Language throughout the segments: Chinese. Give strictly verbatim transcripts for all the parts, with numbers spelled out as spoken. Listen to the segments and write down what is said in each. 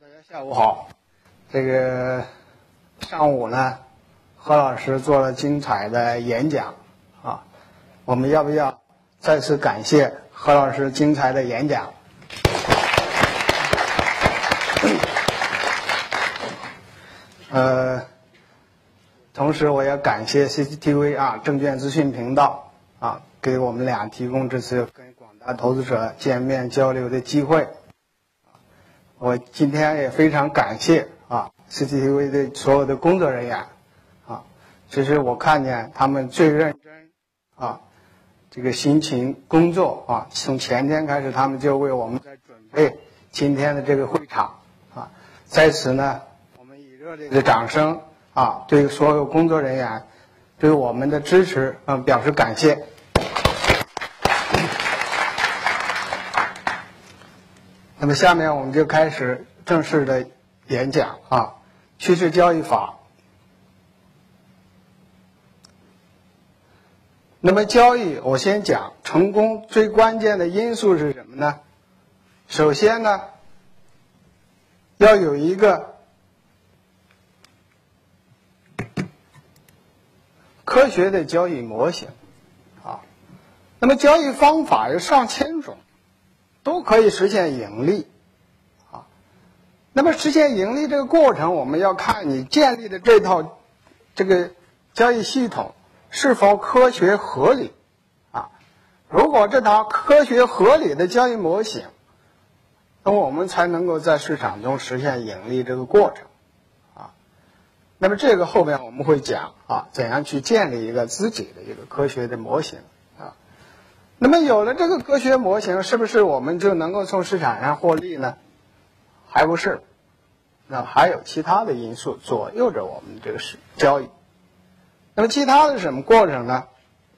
大家下午好。这个上午呢，何老师做了精彩的演讲啊，我们要不要再次感谢何老师精彩的演讲？呃，同时我也感谢 C C T V 啊证券资讯频道啊，给我们俩提供这次跟广大投资者见面交流的机会。我今天也非常感谢啊 C C T V 的所有的工作人员啊，这是我看见他们最认真啊，这个辛勤工作啊，从前天开始他们就为我们在准备今天的这个会场啊，在此呢，我们以热烈的掌声啊，对所有工作人员对我们的支持嗯表示感谢。那么下面我们就开始正式的演讲啊，趋势交易法。那么交易，我先讲成功最关键的因素是什么呢？首先呢，要有一个科学的交易模型啊。那么交易方法有上千种。都可以实现盈利，啊，那么实现盈利这个过程，我们要看你建立的这套这个交易系统是否科学合理，啊，如果这套科学合理的交易模型，那么我们才能够在市场中实现盈利这个过程，啊，那么这个后面我们会讲啊，怎样去建立一个自己的一个科学的模型。那么有了这个科学模型，是不是我们就能够从市场上获利呢？还不是，那还有其他的因素左右着我们这个是交易。那么其他的是什么过程呢？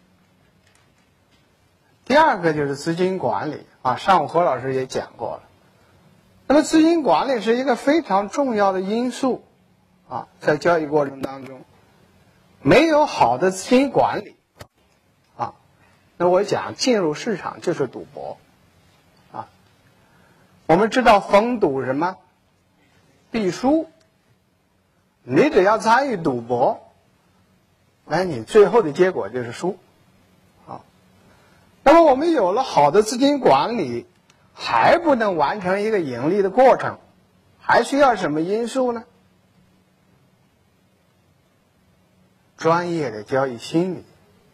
第二个就是资金管理啊，上午何老师也讲过了。那么资金管理是一个非常重要的因素啊，在交易过程当中，没有好的资金管理。那我讲进入市场就是赌博，啊，我们知道逢赌什么必输，你只要参与赌博，那你最后的结果就是输，啊，那么我们有了好的资金管理，还不能完成一个盈利的过程，还需要什么因素呢？专业的交易心理。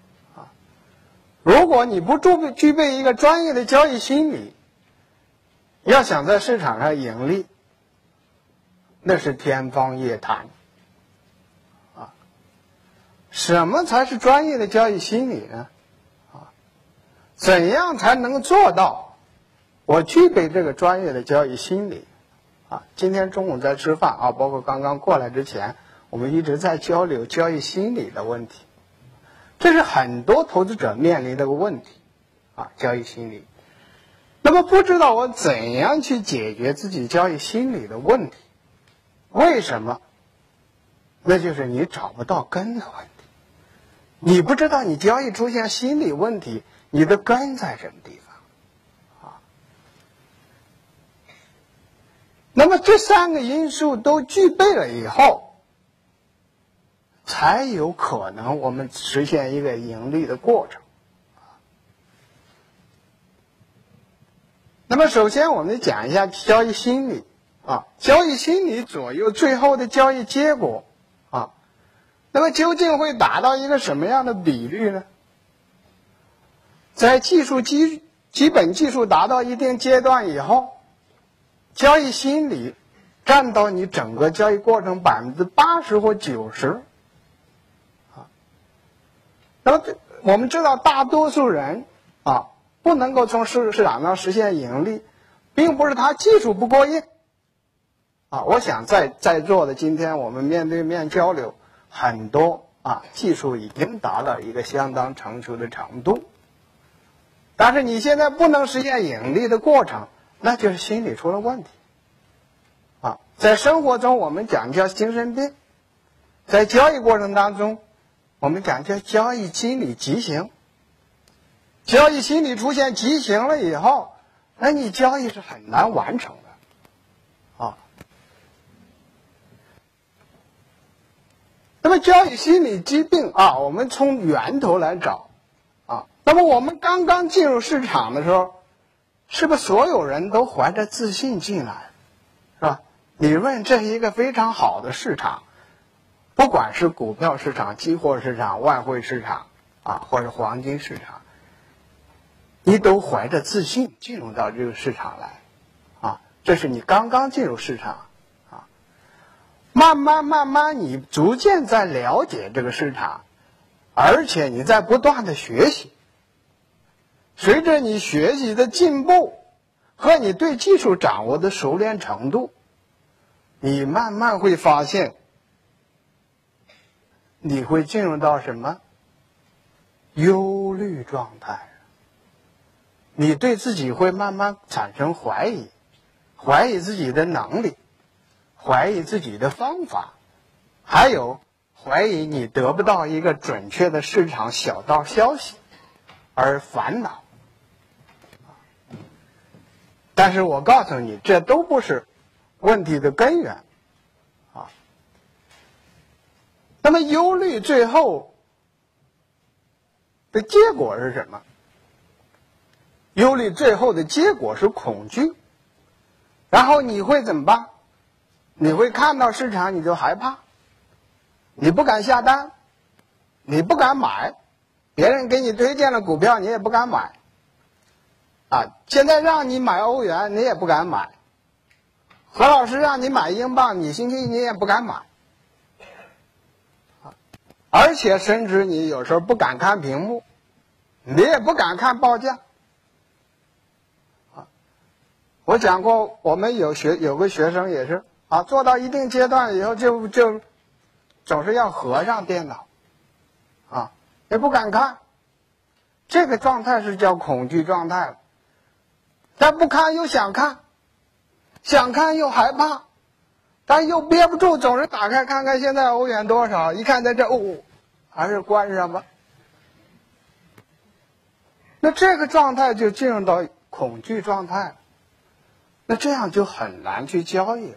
如果你不具备具备一个专业的交易心理，要想在市场上盈利，那是天方夜谭。啊，什么才是专业的交易心理呢？啊，怎样才能做到我具备这个专业的交易心理？啊，今天中午在吃饭啊，包括刚刚过来之前，我们一直在交流交易心理的问题。这是很多投资者面临的问题啊，交易心理。那么不知道我怎样去解决自己交易心理的问题？为什么？那就是你找不到根的问题，你不知道你交易出现心理问题，你的根在什么地方啊？那么这三个因素都具备了以后，才有可能我们实现一个盈利的过程。那么首先我们讲一下交易心理啊，交易心理左右最后的交易结果啊。那么究竟会达到一个什么样的比率呢？在技术基基本技术达到一定阶段以后，交易心理占到你整个交易过程百分之八十或九十。那么我们知道大多数人啊不能够从市市场上实现盈利，并不是他技术不过硬啊。我想在在座的今天我们面对面交流，很多啊技术已经达到一个相当成熟的程度，但是你现在不能实现盈利的过程，那就是心理出了问题啊。在生活中我们讲叫精神病，在交易过程当中我们讲叫交易心理畸形，交易心理出现畸形了以后，那你交易是很难完成的，啊， 那么交易心理疾病啊，我们从源头来找啊。那么我们刚刚进入市场的时候，是不是所有人都怀着自信进来，是吧？你认这是一个非常好的市场，不管是股票市场、期货市场、外汇市场啊，或者黄金市场，你都怀着自信进入到这个市场来啊。这是你刚刚进入市场啊，慢慢慢慢你逐渐在了解这个市场，而且你在不断的学习。随着你学习的进步和你对技术掌握的熟练程度，你慢慢会发现，你会进入到什么？忧虑状态。你对自己会慢慢产生怀疑，怀疑自己的能力，怀疑自己的方法，还有怀疑你得不到一个准确的市场小道消息而烦恼。但是我告诉你，这都不是问题的根源啊。那么忧虑最后的结果是什么？忧虑最后的结果是恐惧，然后你会怎么办？你会看到市场你就害怕，你不敢下单，你不敢买，别人给你推荐了股票你也不敢买啊，现在让你买欧元你也不敢买，何老师让你买英镑你星期一你也不敢买，而且甚至你有时候不敢看屏幕，你也不敢看报价。我讲过，我们有学有个学生也是啊，做到一定阶段以后就就总是要合上电脑啊，也不敢看，这个状态是叫恐惧状态了。但不看又想看，想看又害怕，但又憋不住，总是打开看看现在欧元多少，一看在这哦，还是关上吧。那这个状态就进入到恐惧状态了。那这样就很难去交易了。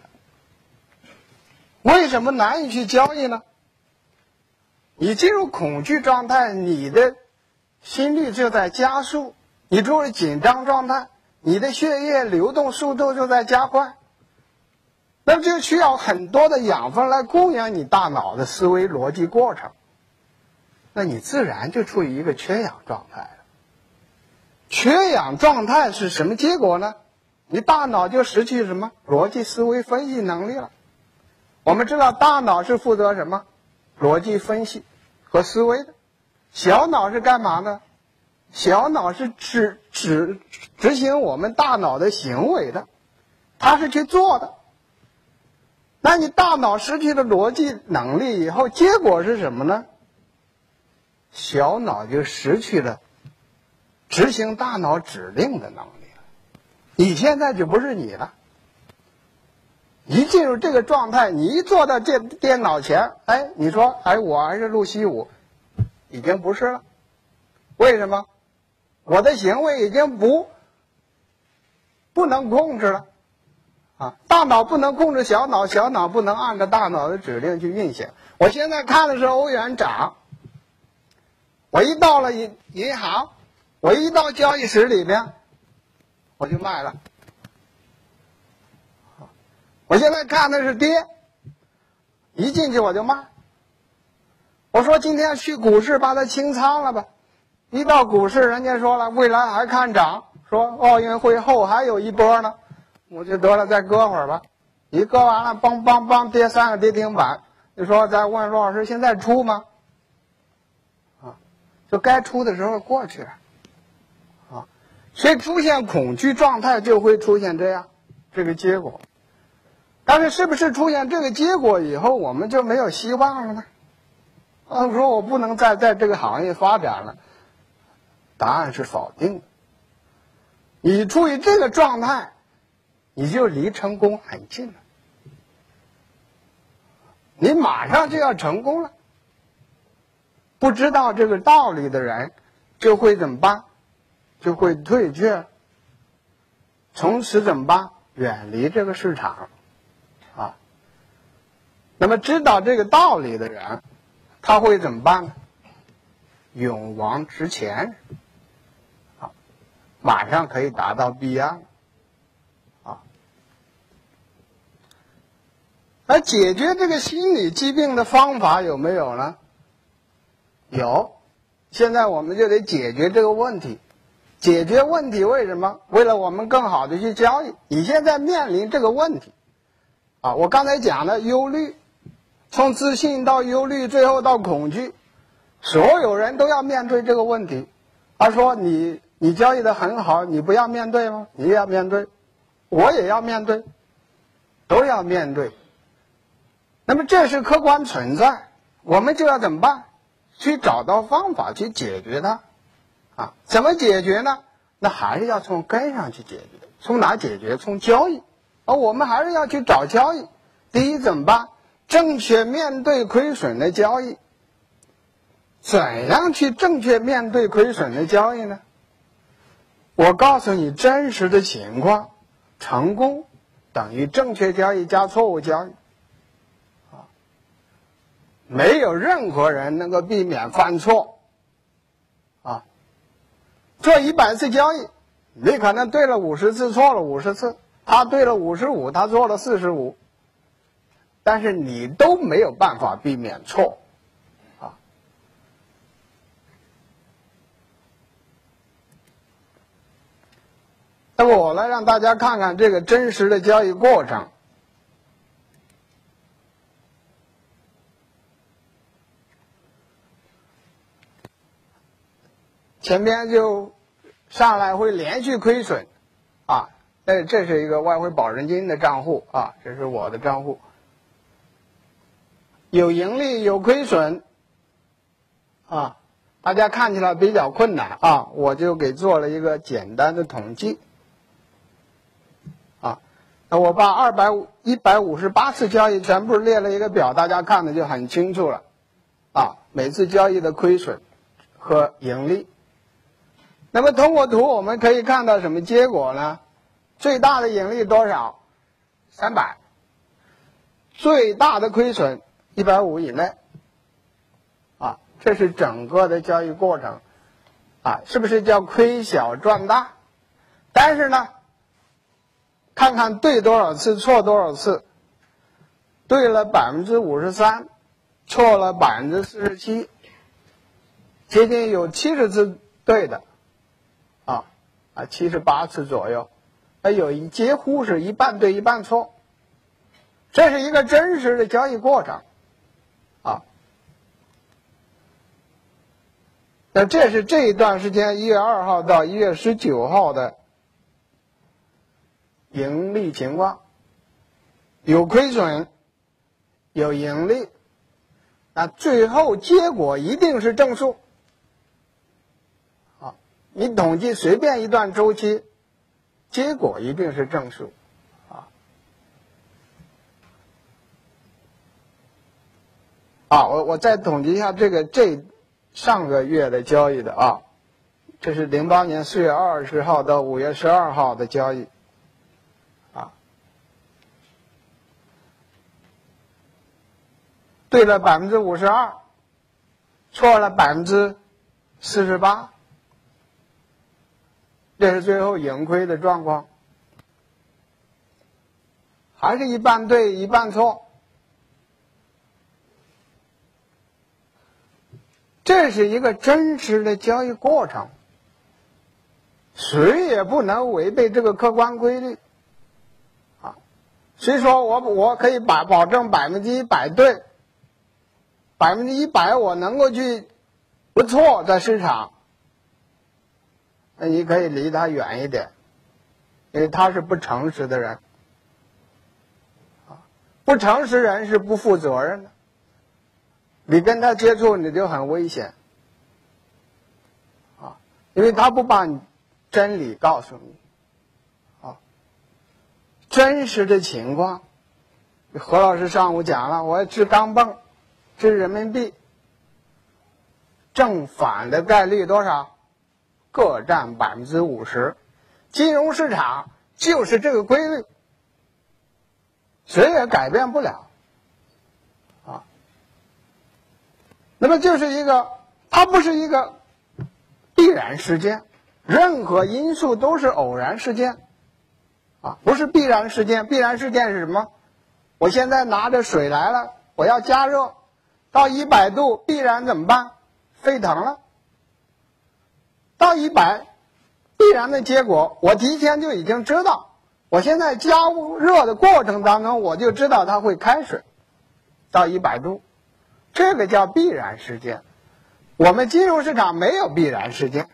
为什么难以去交易呢？你进入恐惧状态，你的心率就在加速，你进入紧张状态，你的血液流动速度就在加快，那么就需要很多的养分来供养你大脑的思维逻辑过程，那你自然就处于一个缺氧状态了。缺氧状态是什么结果呢？你大脑就失去什么逻辑思维分析能力了。我们知道大脑是负责什么逻辑分析和思维的，小脑是干嘛呢？小脑是执执执行我们大脑的行为的，它是去做的。那你大脑失去了逻辑能力以后，结果是什么呢？小脑就失去了执行大脑指令的能力。你现在就不是你了，一进入这个状态，你一坐到这电脑前，哎，你说，哎，我还是陆西武，已经不是了。为什么？我的行为已经不不能控制了，啊，大脑不能控制小脑，小脑不能按照大脑的指令去运行。我现在看的是欧元涨，我一到了银银行，我一到交易室里面，我就卖了。我现在看的是跌，一进去我就卖。我说今天去股市把它清仓了吧，一到股市人家说了未来还看涨，说奥运会后还有一波呢，我就得了再搁会儿吧。一搁完了梆梆梆跌三个跌停板，你说再问陆老师现在出吗？啊，就该出的时候过去了。所以出现恐惧状态就会出现这样这个结果。但是是不是出现这个结果以后我们就没有希望了呢？啊，说我不能再在这个行业发展了，答案是否定的。你处于这个状态，你就离成功很近了，你马上就要成功了。不知道这个道理的人就会怎么办？就会退却，从此怎么办？远离这个市场啊。那么知道这个道理的人他会怎么办呢？勇往直前，啊，马上可以达到彼岸，啊。而解决这个心理疾病的方法有没有呢？有。现在我们就得解决这个问题。解决问题为什么？为了我们更好的去交易。你现在面临这个问题，啊，我刚才讲的忧虑，从自信到忧虑，最后到恐惧，所有人都要面对这个问题。他说你你交易的很好，你不要面对吗？你也要面对，我也要面对，都要面对。那么这是客观存在，我们就要怎么办？去找到方法去解决它。啊，怎么解决呢？那还是要从根上去解决。从哪解决？从交易。而我们还是要去找交易。第一，怎么办？正确面对亏损的交易。怎样去正确面对亏损的交易呢？我告诉你真实的情况，成功等于正确交易加错误交易。啊，没有任何人能够避免犯错。啊。做一百次交易，你可能对了五十次，错了五十次，他对了五十五，他错了四十五，但是你都没有办法避免错，啊。那么我来让大家看看这个真实的交易过程。前边就上来会连续亏损，啊，这这是一个外汇保证金的账户啊，这是我的账户，有盈利有亏损，啊，大家看起来比较困难啊，我就给做了一个简单的统计，啊，那我把二百五一百五十八次交易全部列了一个表，大家看的就很清楚了，啊，每次交易的亏损和盈利。那么通过图我们可以看到什么结果呢？最大的盈利多少？三百。最大的亏损一百五以内。啊，这是整个的交易过程。啊，是不是叫亏小赚大？但是呢，看看对多少次，错多少次。对了百分之五十三，错了百分之四十七，接近有七十次对的。啊啊，七十八次左右，啊，有一几乎是一半对一半错，这是一个真实的交易过程，啊，那这是这一段时间一月二号到一月十九号的盈利情况，有亏损，有盈利，那最后结果一定是正数。你统计随便一段周期，结果一定是正数，啊，啊，我我再统计一下这个这上个月的交易的啊，这是零八年四月二十号到五月十二号的交易，啊，对了百分之五十二，错了百分之四十八。这是最后盈亏的状况，还是一半对一半错，这是一个真实的交易过程，谁也不能违背这个客观规律，啊，谁说我我可以把保证百分之一百对，百分之一百我能够去不错在市场。那你可以离他远一点，因为他是不诚实的人，啊，不诚实人是不负责任的，你跟他接触你就很危险，啊，因为他不把你真理告诉你，啊，真实的情况，何老师上午讲了，我要治钢镚，治人民币，正反的概率多少？各占百分之五十，金融市场就是这个规律，谁也改变不了，啊。 那么就是一个，它不是一个必然事件，任何因素都是偶然事件，啊，不是必然事件。必然事件是什么？我现在拿着水来了，我要加热，到一百度，必然怎么办？沸腾了。到一百，必然的结果，我提前就已经知道，我现在加热的过程当中，我就知道它会开水到一百度，这个叫必然事件。我们金融市场没有必然事件。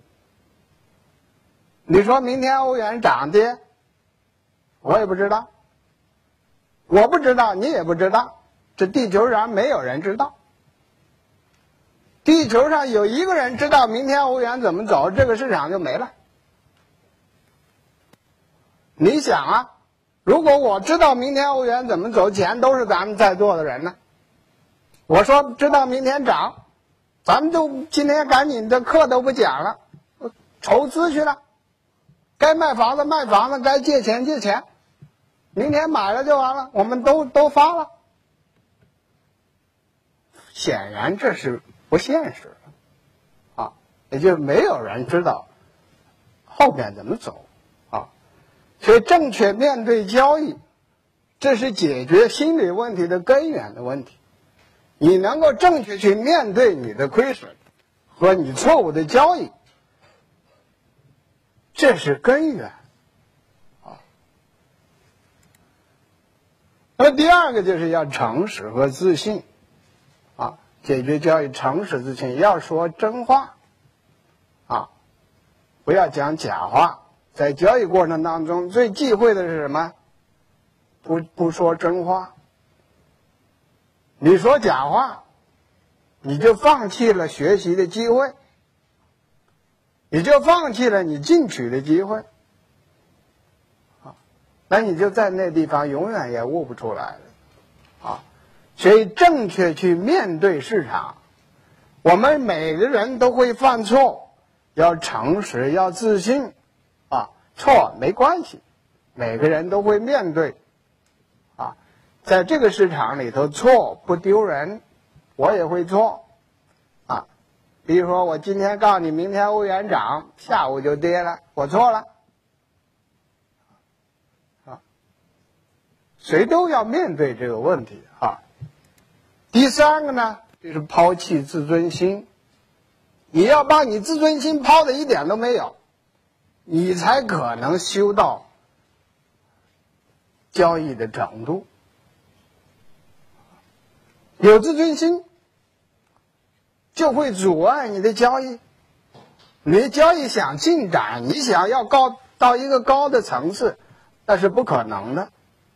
你说明天欧元涨跌，我也不知道，我不知道，你也不知道，这地球上没有人知道。地球上有一个人知道明天欧元怎么走，这个市场就没了。你想啊，如果我知道明天欧元怎么走，钱都是咱们在座的人呢。我说知道明天涨，咱们就今天赶紧的课都不讲了，筹资去了，该卖房子卖房子，该借钱借钱，明天买了就完了，我们都都发了。显然这是不现实的啊，也就是没有人知道后面怎么走啊。所以正确面对交易，这是解决心理问题的根源的问题。你能够正确去面对你的亏损和你错误的交易，这是根源啊。那么第二个就是要诚实和自信啊，解决交易诚实自信，要说真话啊，不要讲假话。在交易过程当中，最忌讳的是什么？不不说真话。你说假话，你就放弃了学习的机会，你就放弃了你进取的机会，啊，那你就在那地方永远也悟不出来了，啊，所以正确去面对市场，我们每个人都会犯错，要诚实，要自信，啊，错没关系，每个人都会面对。在这个市场里头，错不丢人，我也会错啊。比如说，我今天告诉你明天欧元涨，下午就跌了，我错了啊。谁都要面对这个问题啊。第三个呢，就是抛弃自尊心。你要把你自尊心抛的一点都没有，你才可能修到交易的程度。有自尊心就会阻碍你的交易，你的交易想进展，你想要高到一个高的层次，那是不可能的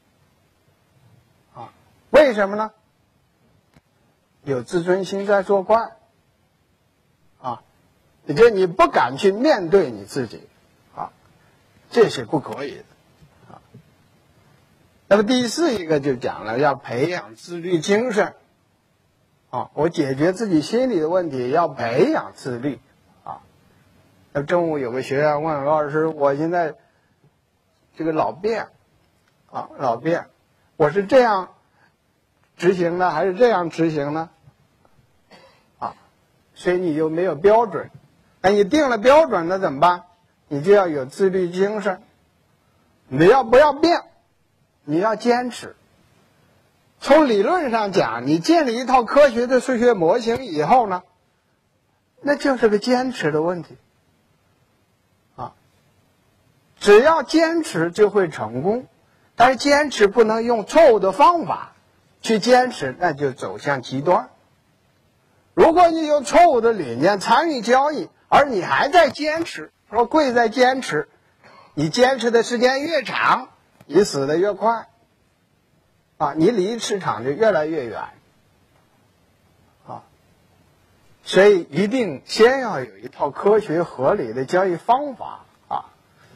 啊。为什么呢？有自尊心在作怪啊，也就是你不敢去面对你自己啊，这是不可以的啊。那么第四一个就讲了，要培养自律精神。啊，我解决自己心理的问题，要培养自律啊。那中午有个学员问老师，我现在这个老变啊，老变，我是这样执行呢，还是这样执行呢？啊，所以你就没有标准。那你定了标准，那怎么办？你就要有自律精神，你要不要变？你要坚持。从理论上讲，你建立一套科学的数学模型以后呢，那就是个坚持的问题啊。只要坚持就会成功，但是坚持不能用错误的方法去坚持，那就走向极端。如果你有错误的理念参与交易，而你还在坚持，说贵在坚持，你坚持的时间越长，你死得越快啊，你离市场就越来越远啊。所以一定先要有一套科学合理的交易方法啊。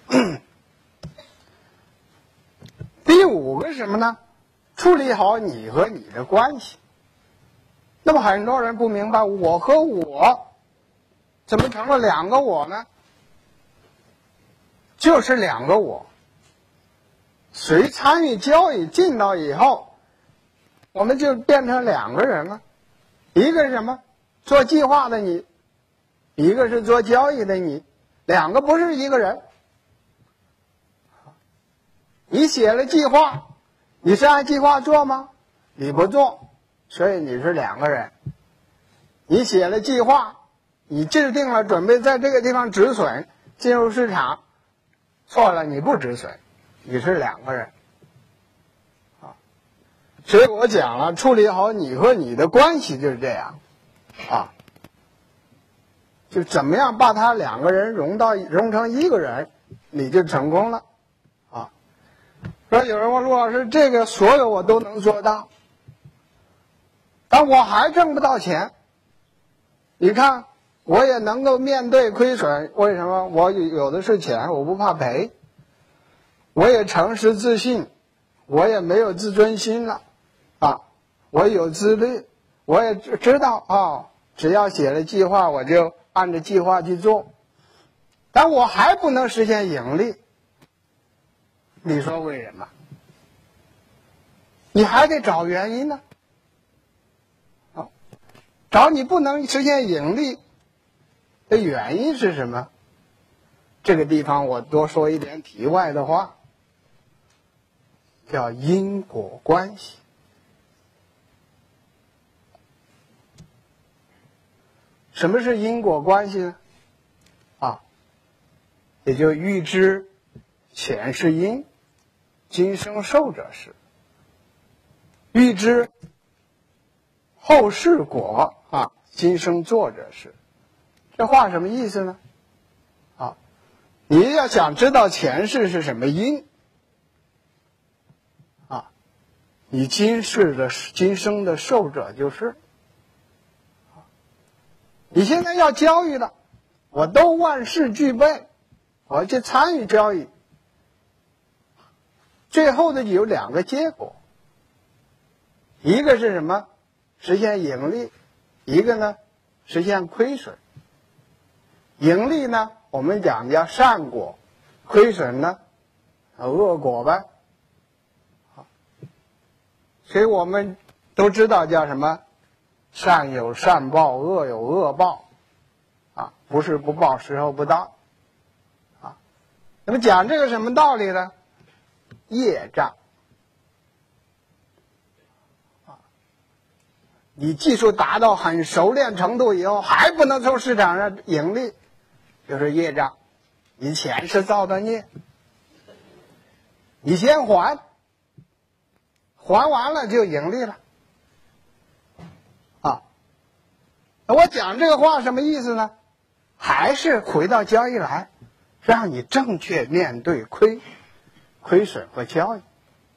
第五个是什么呢？处理好你和你的关系。那么很多人不明白，我和我怎么成了两个我呢？就是两个我。谁参与交易进到以后，我们就变成两个人了。一个是什么？ 做计划的你，一个是做交易的你，两个不是一个人。你写了计划，你是按计划做吗？你不做，所以你是两个人。你写了计划，你制定了准备在这个地方止损进入市场，错了你不止损，你是两个人啊。所以我讲了，处理好你和你的关系就是这样啊，就怎么样把他两个人融到融成一个人，你就成功了啊。说有人问陆老师，这个所有我都能做到，但我还挣不到钱。你看我也能够面对亏损，为什么？我有的是钱，我不怕赔，我也诚实自信，我也没有自尊心了啊，我有自律，我也知道啊，只要写了计划我就按照计划去做，但我还不能实现盈利。你说为什么？你还得找原因呢。啊，找你不能实现盈利的原因是什么？这个地方我多说一点题外的话，叫因果关系。什么是因果关系呢？啊，也就预知前世因，今生受者是；预知后世果，啊，今生作者是。这话什么意思呢？啊，你要想知道前世是什么因，啊，你今世的今生的受者就是。你现在要交易了，我都万事俱备，我要去参与交易，最后的有两个结果，一个是什么？实现盈利，一个呢实现亏损。盈利呢我们讲叫善果，亏损呢恶果呗。所以我们都知道叫什么？善有善报，恶有恶报，啊，不是不报，时候不到，啊。那么讲这个什么道理呢？业障，啊，你技术达到很熟练程度以后，还不能从市场上盈利，就是业障。你前世造的孽，你先还，还完了就盈利了。我讲这个话什么意思呢？还是回到交易来，让你正确面对亏、亏损和交易。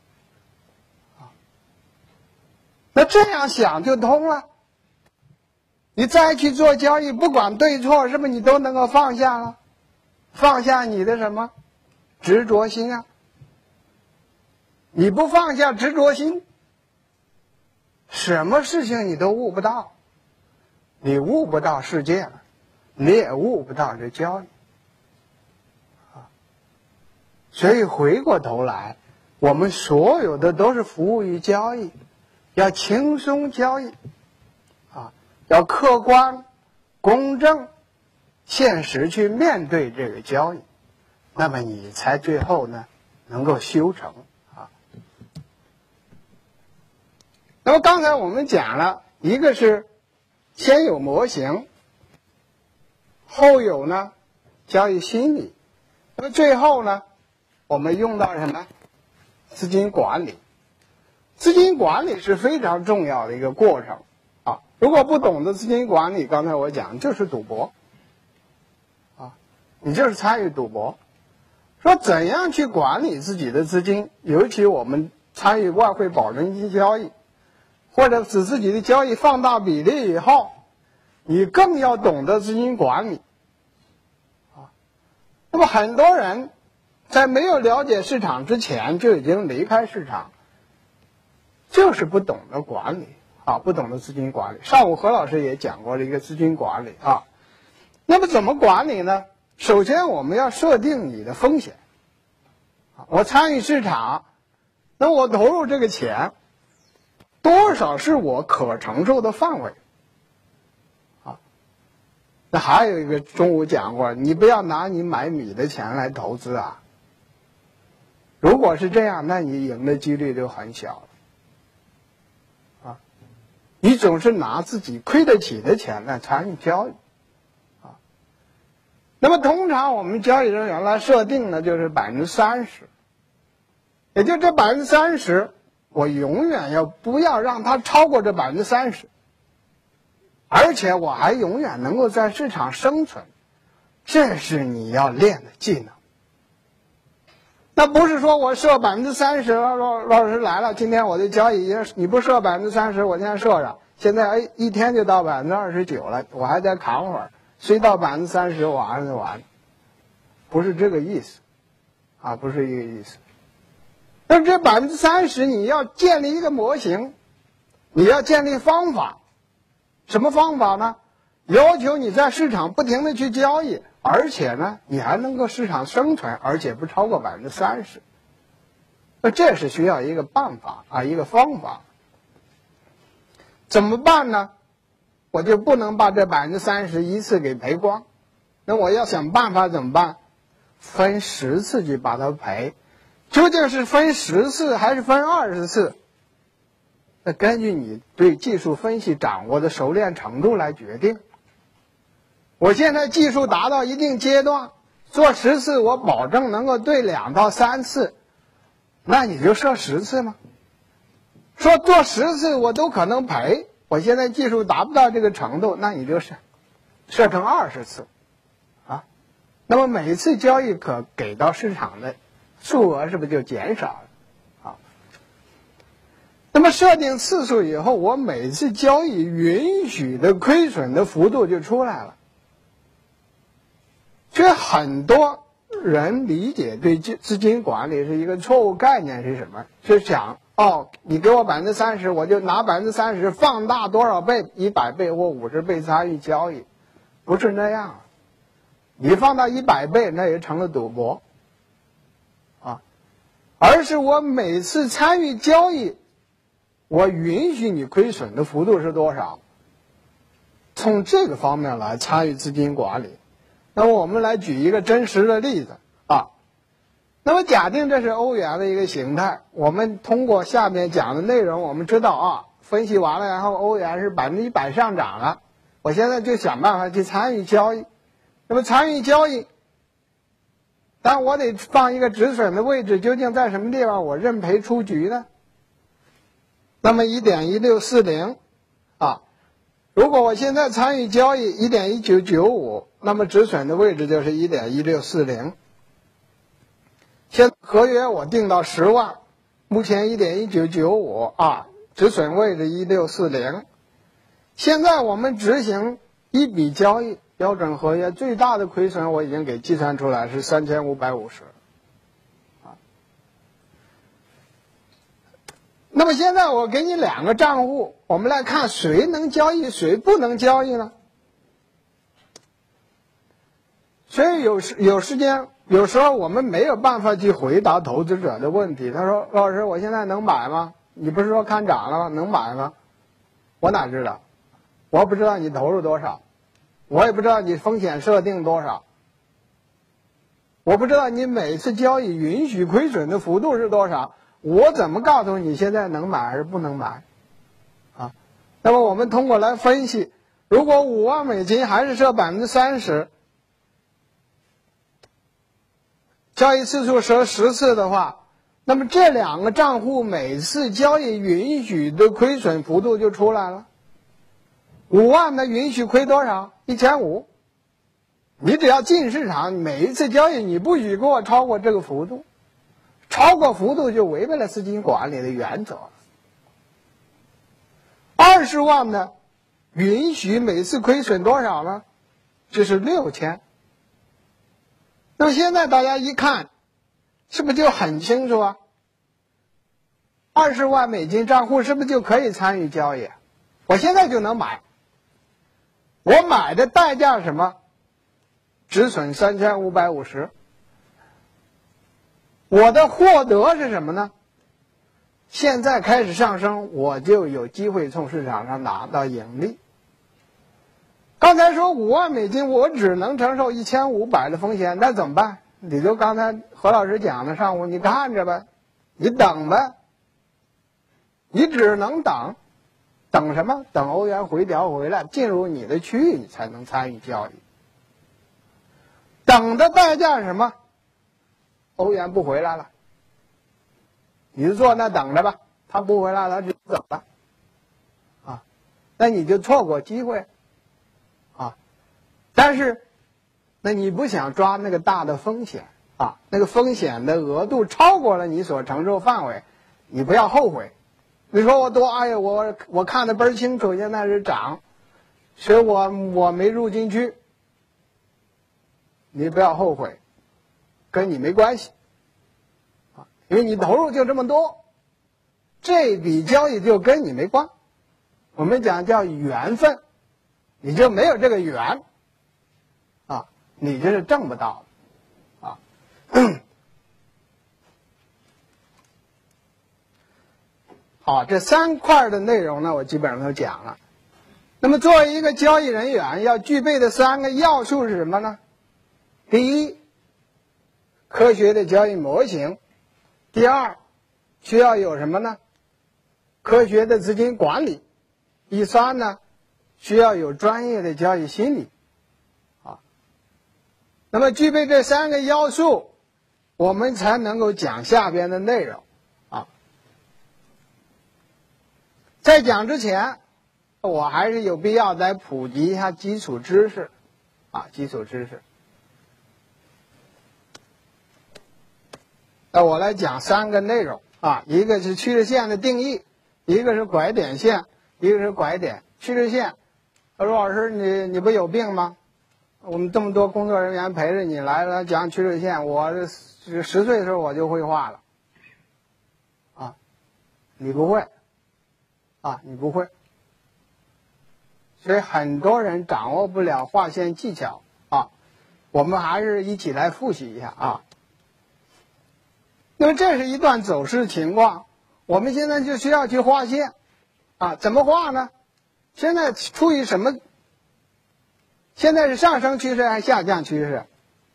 那这样想就通了。你再去做交易，不管对错，是不是你都能够放下了？放下你的什么执着心啊？你不放下执着心，什么事情你都悟不到。你悟不到世界了，你也悟不到这交易，啊，所以回过头来，我们所有的都是服务于交易，要轻松交易，啊，要客观、公正、现实去面对这个交易，那么你才最后呢能够修成啊。那么刚才我们讲了一个是。先有模型，后有呢交易心理，那么最后呢我们用到什么？资金管理。资金管理是非常重要的一个过程啊！如果不懂得资金管理，刚才我讲就是赌博啊，你就是参与赌博。说怎样去管理自己的资金，尤其我们参与外汇保证金交易，或者使自己的交易放大比例以后，你更要懂得资金管理啊。那么很多人在没有了解市场之前就已经离开市场，就是不懂得管理啊，不懂得资金管理。上午何老师也讲过了一个资金管理啊。那么怎么管理呢？首先我们要设定你的风险啊，我参与市场，那我投入这个钱多少是我可承受的范围啊。 那还有一个中午讲过，你不要拿你买米的钱来投资啊。如果是这样，那你赢的几率就很小了啊。你总是拿自己亏得起的钱来参与交易啊。那么通常我们交易人原来设定的就是百分之三十，也就这百分之三十，我永远要不要让它超过这百分之三十。而且我还永远能够在市场生存，这是你要练的技能。那不是说我设百分之三十，老老师来了，今天我的交易你不设百分之三十，我现在设上，现在哎一天就到百分之二十九了，我还得扛会儿，虽到百分之三十我还是完，不是这个意思，啊，不是一个意思。那这百分之三十你要建立一个模型，你要建立方法。什么方法呢？要求你在市场不停的去交易，而且呢，你还能够市场生存，而且不超过百分之三十。那这是需要一个办法啊，一个方法。怎么办呢？我就不能把这百分之三十一次给赔光，那我要想办法怎么办？分十次去把它赔，究竟是分十次还是分二十次？那根据你对技术分析掌握的熟练程度来决定。我现在技术达到一定阶段，做十次我保证能够对两到三次，那你就设十次嘛。说做十次我都可能赔，我现在技术达不到这个程度，那你就设设成二十次啊。那么每一次交易可给到市场的数额是不是就减少了？那么设定次数以后，我每次交易允许的亏损的幅度就出来了。这很多人理解对资金管理是一个错误概念是什么？是想哦，你给我百分之三十，我就拿百分之三十放大多少倍，一百倍或五十倍参与交易，不是那样。你放大一百倍，那也成了赌博啊。而是我每次参与交易。我允许你亏损的幅度是多少？从这个方面来参与资金管理。那么我们来举一个真实的例子啊。那么假定这是欧元的一个形态，我们通过下面讲的内容，我们知道啊，分析完了，然后欧元是百分之一百上涨了。我现在就想办法去参与交易。那么参与交易，但我得放一个止损的位置，究竟在什么地方？我认赔出局呢？那么 一点一六四零 啊，如果我现在参与交易 一点一九九五， 那么止损的位置就是 一点一六四零。 现在合约我定到十万，目前 一点一九九五 啊，止损位置一六四零。现在我们执行一笔交易，标准合约最大的亏损我已经给计算出来是三千五百五十。那么现在我给你两个账户，我们来看谁能交易，谁不能交易呢？所以有时有时间，有时候我们没有办法去回答投资者的问题。他说：“老师，我现在能买吗？你不是说看涨了吗？能买吗？”我哪知道？我不知道你投入多少，我也不知道你风险设定多少，我不知道你每次交易允许亏损的幅度是多少。我怎么告诉你现在能买还是不能买？啊，那么我们通过来分析，如果五万美金还是设百分之三十，交易次数设十次的话，那么这两个账户每次交易允许的亏损幅度就出来了。五万的允许亏多少？一千五。你只要进市场，每一次交易你不许给我超过这个幅度。超过幅度就违背了资金管理的原则。二十万呢，允许每次亏损多少呢？这是六千。那么现在大家一看，是不是就很清楚啊？二十万美金账户是不是就可以参与交易？我现在就能买。我买的代价是什么？止损三千五百五十。我的获得是什么呢？现在开始上升，我就有机会从市场上拿到盈利。 刚才说五万美金，我只能承受一千五百的风险，那怎么办？你就刚才何老师讲的，上午你看着呗，你等呗，你只能等，等什么？等欧元回调回来，进入你的区域，你才能参与交易。等的代价是什么？欧元不回来了，你就坐那等着吧，他不回来了，他就走了，啊，那你就错过机会，啊，但是，那你不想抓那个大的风险啊，那个风险的额度超过了你所承受范围，你不要后悔。你说我多哎呀，我我看得倍儿清楚，现在是涨，所以我我没入进去，你不要后悔，跟你没关系，啊，因为你投入就这么多，这笔交易就跟你没关。我们讲叫缘分，你就没有这个缘，啊，你就是挣不到，啊。好，这三块的内容呢，我基本上都讲了。那么，作为一个交易人员，要具备的三个要素是什么呢？第一，科学的交易模型；第二，需要有什么呢？科学的资金管理；第三呢，需要有专业的交易心理。啊，那么具备这三个要素，我们才能够讲下边的内容。在讲之前，我还是有必要再普及一下基础知识，啊，基础知识。那我来讲三个内容啊，一个是趋势线的定义，一个是拐点线，一个是拐点。趋势线，他说老师你你不有病吗？我们这么多工作人员陪着你来了讲趋势线，我十岁的时候我就会画了，啊，你不会。啊，你不会，所以很多人掌握不了画线技巧啊。我们还是一起来复习一下啊。那么这是一段走势情况，我们现在就需要去画线啊。怎么画呢？现在处于什么？现在是上升趋势还是下降趋势？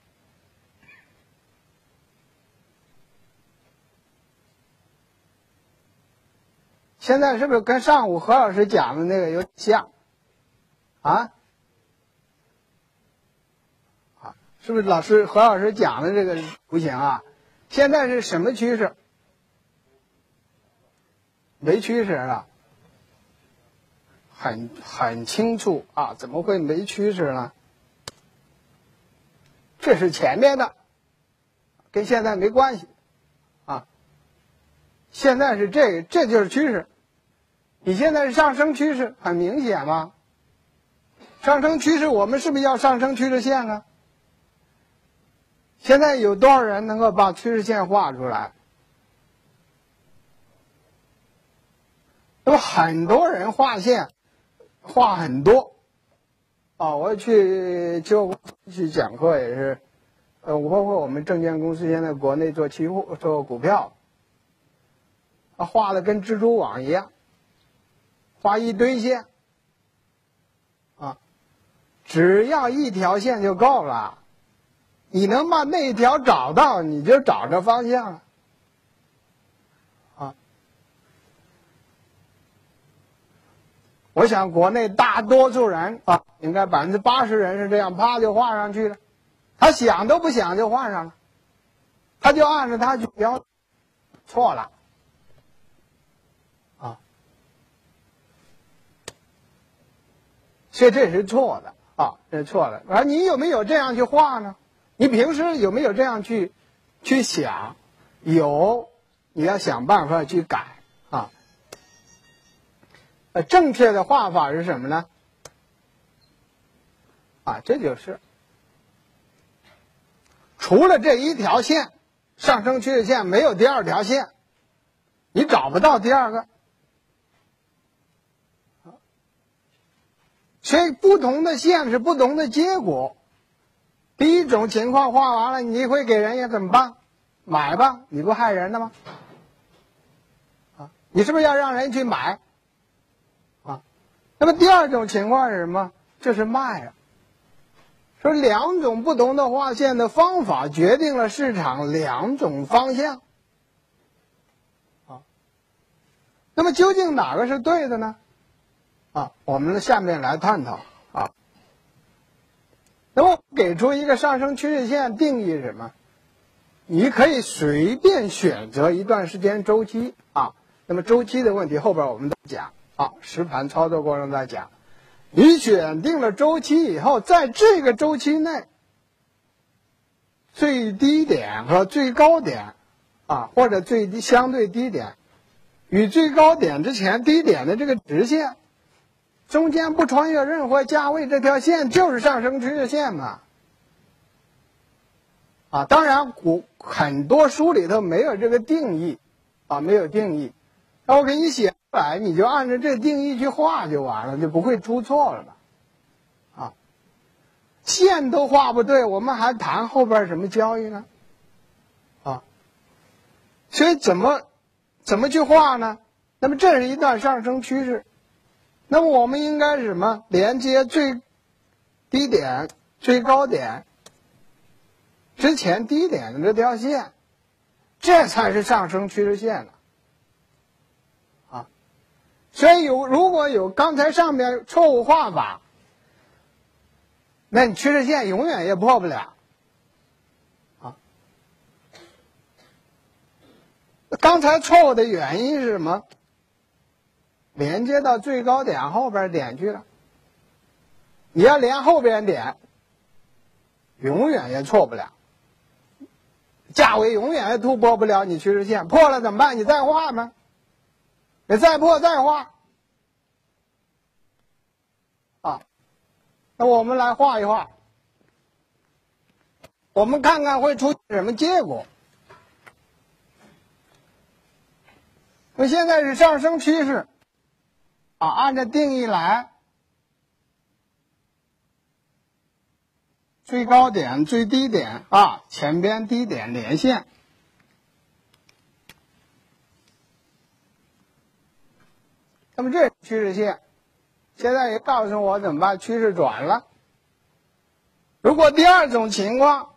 现在是不是跟上午何老师讲的那个有点像？啊？啊，是不是老师何老师讲的这个图形啊？现在是什么趋势？没趋势了，很很清楚啊，怎么会没趋势呢？这是前面的，跟现在没关系啊。现在是这个，这就是趋势。你现在是上升趋势，很明显吗？上升趋势，我们是不是要上升趋势线呢？现在有多少人能够把趋势线画出来？那么很多人画线，画很多。啊，我去就去讲课也是，呃，包括我们证券公司现在国内做期货、做股票，啊，画的跟蜘蛛网一样。画一堆线，啊，只要一条线就够了。你能把那一条找到，你就找着方向了，啊。我想国内大多数人啊，应该百分之八十人是这样，啪就画上去了，他想都不想就画上了，他就按照他去标，错了。所以这是错的啊，这是错的。而你有没有这样去画呢？你平时有没有这样去去想？有，你要想办法去改啊。呃，正确的画法是什么呢？啊，这就是除了这一条线，上升趋势线，没有第二条线，你找不到第二个。所以不同的线是不同的结果。第一种情况画完了，你会给人家怎么办？买吧，你不害人的吗？啊，你是不是要让人去买？啊，那么第二种情况是什么？就这是脉啊。说两种不同的画线的方法决定了市场两种方向啊。那么究竟哪个是对的呢？啊，我们下面来探讨啊。那么给出一个上升趋势线定义是什么？你可以随便选择一段时间周期啊。那么周期的问题后边我们再讲啊，实盘操作过程再讲。你选定了周期以后，在这个周期内，最低点和最高点啊，或者最低相对低点与最高点之前低点的这个直线中间不穿越任何价位，这条线就是上升趋势线嘛。啊，当然古很多书里头没有这个定义啊，没有定义。那我给你写出来，你就按照这个定义去画就完了，就不会出错了嘛。啊，线都画不对，我们还谈后边什么交易呢？啊，所以怎么怎么去画呢？那么这是一段上升趋势，那么我们应该是什么？连接最低点、最高点之前低点的这条线，这才是上升趋势线了。所以有如果有刚才上面错误画法，那你趋势线永远也破不了啊。刚才错误的原因是什么？连接到最高点后边点去了，你要连后边点，永远也错不了，价位永远也突破不了你趋势线，破了怎么办？你再画吗？你再破再画啊。那我们来画一画，我们看看会出现什么结果。那现在是上升趋势啊，按照定义来，最高点最低点啊，前边低点连线。那么这是趋势线，现在也告诉我怎么办？趋势转了。如果第二种情况，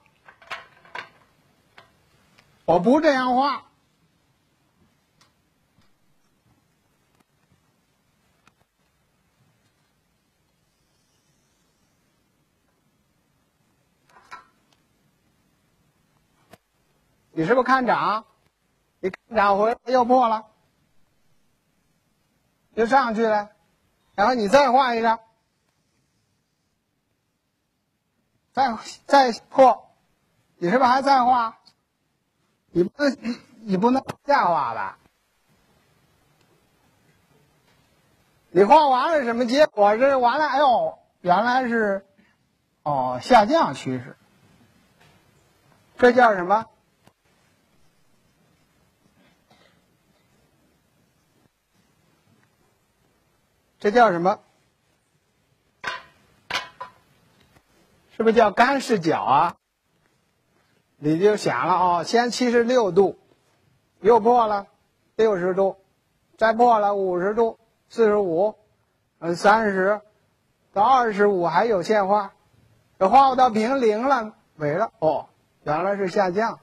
我不这样画，你是不是看涨？你看涨回来又破了，又上去了，然后你再画一张，再再破，你是不是还再画？你不能你你不能下画吧？你画完了什么结果？这完了，哎呦，原来是哦下降趋势，这叫什么？这叫什么？是不是叫干视角啊？你就想了哦，先七十六度，又破了六十度，再破了五十度、四十五、嗯三十到二十五还有线画，这画到平零了没了哦，原来是下降。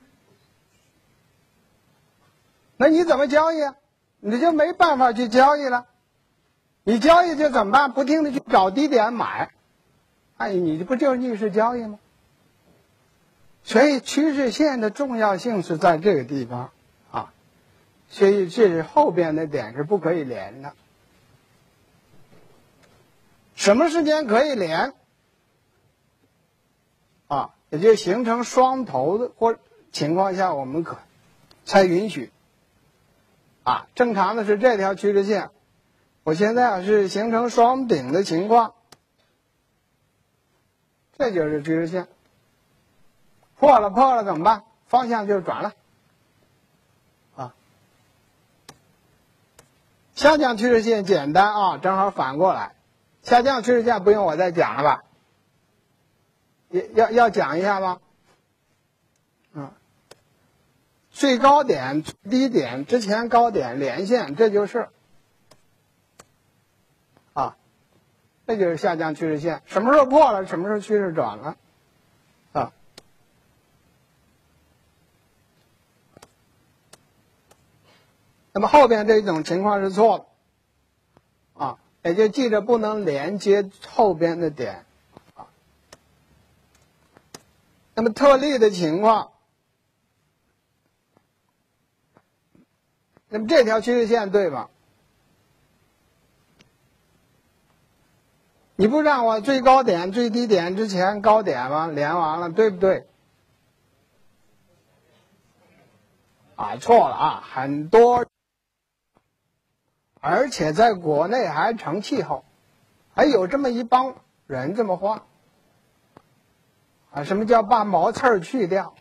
那你怎么交易啊？你就没办法去交易了。你交易就怎么办？不停的去找低点买，哎，你不就是逆势交易吗？所以趋势线的重要性是在这个地方啊，所以这是后边的点是不可以连的。什么时间可以连？啊，也就形成双头的或情况下，我们可才允许。啊，正常的是这条趋势线，我现在啊是形成双顶的情况，这就是趋势线。破了破了怎么办？方向就转了。啊，下降趋势线简单啊，正好反过来。下降趋势线不用我再讲了吧？要要要讲一下吗？嗯，最高点、最低点之前高点连线，这就是啊。 这就是下降趋势线。什么时候破了？什么时候趋势转了？啊。那么后边这种情况是错的，啊，也就记着不能连接后边的点，啊。那么特例的情况，那么这条趋势线对吧？你不让我最高点、最低点之前高点吗？连完了，对不对？啊，错了啊，很多。而且在国内还成气候，还有这么一帮人这么画啊！什么叫把毛刺儿去掉？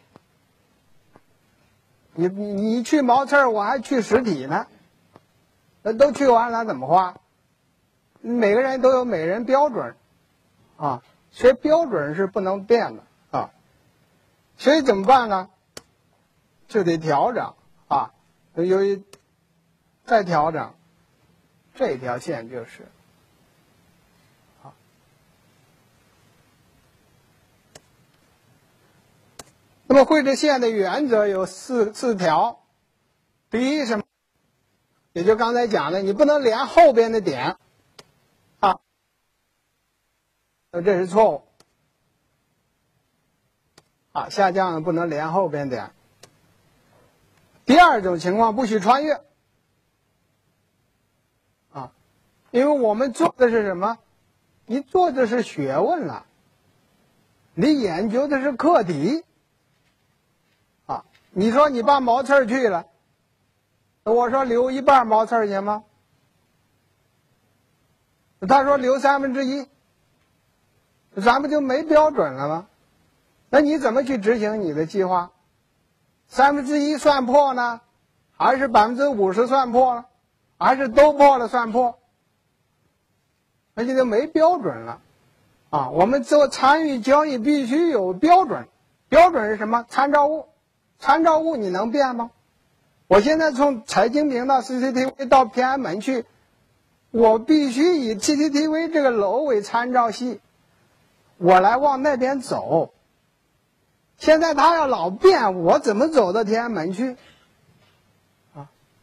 你你你去毛刺儿，我还去实体呢，那都去完了怎么画？每个人都有每人标准啊，所以标准是不能变的啊。所以怎么办呢？就得调整啊，由于再调整。这条线就是，啊，那么绘制线的原则有四四条。第一，什么？也就刚才讲的，你不能连后边的点，啊，这是错误。啊，下降的不能连后边点。第二种情况，不许穿越。因为我们做的是什么？你做的是学问了，你研究的是课题啊。你说你把毛刺儿去了，我说留一半毛刺儿行吗？他说留三分之一，咱们就没标准了吗？那你怎么去执行你的计划？三分之一算破呢，还是百分之五十算破了，还是都破了算破？那就没标准了，啊，我们做参与交易必须有标准，标准是什么？参照物，参照物你能变吗？我现在从财经频道 C C T V 到天安门去，我必须以 C C T V 这个楼为参照系，我来往那边走。现在他要老变，我怎么走到天安门去？啊，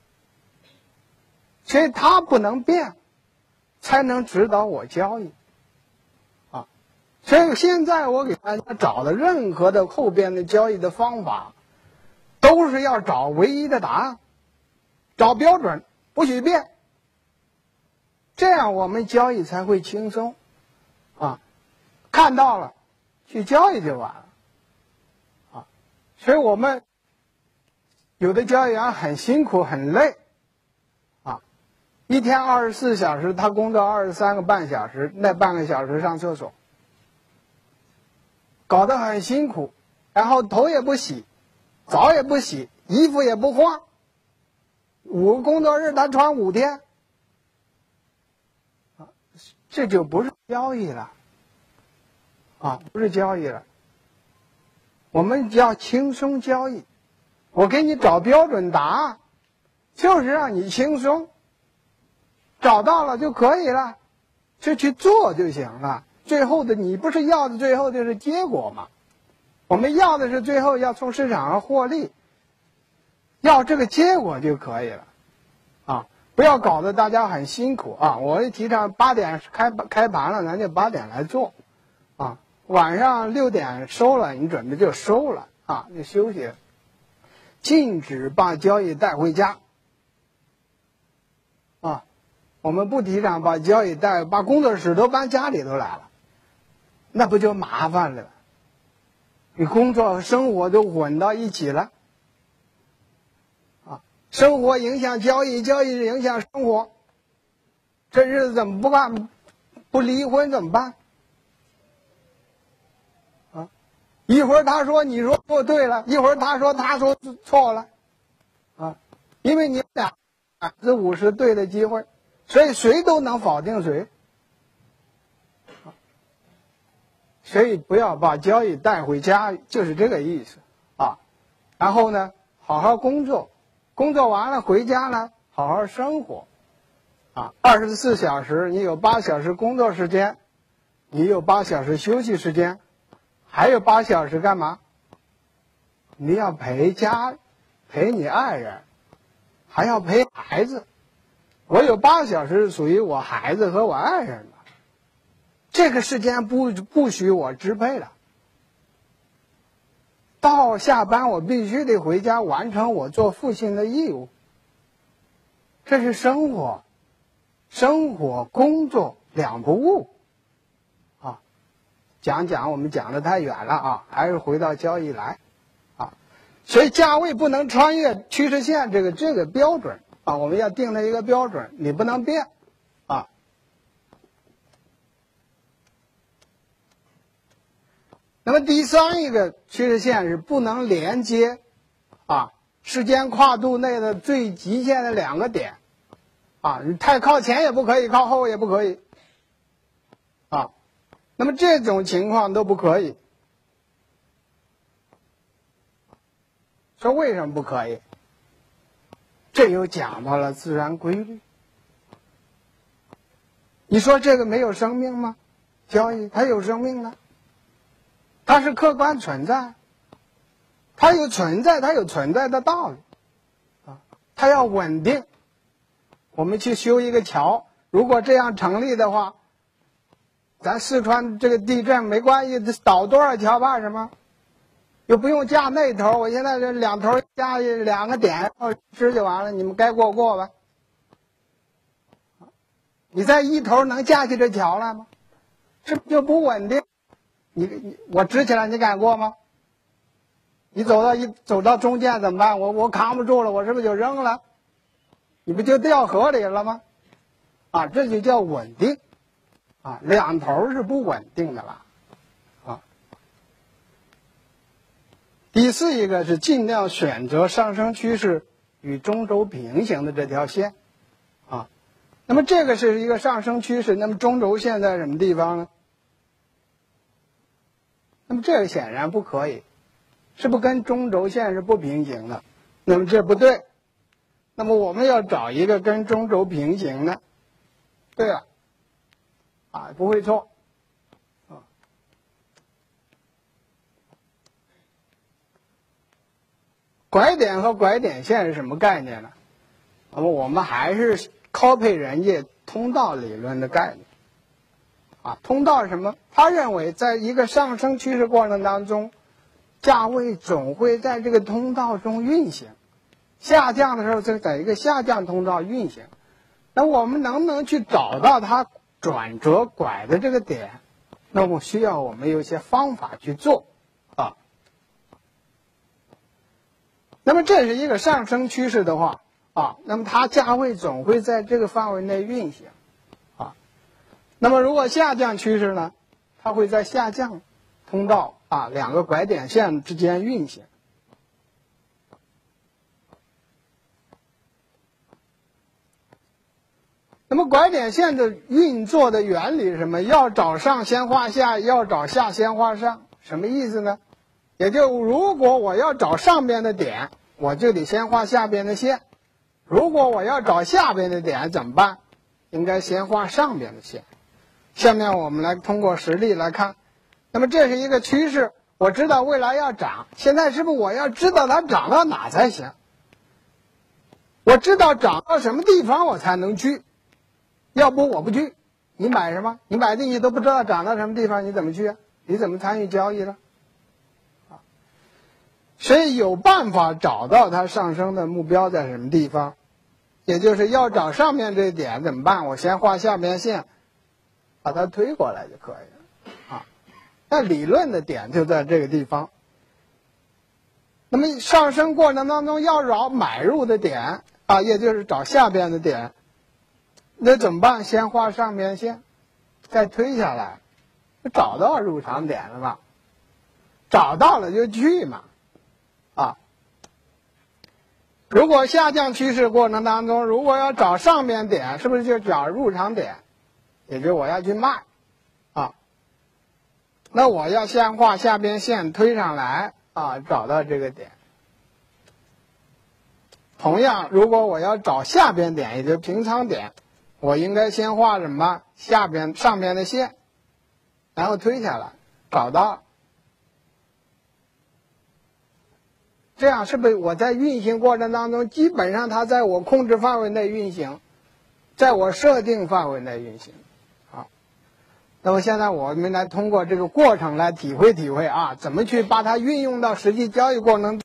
所以他不能变。才能指导我交易，啊，所以现在我给大家找的任何的后边的交易的方法，都是要找唯一的答案，找标准，不许变，这样我们交易才会轻松，啊，看到了，去交易就完了，啊，所以我们有的交易员很辛苦很累。一天二十四小时，他工作二十三个半小时，那半个小时上厕所，搞得很辛苦，然后头也不洗，澡也不洗，衣服也不换，五个工作日他穿五天，啊，这就不是交易了，啊，不是交易了，我们叫轻松交易，我给你找标准答案，就是让你轻松。找到了就可以了，就去做就行了。最后的你不是要的最后就是结果嘛？我们要的是最后要从市场上获利，要这个结果就可以了，啊，不要搞得大家很辛苦啊！我提倡八点开开盘了，咱就八点来做，啊，晚上六点收了，你准备就收了啊，就休息了。禁止把交易带回家，啊。我们不提倡把交易带，把工作室都搬家里头来了，那不就麻烦了？你工作和生活都混到一起了，啊，生活影响交易，交易影响生活，这日子怎么不办？不离婚怎么办？啊，一会儿他说你说错对了，一会儿他说他说错了，啊，因为你俩百分之五十对的机会。所以谁都能否定谁，所以不要把交易带回家，就是这个意思啊。然后呢，好好工作，工作完了回家呢，好好生活， 啊，二十四小时，你有八小时工作时间，你有八小时休息时间，还有八小时干嘛？你要陪家，陪你爱人，还要陪孩子。我有八小时属于我孩子和我爱人的，这个时间不不许我支配了。到下班我必须得回家完成我做父亲的义务。这是生活，生活工作两不误啊。讲讲我们讲的太远了啊，还是回到交易来啊。所以价位不能穿越趋势线这个这个标准啊，我们要定了一个标准，你不能变啊。那么第三一个趋势线是不能连接啊时间跨度内的最极限的两个点啊，你太靠前也不可以，靠后也不可以啊。那么这种情况都不可以。说为什么不可以？这又讲到了自然规律。你说这个没有生命吗？交易它有生命呢，它是客观存在，它有存在，它有存在的道理啊，它要稳定。我们去修一个桥，如果这样成立的话，咱四川这个地震没关系，倒多少桥怕什么？又不用架那头，我现在这两头架两个点支就完了，你们该过过吧。你在一头能架起这桥来吗？这就不稳定。你你我支起来，你敢过吗？你走到一走到中间怎么办？我我扛不住了，我是不是就扔了？你不就掉河里了吗？啊，这就叫稳定啊，两头是不稳定的了啊。第四一个是尽量选择上升趋势与中轴平行的这条线啊。那么这个是一个上升趋势，那么中轴线在什么地方呢？那么这个显然不可以，是不是跟中轴线是不平行的？那么这不对。那么我们要找一个跟中轴平行的，对啊，啊不会错啊。拐点和拐点线是什么概念呢？那么我们还是 copy 人家通道理论的概念啊。通道是什么？他认为在一个上升趋势过程当中，价位总会在这个通道中运行。下降的时候就在一个下降通道运行，那我们能不能去找到它转折拐的这个点？那么需要我们有一些方法去做啊。那么这是一个上升趋势的话啊，那么它价位总会在这个范围内运行啊。那么如果下降趋势呢，它会在下降通道啊两个拐点线之间运行。那么拐点线的运作的原理是什么？要找上先画下，要找下先画上，什么意思呢？也就如果我要找上边的点，我就得先画下边的线；如果我要找下边的点怎么办？应该先画上边的线。下面我们来通过实例来看。那么这是一个趋势，我知道未来要涨，现在是不是我要知道它涨到哪才行？我知道涨到什么地方我才能去。要不我不去，你买什么？你买进去都不知道涨到什么地方，你怎么去啊？你怎么参与交易呢？啊，所以有办法找到它上升的目标在什么地方，也就是要找上面这点怎么办？我先画下边线，把它推过来就可以了啊。那理论的点就在这个地方。那么上升过程当中要找买入的点啊，也就是找下边的点。那怎么办？先画上边线，再推下来，找到入场点了吧？找到了就去嘛，啊！如果下降趋势过程当中，如果要找上边点，是不是就找入场点？也就是我要去卖，啊，那我要先画下边线推上来，啊，找到这个点。同样，如果我要找下边点，也就是平仓点。 我应该先画什么？下边上边的线，然后推下来，找到了。这样是不是我在运行过程当中，基本上它在我控制范围内运行，在我设定范围内运行？好，那么现在我们来通过这个过程来体会体会啊，怎么去把它运用到实际交易过程中。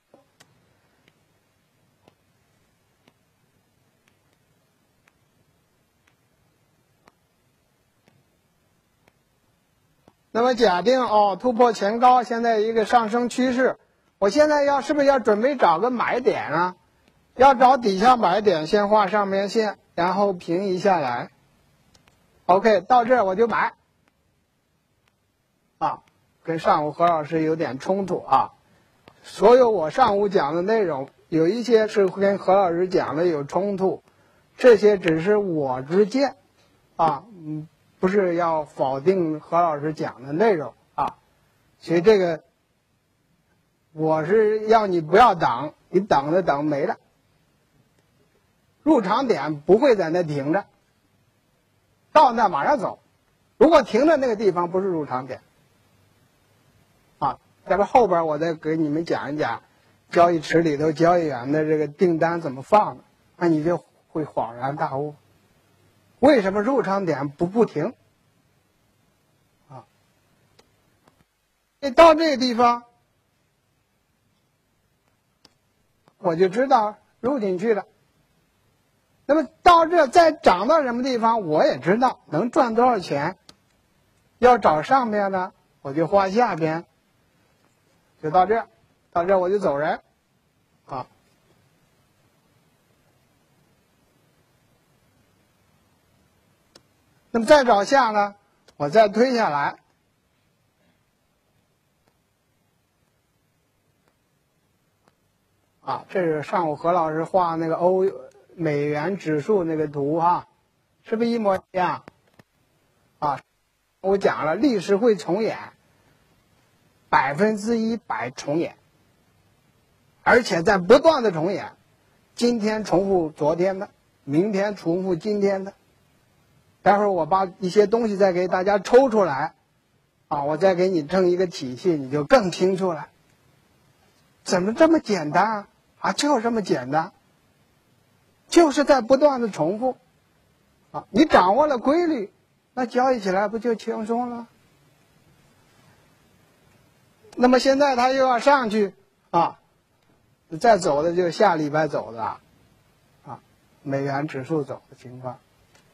那么假定哦，突破前高，现在一个上升趋势，我现在要是不是要准备找个买点啊？要找底下买点，先画上面线，然后平移下来。OK， 到这儿我就买。啊，跟上午何老师有点冲突啊。所有我上午讲的内容，有一些是跟何老师讲的有冲突，这些只是我之见啊，嗯。不是要否定何老师讲的内容啊，所以这个我是要你不要等，你等着等没了，入场点不会在那停着，到那马上走。如果停在那个地方，不是入场点啊。在这后边我再给你们讲一讲交易池里头交易员的这个订单怎么放的，那你就会恍然大悟。为什么入场点不不停？啊，你到这个地方，我就知道入进去了。那么到这再涨到什么地方，我也知道能赚多少钱。要找上面呢，我就画下边，就到这，到这我就走人，啊。那么再找下呢，我再推下来，啊，这是上午何老师画那个欧美元指数那个图哈，是不是一模一样？啊，我讲了历史会重演，百分之一百重演，而且在不断的重演，今天重复昨天的，明天重复今天的。待会儿我把一些东西再给大家抽出来，啊，我再给你正一个体系，你就更清楚了。怎么这么简单啊？啊，就这么简单，就是在不断的重复，啊，你掌握了规律，那交易起来不就轻松了？那么现在它又要上去啊，再走的就是下礼拜走的，啊，美元指数走的情况。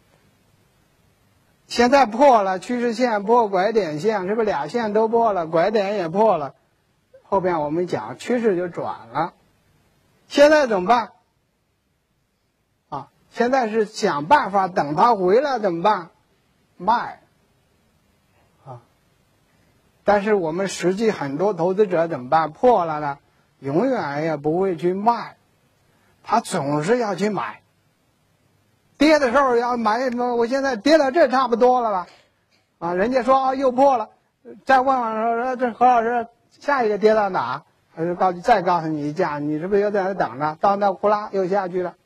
现在破了趋势线，破拐点线，是不是俩线都破了，拐点也破了？后边我们讲趋势就转了。现在怎么办？啊，现在是想办法等它回来怎么办？卖。啊，但是我们实际很多投资者怎么办？破了呢，永远也不会去卖，他总是要去买。跌的时候要买什么？我现在跌到这差不多了吧？啊，人家说啊又破了，再问问说这何老师下一个跌到哪？他就告再告诉你一价，你是不是又在那等着？到那呼啦又下去了，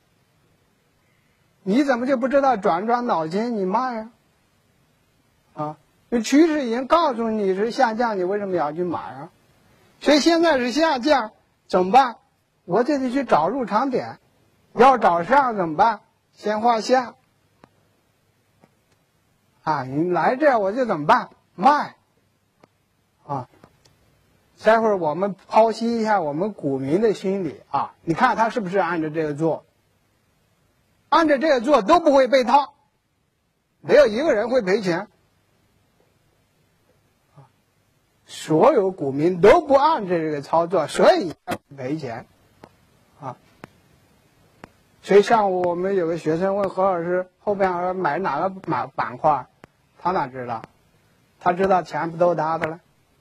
你怎么就不知道转转脑筋你卖啊？啊，这趋势已经告诉你是下降，你为什么要去买啊？所以现在是下降，怎么办？我就得去找入场点，要找上怎么办？先画下，啊，你来这我就怎么办？卖，啊，待会儿我们剖析一下我们股民的心理啊，你看他是不是按照这个做？按照这个做都不会被套，没有一个人会赔钱，啊，所有股民都不按照这个操作，所以赔钱。所以上午我们有个学生问何老师后边买哪个买板块，他哪知道？他知道钱不都他的了，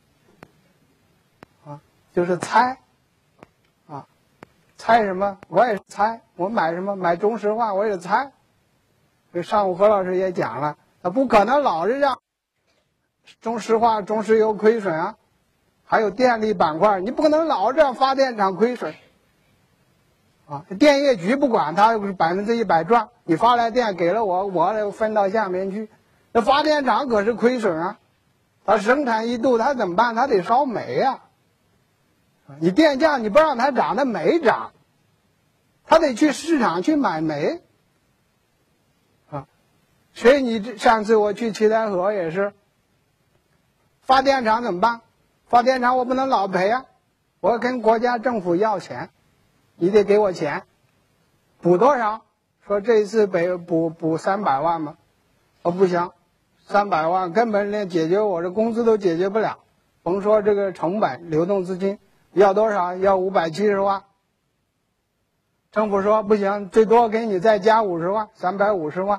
啊，就是猜，啊，猜什么？我也是猜，我买什么？买中石化我也猜。这上午何老师也讲了，他不可能老是让中石化、中石油亏损啊，还有电力板块，你不可能老是让发电厂亏损。 啊，电业局不管，它是百分之一百赚，你发来电给了我，我分到下面去。那发电厂可是亏损啊，它生产一度它怎么办？它得烧煤呀、啊。你电价你不让它涨，它没涨，它得去市场去买煤啊。所以你这上次我去七台河也是，发电厂怎么办？发电厂我不能老赔啊，我跟国家政府要钱。你得给我钱，补多少？说这一次补补补三百万吗？哦，不行，三百万根本连解决我的工资都解决不了，甭说这个成本、流动资金，要多少？要五百七十万。政府说不行，最多给你再加五十万，三百五十万。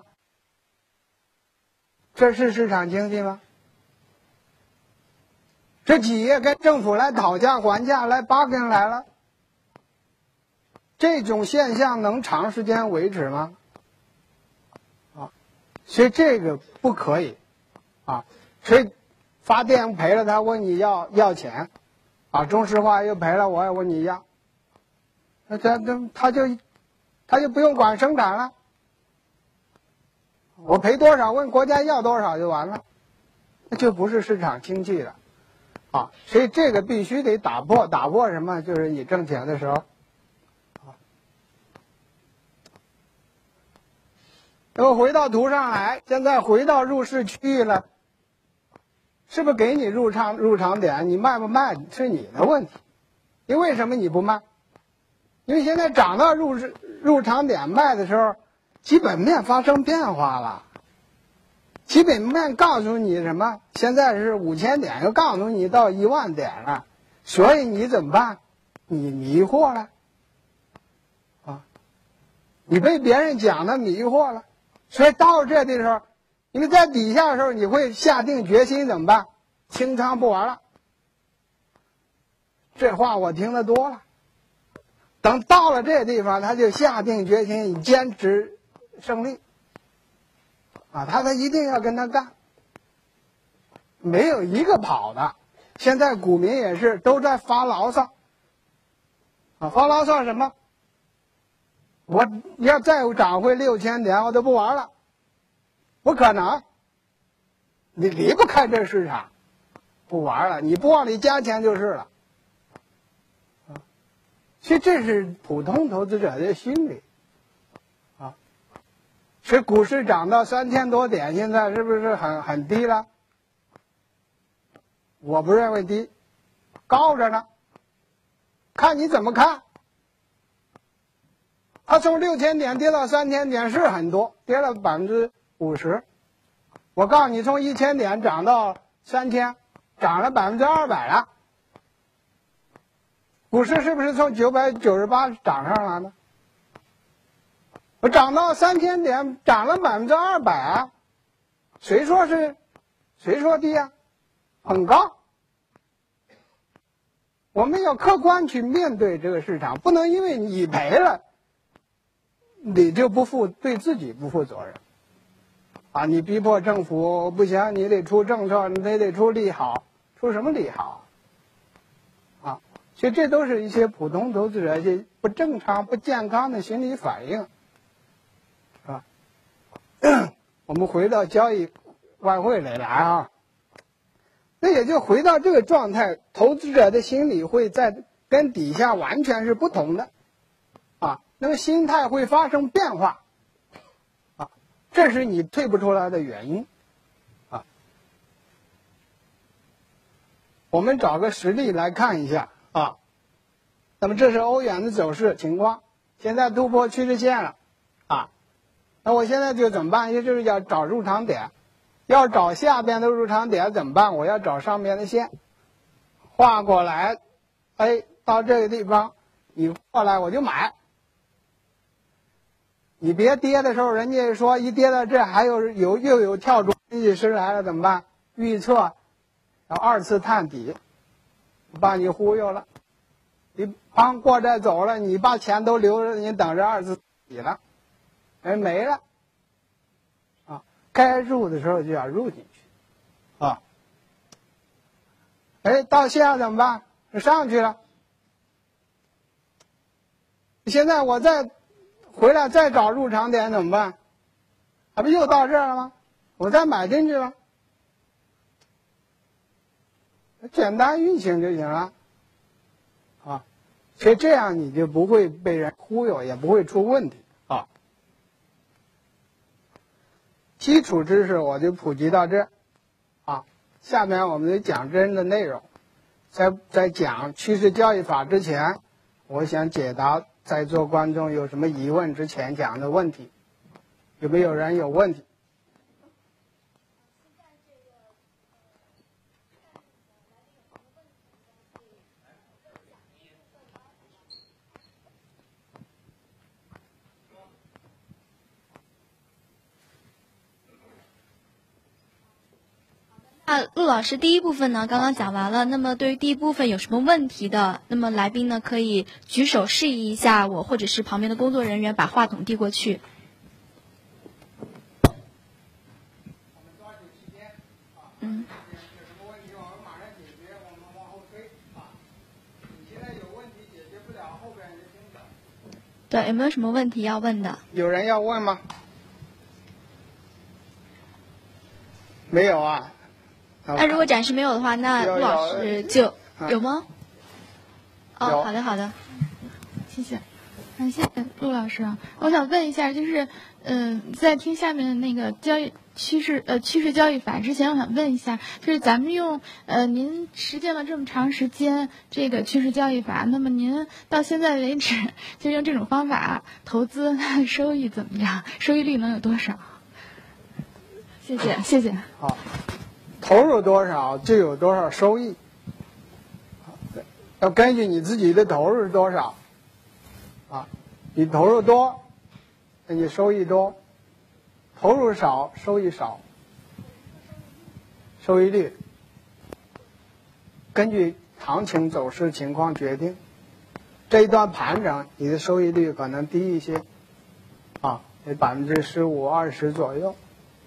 这是市场经济吗？这企业跟政府来讨价还价，来bargain来了。这种现象能长时间维持吗？啊，所以这个不可以，啊，所以发电赔了他问你要要钱，啊，中石化又赔了我也问你要，那这这他就他就不用管生产了，我赔多少问国家要多少就完了，那就不是市场经济了，啊，所以这个必须得打破，打破什么？就是你挣钱的时候。那么回到图上来，现在回到入市区域了，是不是给你入场入场点？你卖不卖是你的问题。因为为什么你不卖？因为现在涨到入市入场点卖的时候，基本面发生变化了。基本面告诉你什么？现在是五千点，又告诉你到一万点了，所以你怎么办？你迷惑了，啊，你被别人讲的迷惑了。所以到这的时候，因为在底下的时候，你会下定决心怎么办？清仓不玩了。这话我听得多了。等到了这地方，他就下定决心坚持胜利。啊，他他一定要跟他干，没有一个跑的。现在股民也是都在发牢骚。啊，发牢骚什么？我要再涨回六千点，我都不玩了，不可能。你离不开这市场，不玩了，你不往里加钱就是了。啊，其实这是普通投资者的心理。啊，是股市涨到三千多点，现在是不是很很低了？我不认为低，高着呢，看你怎么看。它从六千点跌到三千点是很多，跌了百分之五十。我告诉你，从一千点涨到三千，涨了百分之二百了。股市是不是从九百九十八涨上来呢？我涨到三千点，涨了百分之二百啊！谁说是？谁说低啊？很高。我们要客观去面对这个市场，不能因为你赔了。你就不负对自己不负责任，啊！你逼迫政府不行，你得出政策，你得得出利好，出什么利好？啊！所以这都是一些普通投资者一些不正常、不健康的心理反应，啊！我们回到交易外汇里来啊，那也就回到这个状态，投资者的心理会在跟底下完全是不同的，啊！那么心态会发生变化，啊，这是你退不出来的原因，啊，我们找个实例来看一下啊。那么这是欧元的走势情况，现在突破趋势线了，啊，那我现在就怎么办？也就是要找入场点，要找下边的入场点怎么办？我要找上边的线，画过来，哎，到这个地方你过来我就买。你别跌的时候，人家说一跌到这还有有又有跳出分析师来了怎么办？预测，然后二次探底，把你忽悠了，你帮过这走了，你把钱都留着，你等着二次底了，哎没了，啊，该入的时候就要入进去，啊，哎到现在怎么办？上去了。 现在我再回来再找入场点怎么办？还不又到这儿了吗？我再买进去了，简单运行就行了，啊，所以这样你就不会被人忽悠，也不会出问题啊。基础知识我就普及到这儿，啊，下面我们就讲真的内容。在在讲趋势交易法之前，我想解答在座观众有什么疑问之前讲的问题，有没有人有问题？ 那陆老师，第一部分呢刚刚讲完了，那么对于第一部分有什么问题的，那么来宾呢可以举手示意一下我，或者是旁边的工作人员把话筒递过去。嗯。对，有没有什么问题要问的？ 有人要问吗？没有啊。 那如果暂时没有的话，那陆老师就有吗？哦，好的好的， 谢谢，感谢陆老师啊。我想问一下，就是嗯、呃，在听下面的那个交易趋势呃趋势交易法之前，我想问一下，就是咱们用呃您实践了这么长时间这个趋势交易法，那么您到现在为止就用这种方法投资，收益怎么样？收益率能有多少？谢谢谢谢。 好。投入多少就有多少收益，要根据你自己的投入是多少，啊，你投入多，那你收益多；投入少，收益少。收益率根据行情走势情况决定。这一段盘整，你的收益率可能低一些，啊，得百分之十五、二十左右。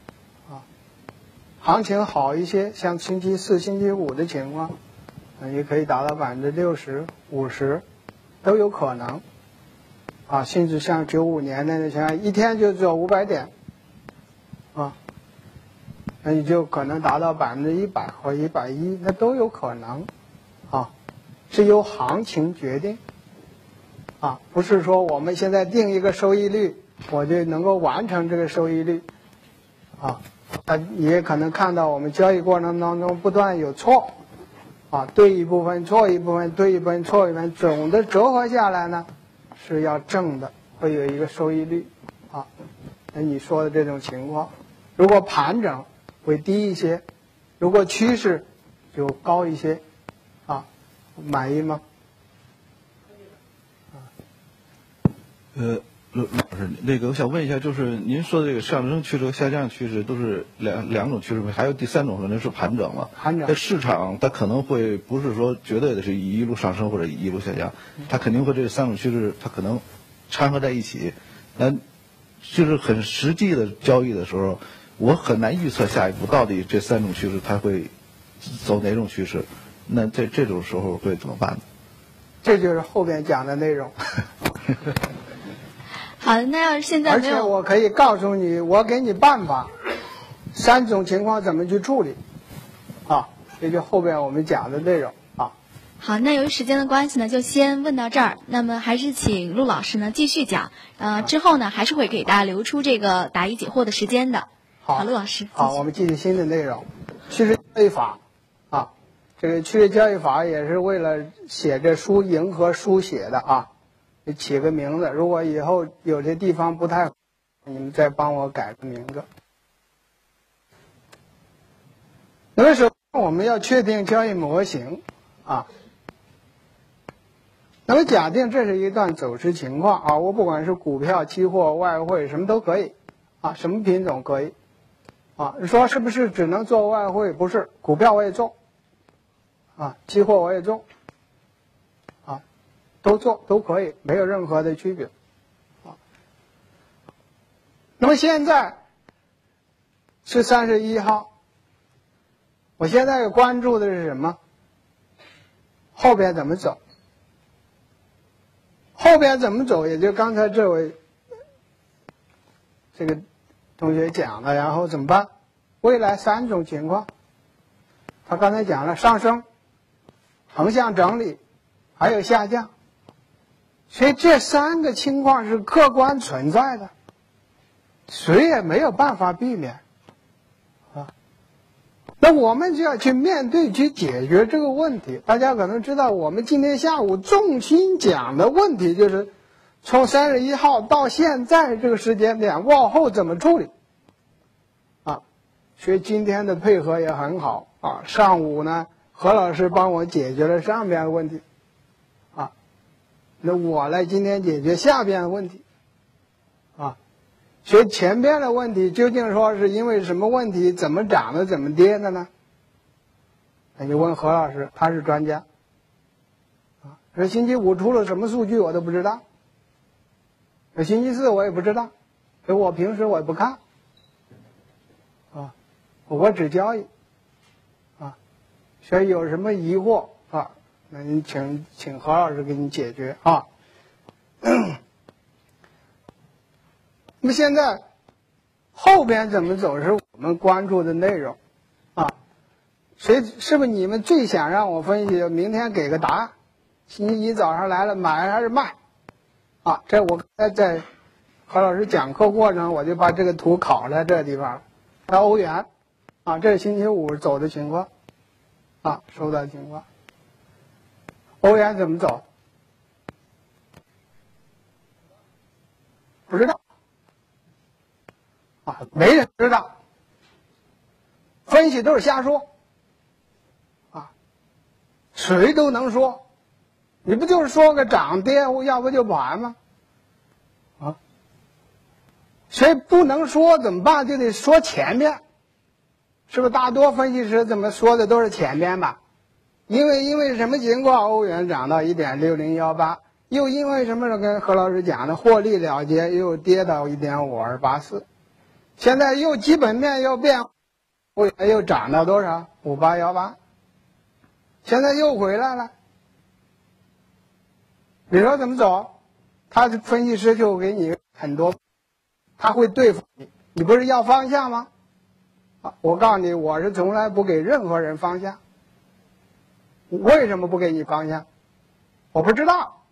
行情好一些，像星期四、星期五的情况，也可以达到百分之六十、五十，都有可能。啊，甚至像九五年的那些，一天就只有五百点，啊，那你就可能达到百分之一百或一百一，那都有可能。啊，是由行情决定。啊，不是说我们现在定一个收益率，我就能够完成这个收益率。啊。啊，你也可能看到我们交易过程当中不断有错，啊，对一部分错一部分，对一部分错一部分，总的折合下来呢是要正的，会有一个收益率，啊，那你说的这种情况，如果盘整会低一些，如果趋势就高一些，啊，满意吗？ 呃。陆老师，那个我想问一下，就是您说的这个上升趋势和下降趋势都是两两种趋势，还有第三种可能是盘整嘛？ 盘整。 在市场它可能会不是说绝对的是一路上升或者一路下降，它肯定会这三种趋势它可能掺和在一起。那就是很实际的交易的时候，我很难预测下一步到底这三种趋势它会走哪种趋势。那在这种时候会怎么办呢？ 这就是后边讲的内容。 好的，那要是现在没有， 而且我可以告诉你，我给你办法，三种情况怎么去处理，啊，这就后边我们讲的内容啊。 好，那由于时间的关系呢，就先问到这儿。那么还是请陆老师呢继续讲，呃，之后呢还是会给大家留出这个答疑解惑的时间的。 好， 好，陆老师。 好，我们继续新的内容，趋势交易法啊，这个趋势交易法也是为了写这书迎合书写的啊。起个名字，如果以后有些地方不太好，你们再帮我改个名字。那么首先我们要确定交易模型啊。那么假定这是一段走势情况啊，我不管是股票、期货、外汇什么都可以啊，什么品种可以啊？你说是不是只能做外汇？不是，股票我也做啊，期货我也做。都做都可以，没有任何的区别。啊，那么现在是三十一号，我现在关注的是什么？后边怎么走？ 后边怎么走，也就刚才这位这个同学讲了，然后怎么办？未来三种情况，他刚才讲了上升、横向整理，还有下降，所以这三个情况是客观存在的，谁也没有办法避免啊。那我们就要去面对、去解决这个问题。大家可能知道，我们今天下午重心讲的问题就是从三十一号到现在这个时间点往后怎么处理啊。所以今天的配合也很好啊。上午呢，何老师帮我解决了上边的问题啊，那我来今天解决下边的问题啊。所以前边的问题究竟说是因为什么问题，怎么涨的，怎么跌的呢？那就问何老师，他是专家啊。这星期五出了什么数据我都不知道，这星期四我也不知道，所以我平时我也不看啊，我只交易啊。所以有什么疑惑啊，那你请请何老师给你解决啊。那么现在后边怎么走是我们关注的内容啊。谁是不是你们最想让我分析？明天给个答案。星期一早上来了，买还是卖？啊，这我刚才在何老师讲课过程，我就把这个图拷在这地方了。那欧元啊，这是星期五走的情况啊，收到情况。欧元怎么走？不知道。啊，没人知道，分析都是瞎说，啊，谁都能说，你不就是说个涨跌，要不就盘吗？啊，所以不能说怎么办？就得说前面，是不是？大多分析师怎么说的都是前面吧？因为因为什么情况，欧元涨到一点六零一八，又因为什么？跟何老师讲的，获利了结，又跌到一点五二八四。现在又基本面又变，欧元又涨到多少？五八幺八，现在又回来了。你说怎么走？他的分析师就给你很多，他会对付你。你不是要方向吗？啊，我告诉你，我是从来不给任何人方向。为什么不给你方向？我不知道，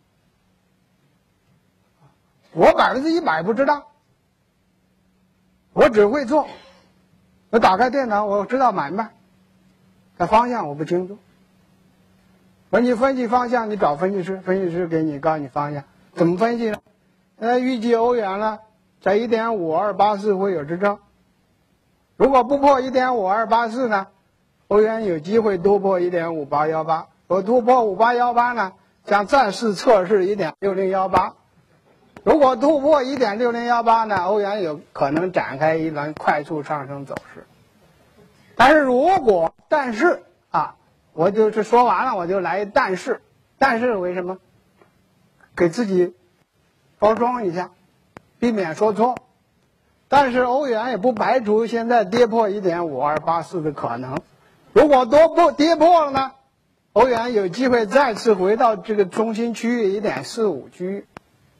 我百分之一百不知道。我只会做，我打开电脑，我知道买卖，但方向我不清楚。我说你分析方向，你找分析师，分析师给你告诉你方向，怎么分析呢？呃，预计欧元呢，在一点五二八四会有支撑，如果不破一点五二八四呢，欧元有机会突破一点五八一八，我突破五八一八呢，将暂时测试一点六零一八。如果突破一点六零一八呢，欧元有可能展开一轮快速上升走势。但是如果但是啊，我就是说完了，我就来一但是，但是为什么？给自己包装一下，避免说错。但是欧元也不排除现在跌破一点五二八四的可能。如果多破跌破了呢，欧元有机会再次回到这个中心区域一点四五区域。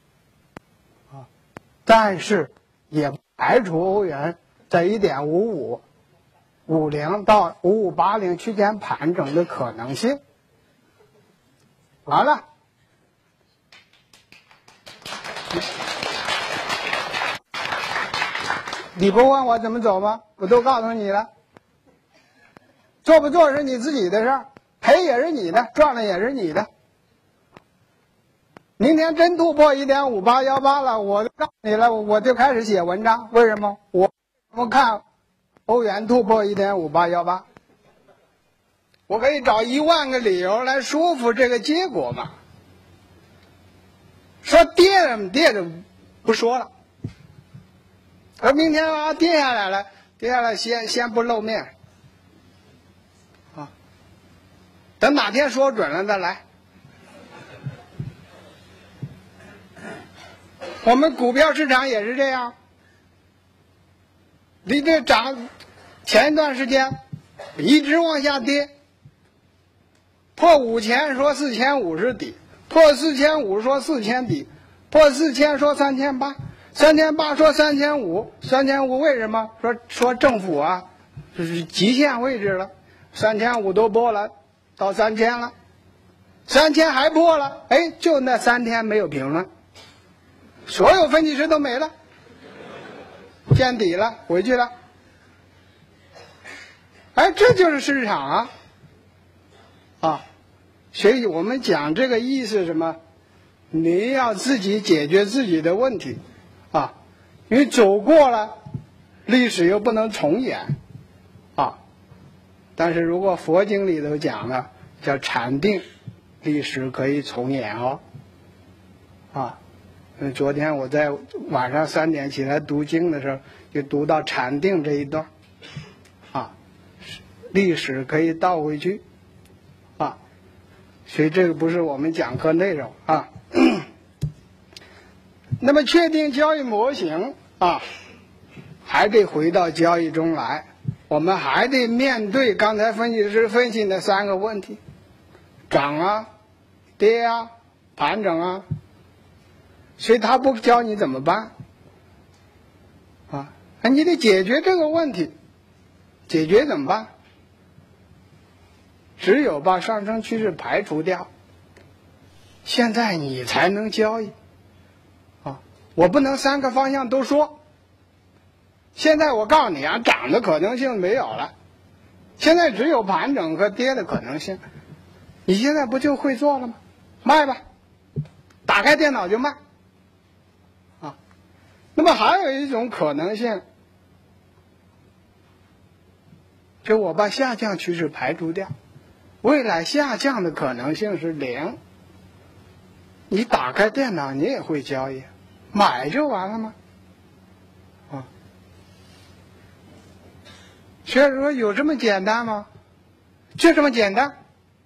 但是也不排除欧元在一点五五五零到五五八零区间盘整的可能性。完了，你不问我怎么走吗？我都告诉你了。做不做是你自己的事儿，赔也是你的，赚了也是你的。明天真突破一点五八一八了，我就告诉你了，我就开始写文章。为什么？我我看欧元突破一点五八一八，我可以找一万个理由来说服这个结果嘛。说跌了跌了不说了，而明天啊跌下来了，跌下来先先不露面啊，等哪天说准了再来。我们股票市场也是这样，你这涨，前一段时间一直往下跌，破五千说四千五是底， 破四千五说四千底，破四千说三千八，三千八说三千五，三千五为什么？说说政府啊，这是极限位置了，三千五都破了，到三千了，三千还破了，哎，就那三天没有评论，所有分析师都没了，见底了，回去了。哎，这就是市场啊！啊，所以我们讲这个意思是什么？你要自己解决自己的问题啊！因为走过了，历史又不能重演啊。但是如果佛经里头讲的叫禅定，历史可以重演哦。啊，嗯，昨天我在晚上三点起来读经的时候，就读到禅定这一段。历史可以倒回去，啊，所以这个不是我们讲课内容啊。那么确定交易模型啊，还得回到交易中来，我们还得面对刚才分析师分析的三个问题：涨啊、跌啊、盘整啊。所以他不教你怎么办啊？你得解决这个问题，解决怎么办？只有把上升趋势排除掉，现在你才能交易啊！我不能三个方向都说。现在我告诉你啊，涨的可能性没有了，现在只有盘整和跌的可能性。你现在不就会做了吗？卖吧，打开电脑就卖啊！那么还有一种可能性，就我把下降趋势排除掉。未来下降的可能性是零，你打开电脑你也会交易，买就完了吗？啊，所以说有这么简单吗？就这么简单，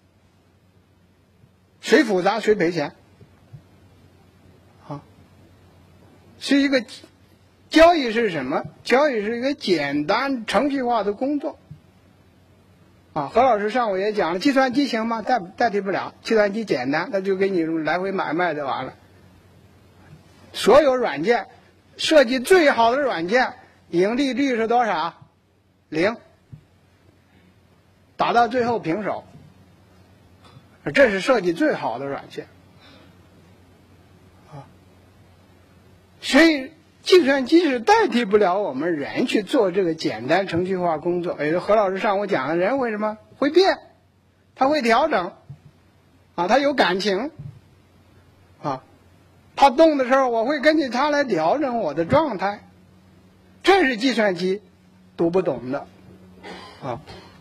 谁复杂谁赔钱，啊，是一个交易是什么？交易是一个简单程序化的工作。啊，何老师上午也讲了，计算机行吗？代代替不了，计算机简单，那就给你来回买卖就完了。所有软件设计最好的软件，盈利率是多少？零，打到最后平手。这是设计最好的软件。啊，所以计算机是代替不了我们人去做这个简单程序化工作。也就何老师上午讲的，人为什么会变？他会调整，啊，他有感情，啊，他动的时候，我会根据他来调整我的状态。这是计算机读不懂的，啊。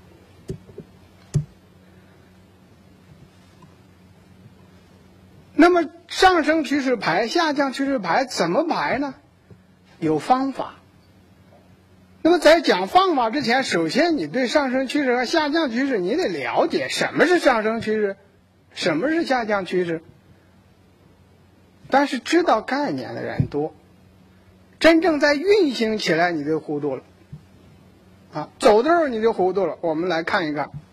那么上升趋势排、下降趋势排怎么排呢？有方法。那么在讲方法之前，首先你对上升趋势和下降趋势你得了解什么是上升趋势，什么是下降趋势。但是知道概念的人多，真正在运行起来你就糊涂了，啊，走的时候你就糊涂了。我们来看一看。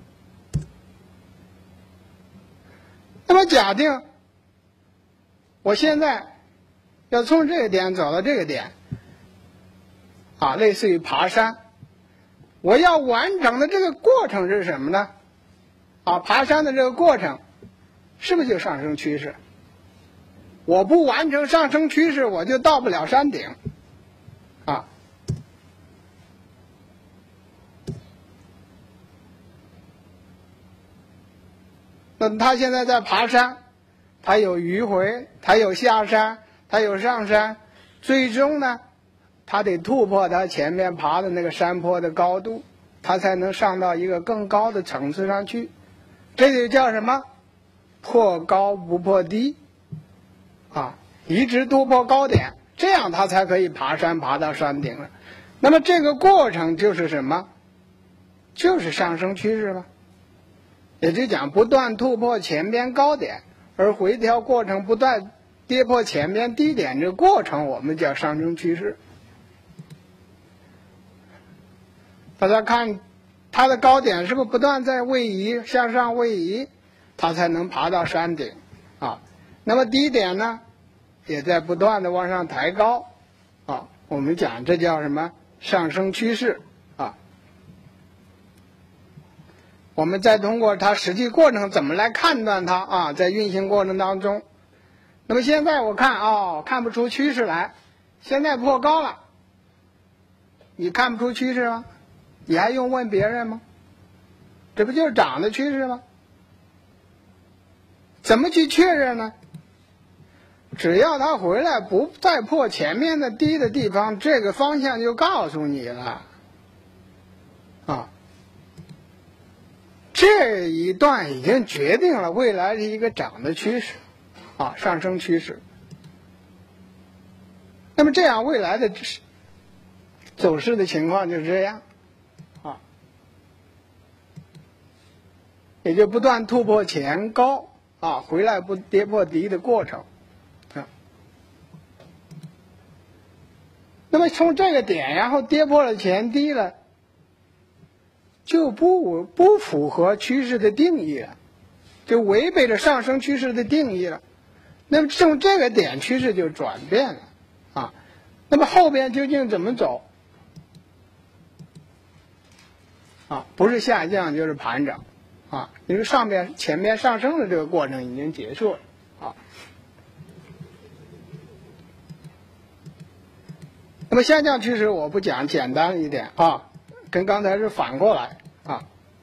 那么假定我现在要从这个点走到这个点，啊，类似于爬山，我要完成的这个过程是什么呢？啊，爬山的这个过程是不是就上升趋势？我不完成上升趋势，我就到不了山顶，啊。那他现在在爬山，他有迂回，他有下山，他有上山，最终呢，他得突破他前面爬的那个山坡的高度，他才能上到一个更高的层次上去。这就叫什么？破高不破低，啊，一直突破高点，这样他才可以爬山爬到山顶了。那么这个过程就是什么？就是上升趋势了。也就讲不断突破前边高点，而回调过程不断跌破前边低点，这个过程我们叫上升趋势。大家看它的高点是不是不断在位移，向上位移，它才能爬到山顶。 啊。那么低点呢，也在不断的往上抬高啊。我们讲这叫什么？上升趋势啊。我们再通过它实际过程怎么来判断它啊？在运行过程当中，那么现在我看哦，看不出趋势来，现在破高了，你看不出趋势吗？你还用问别人吗？这不就是涨的趋势吗？怎么去确认呢？只要它回来不再破前面的低的地方，这个方向就告诉你了啊。这一段已经决定了未来是一个涨的趋势啊，上升趋势。那么这样未来的走势的情况就是这样啊，也就不断突破前高啊，回来不跌破低的过程啊。那么从这个点，然后跌破了前低了，就不不符合趋势的定义了，就违背了上升趋势的定义了。那么从这个点，趋势就转变了啊。那么后边究竟怎么走啊？不是下降就是盘整啊，因为上边前面上升的这个过程已经结束了啊。那么下降趋势我不讲，简单一点啊。跟刚才是反过来啊。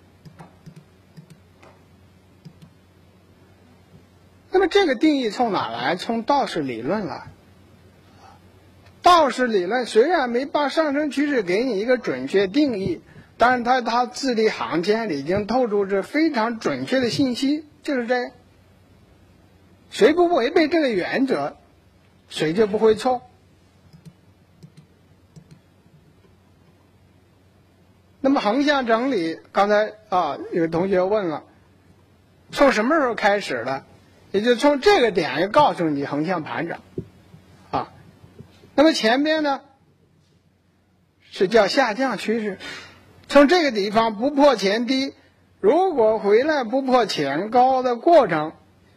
那么这个定义从哪来？从道氏理论来。道氏理论虽然没把上升趋势给你一个准确定义，但是它它字里行间里已经透出这非常准确的信息，就是这样。谁不违背这个原则，谁就不会错。那么横向整理，刚才啊有个同学问了，从什么时候开始的？也就从这个点就告诉你横向盘整啊。那么前边呢是叫下降趋势，从这个地方不破前低，如果回来不破前高的过程，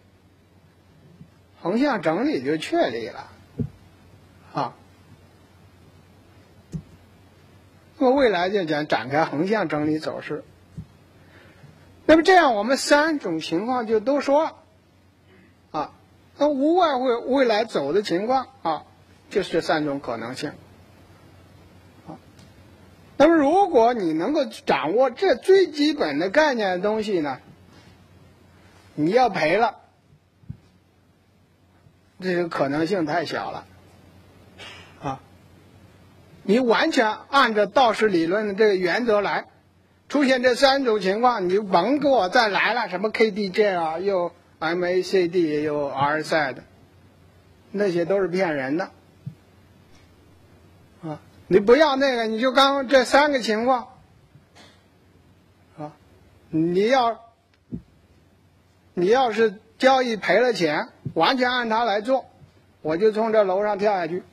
横向整理就确立了啊。那么未来就讲展开横向整理走势。那么这样我们三种情况就都说了啊。那无外乎未来走的情况啊，就是这三种可能性啊。那么如果你能够掌握这最基本的概念的东西呢，你要赔了，这个可能性太小了啊。你完全按照道氏理论的这个原则来，出现这三种情况，你就甭给我再来了，什么 K D J 啊，又 M A C D 又 R S I 的，那些都是骗人的啊！你不要那个，你就刚这三个情况啊，你要你要是交易赔了钱，完全按它来做，我就从这楼上跳下去。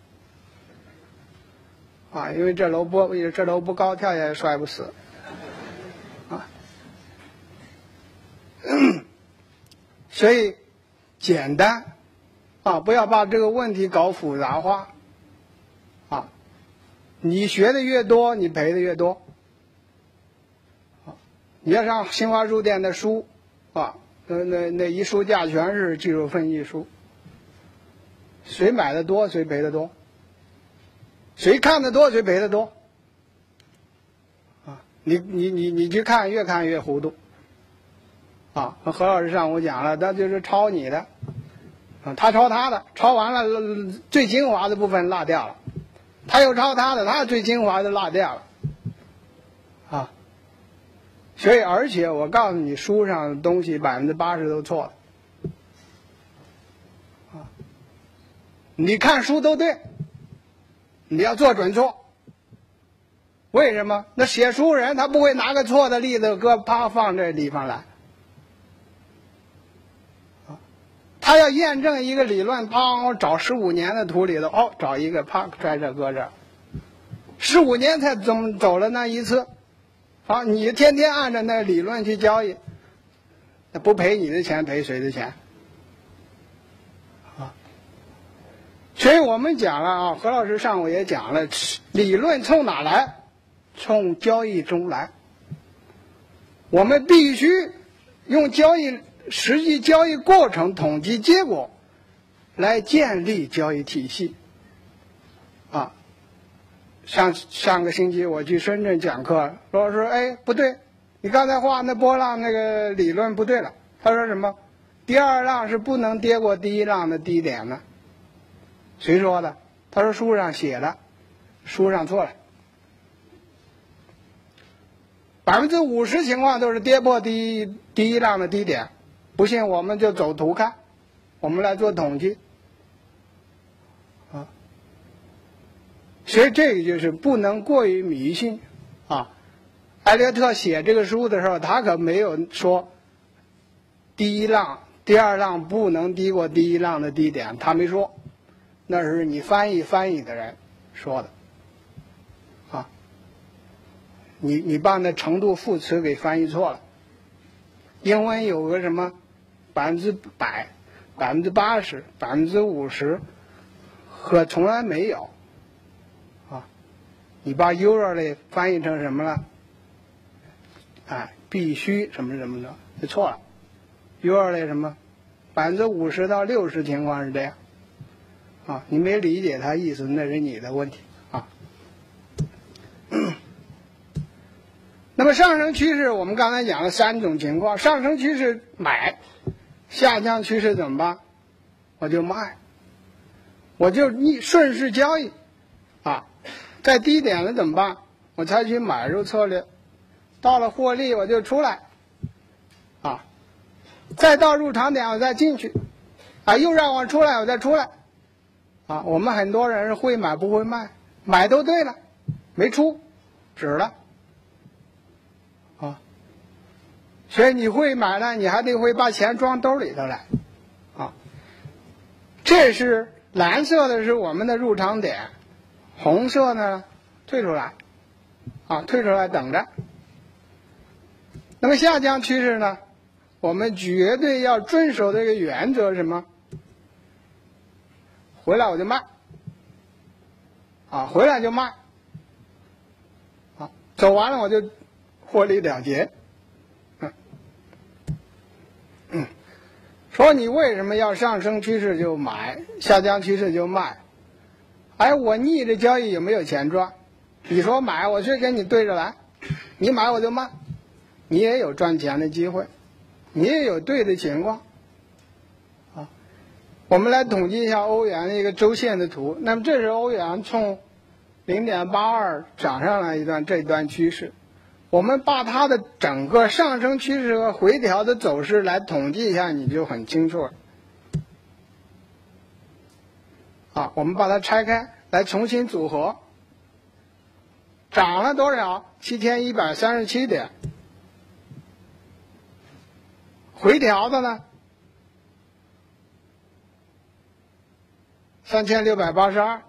啊，因为这楼不这楼不高，跳下去摔不死，啊，所以简单啊，不要把这个问题搞复杂化啊。你学的越多，你赔的越多啊。你要上新华书店的书啊，那那那一书架全是技术分析书，谁买的多，谁赔的多。谁看得多谁赔得多啊！你你你你去看，越看越糊涂啊！何老师上午讲了，他就是抄你的啊，他抄他的，抄完了最精华的部分落掉了，他又抄他的，他最精华的落掉了啊！所以，而且我告诉你，书上的东西百分之八十都错了啊！你看书都对。你要做准错，为什么？那写书人他不会拿个错的例子搁啪放这地方来，他要验证一个理论，啪找十五年的图里头，哦，找一个啪在这搁这，十五年才怎么走了那一次，好，你天天按照那理论去交易，那不赔你的钱，赔谁的钱？ 所以我们讲了啊，何老师上午也讲了，理论从哪来？从交易中来。我们必须用交易实际交易过程统计结果来建立交易体系。啊，上上个星期我去深圳讲课，老师说：“哎，不对，你刚才画那波浪那个理论不对了。”他说什么？第二浪是不能跌过第一浪的低点的。谁说的？他说书上写的，书上错了。百分之五十情况都是跌破第一第一浪的低点，不信我们就走图看，我们来做统计。啊，所以这个就是不能过于迷信啊。艾略特写这个书的时候，他可没有说第一浪、第二浪不能低过第一浪的低点，他没说。那是你翻译翻译的人说的，啊，你你把那程度副词给翻译错了。英文有个什么百分之百、百分之八十、百分之五十，和从来没有，啊，你把 usually 翻译成什么了？哎，必须什么什么的，就错了。usually 什么？百分之五十到六十情况是这样。啊，你没理解他意思，那是你的问题啊。那么上升趋势，我们刚才讲了三种情况：上升趋势买，下降趋势怎么办？我就卖，我就逆顺势交易啊。在低点了怎么办？我采取买入策略，到了获利我就出来啊，再到入场点我再进去啊，又让我出来我再出来。啊，我们很多人是会买不会卖，买都对了，没出，止了，啊，所以你会买呢，你还得会把钱装兜里头来，啊，这是蓝色的是我们的入场点，红色呢退出来，啊，退出来等着。那么下降趋势呢，我们绝对要遵守这个原则是什么？回来我就卖，啊，回来就卖，啊，走完了我就获利了结，嗯，嗯，说你为什么要上升趋势就买，下降趋势就卖？哎，我逆着交易有没有钱赚？你说买，我去跟你对着来，你买我就卖，你也有赚钱的机会，你也有对的情况。我们来统计一下欧元的一个周线的图，那么这是欧元从 零点八二 涨上来一段这段趋势，我们把它的整个上升趋势和回调的走势来统计一下，你就很清楚了。啊，我们把它拆开来重新组合，涨了多少？七千一百三十七点，回调的呢？三千六百八十二，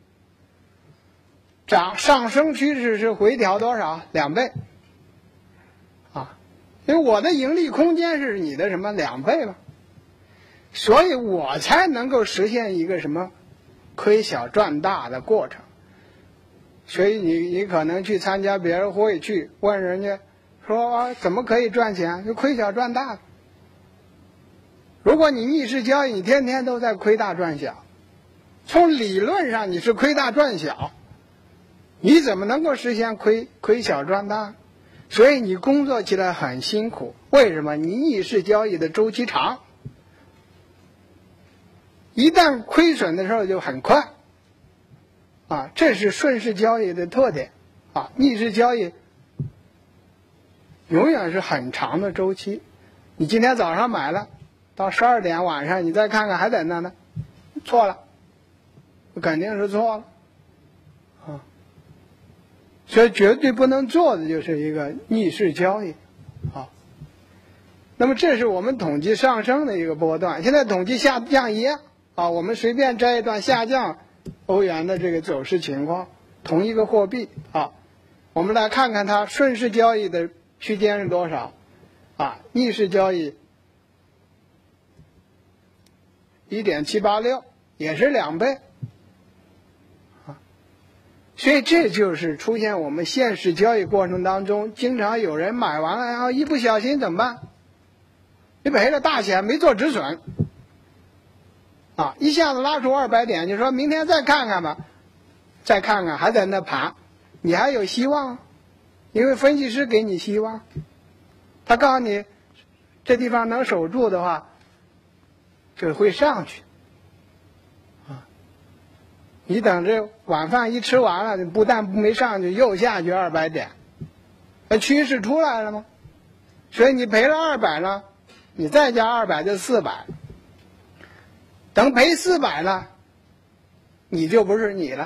涨上升趋势是回调多少？两倍，啊，因为我的盈利空间是你的什么两倍嘛，所以我才能够实现一个什么亏小赚大的过程。所以你你可能去参加别人会去问人家说啊，怎么可以赚钱？就亏小赚大。如果你逆势交易，你天天都在亏大赚小。从理论上你是亏大赚小，你怎么能够实现亏亏小赚大？所以你工作起来很辛苦。为什么？你逆势交易的周期长，一旦亏损的时候就很快，啊，这是顺势交易的特点啊。逆势交易永远是很长的周期。你今天早上买了，到十二点晚上你再看看还在那呢，错了。肯定是错了，啊，所以绝对不能做的就是一个逆势交易，啊，那么这是我们统计上升的一个波段，现在统计下降一样，啊，我们随便摘一段下降欧元的这个走势情况，同一个货币，啊，我们来看看它顺势交易的区间是多少，啊，逆势交易 一点七八六 也是两倍。 所以这就是出现我们现实交易过程当中，经常有人买完了，然后一不小心怎么办？你赔了大钱，没做止损，啊，一下子拉出二百点，就说明天再看看吧，再看看还在那盘，你还有希望，因为分析师给你希望，他告诉你这地方能守住的话，就会上去。你等着晚饭一吃完了，不但没上去，又下去二百点，那趋势出来了吗？所以你赔了二百了，你再加二百就四百。等赔四百了，你就不是你了。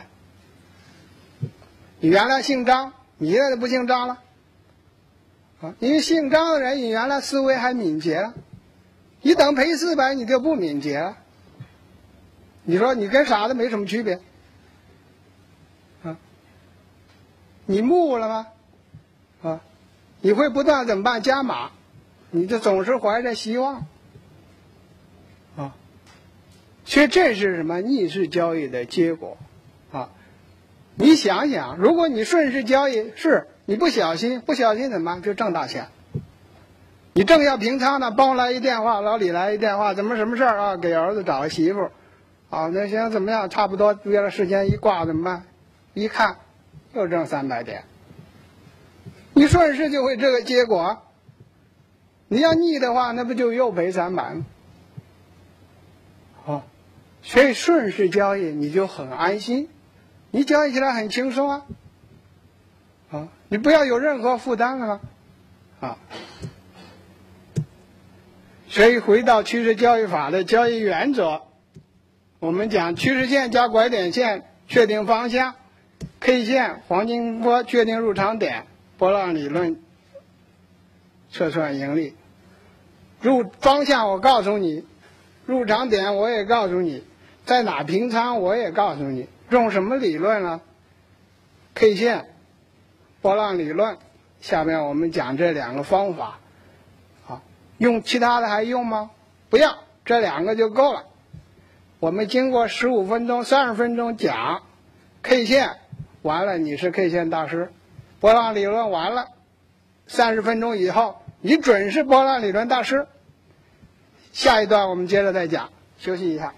你原来姓张，你现在就不姓张了，啊，因为姓张的人，你原来思维还敏捷了，你等赔四百，你就不敏捷了。你说你跟傻子没什么区别，啊，你木了吗？啊，你会不断怎么办？加码，你就总是怀着希望，啊，所以这是什么？逆势交易的结果，啊，你想想，如果你顺势交易，是你不小心，不小心怎么办？就挣大钱。你正要平仓呢，帮我来一电话，老李来一电话，怎么什么事儿啊？给儿子找个媳妇。啊，那行怎么样？差不多约了时间一挂怎么办？一看，又挣三百点。你顺势就会这个结果，你要逆的话，那不就又赔三百吗？好，所以顺势交易你就很安心，你交易起来很轻松啊。啊，你不要有任何负担了啊。所以回到趋势交易法的交易原则。我们讲趋势线加拐点线确定方向 ，K 线黄金波确定入场点，波浪理论测算盈利。入方向我告诉你，入场点我也告诉你，在哪平仓我也告诉你。用什么理论呢 ？K 线、波浪理论。下面我们讲这两个方法。好，用其他的还用吗？不要，这两个就够了。我们经过十五分钟、三十分钟讲 K 线，完了你是 K 线大师；波浪理论完了，三十分钟以后你准是波浪理论大师。下一段我们接着再讲，休息一下。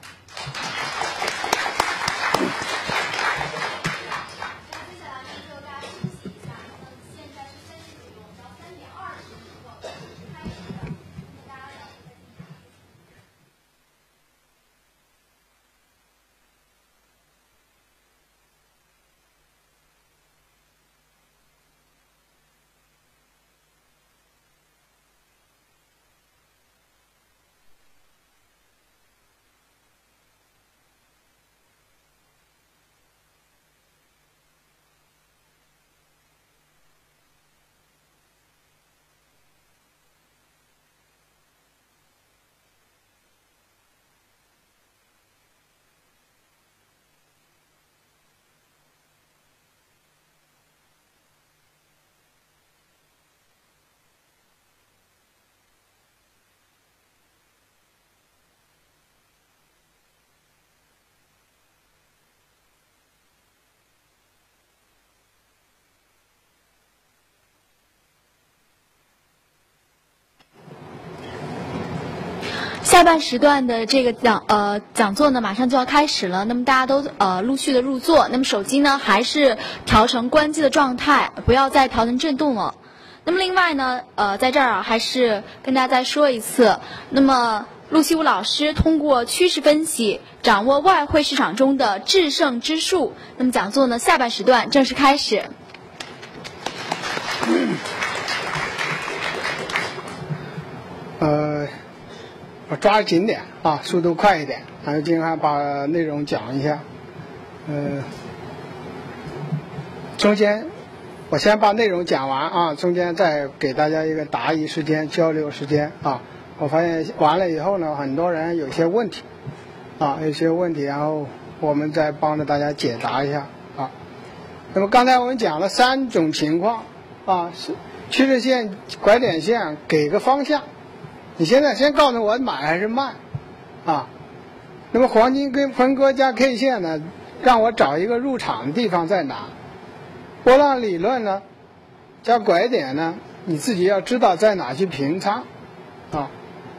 下半时段的这个讲呃讲座呢，马上就要开始了。那么大家都呃陆续的入座。那么手机呢，还是调成关机的状态，不要再调成震动了。那么另外呢，呃，在这儿啊，还是跟大家再说一次。那么陆西武老师通过趋势分析，掌握外汇市场中的制胜之术。那么讲座呢，下半时段正式开始。 呃。我抓紧点啊，速度快一点，然后尽量把内容讲一下。呃，中间我先把内容讲完啊，中间再给大家一个答疑时间、交流时间啊。我发现完了以后呢，很多人有些问题啊，有些问题，然后我们再帮着大家解答一下啊。那么刚才我们讲了三种情况啊，是趋势线、拐点线，给个方向。你现在先告诉我买还是卖，啊，那么黄金跟分割加 K 线呢，让我找一个入场的地方在哪？ 波浪理论呢，加拐点呢，你自己要知道在哪去平仓啊。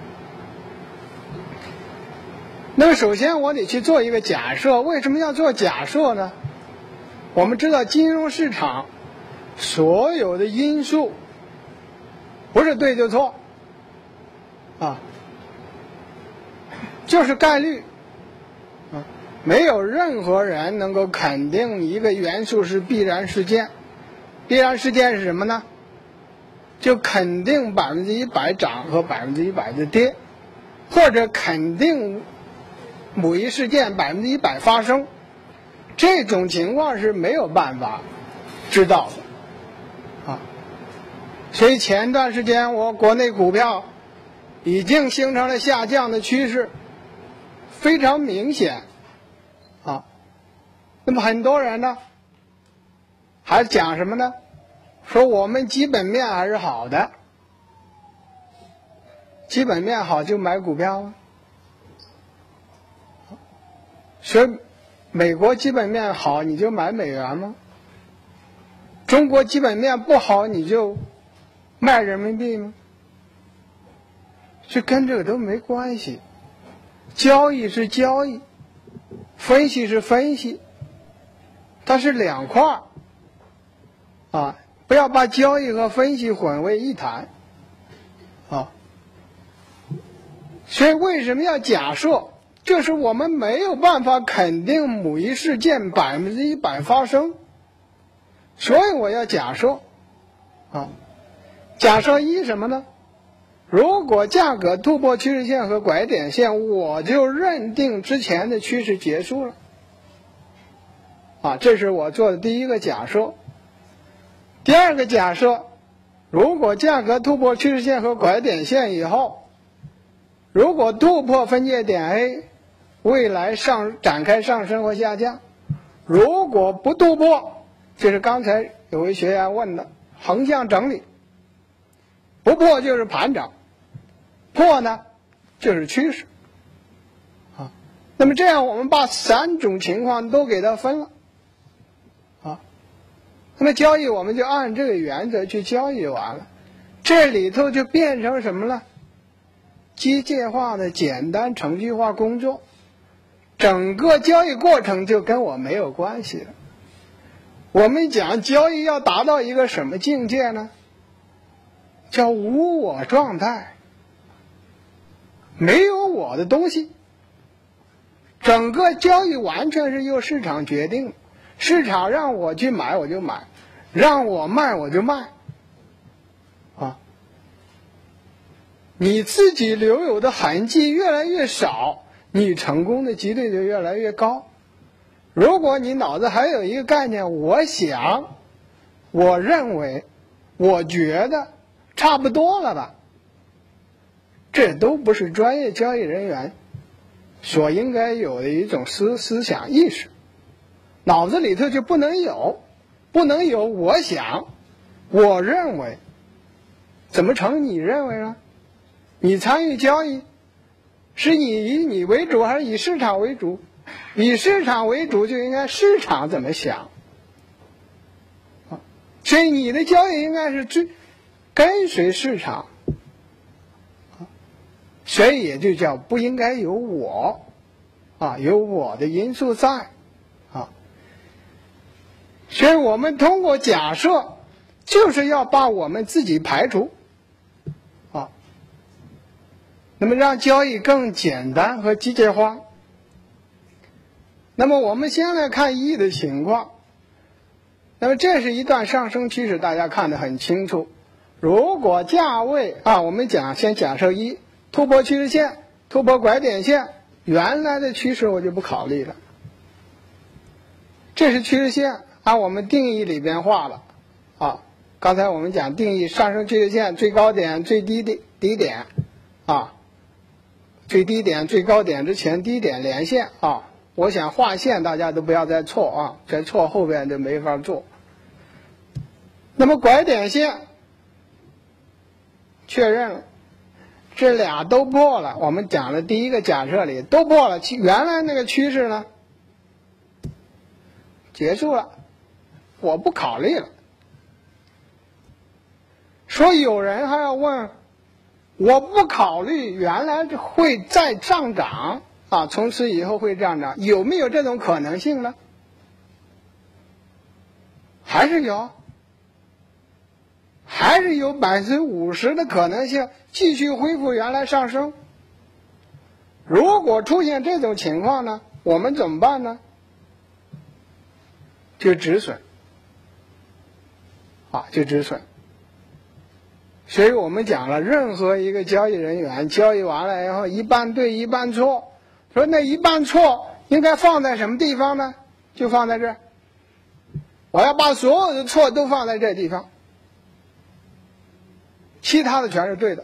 那么首先我得去做一个假设，为什么要做假设呢？我们知道金融市场所有的因素不是对就错啊，就是概率啊，没有任何人能够肯定一个元素是必然事件。必然事件是什么呢？就肯定百分之一百涨和百分之一百的跌，或者肯定某一事件百分之一百发生，这种情况是没有办法知道的啊。所以前段时间我国内股票已经形成了下降的趋势，非常明显啊。那么很多人呢还讲什么呢？说我们基本面还是好的，基本面好就买股票吗？所以美国基本面好你就买美元吗？中国基本面不好你就卖人民币吗？这跟这个都没关系。交易是交易，分析是分析，它是两块啊，不要把交易和分析混为一谈啊。所以为什么要假设？就是我们没有办法肯定某一事件百分之一百发生，所以我要假设啊。假设一什么呢？如果价格突破趋势线和拐点线，我就认定之前的趋势结束了啊，这是我做的第一个假设。第二个假设，如果价格突破趋势线和拐点线以后，如果突破分界点 A， 未来上展开上升或下降；如果不突破，就是刚才有位学员问的横向整理，不破就是盘整，破呢就是趋势啊。那么这样我们把三种情况都给它分了啊。那么交易我们就按这个原则去交易完了，这里头就变成什么了？机械化的简单程序化工作，整个交易过程就跟我没有关系了。我们讲交易要达到一个什么境界呢？叫无我状态，没有我的东西，整个交易完全是由市场决定，市场让我去买我就买，让我卖我就卖啊。你自己留有的痕迹越来越少，你成功的几率就越来越高。如果你脑子还有一个概念，我想，我认为，我觉得差不多了吧，这都不是专业交易人员所应该有的一种思思想意识，脑子里头就不能有，不能有我想，我认为，怎么成你认为呢？你参与交易，是你以你为主还是以市场为主？以市场为主就应该市场怎么想啊，所以你的交易应该是追跟随市场啊，所以也就叫不应该有我啊，有我的因素在啊。所以我们通过假设，就是要把我们自己排除啊，那么让交易更简单和机械化。那么我们先来看一的情况，那么这是一段上升趋势，大家看得很清楚。如果价位啊，我们讲先假设一突破趋势线，突破拐点线，原来的趋势我就不考虑了。这是趋势线，按我们定义里边画了啊。刚才我们讲定义上升趋势线最高点、最低点、低点啊，最低点、最高点之前低点连线啊。我想画线大家都不要再错啊，再错后边就没法做。那么拐点线确认了，这俩都破了，我们讲的第一个假设里都破了，原来那个趋势呢结束了， 我不考虑了。说有人还要问，我不考虑原来会再上涨啊，从此以后会上涨，有没有这种可能性呢？还是有，还是有百分之五十的可能性继续恢复原来上升。如果出现这种情况呢，我们怎么办呢？就止损，啊，就止损。所以我们讲了，任何一个交易人员交易完了以后，一半对一半错，说那一半错应该放在什么地方呢？就放在这儿。我要把所有的错都放在这地方，其他的全是对的。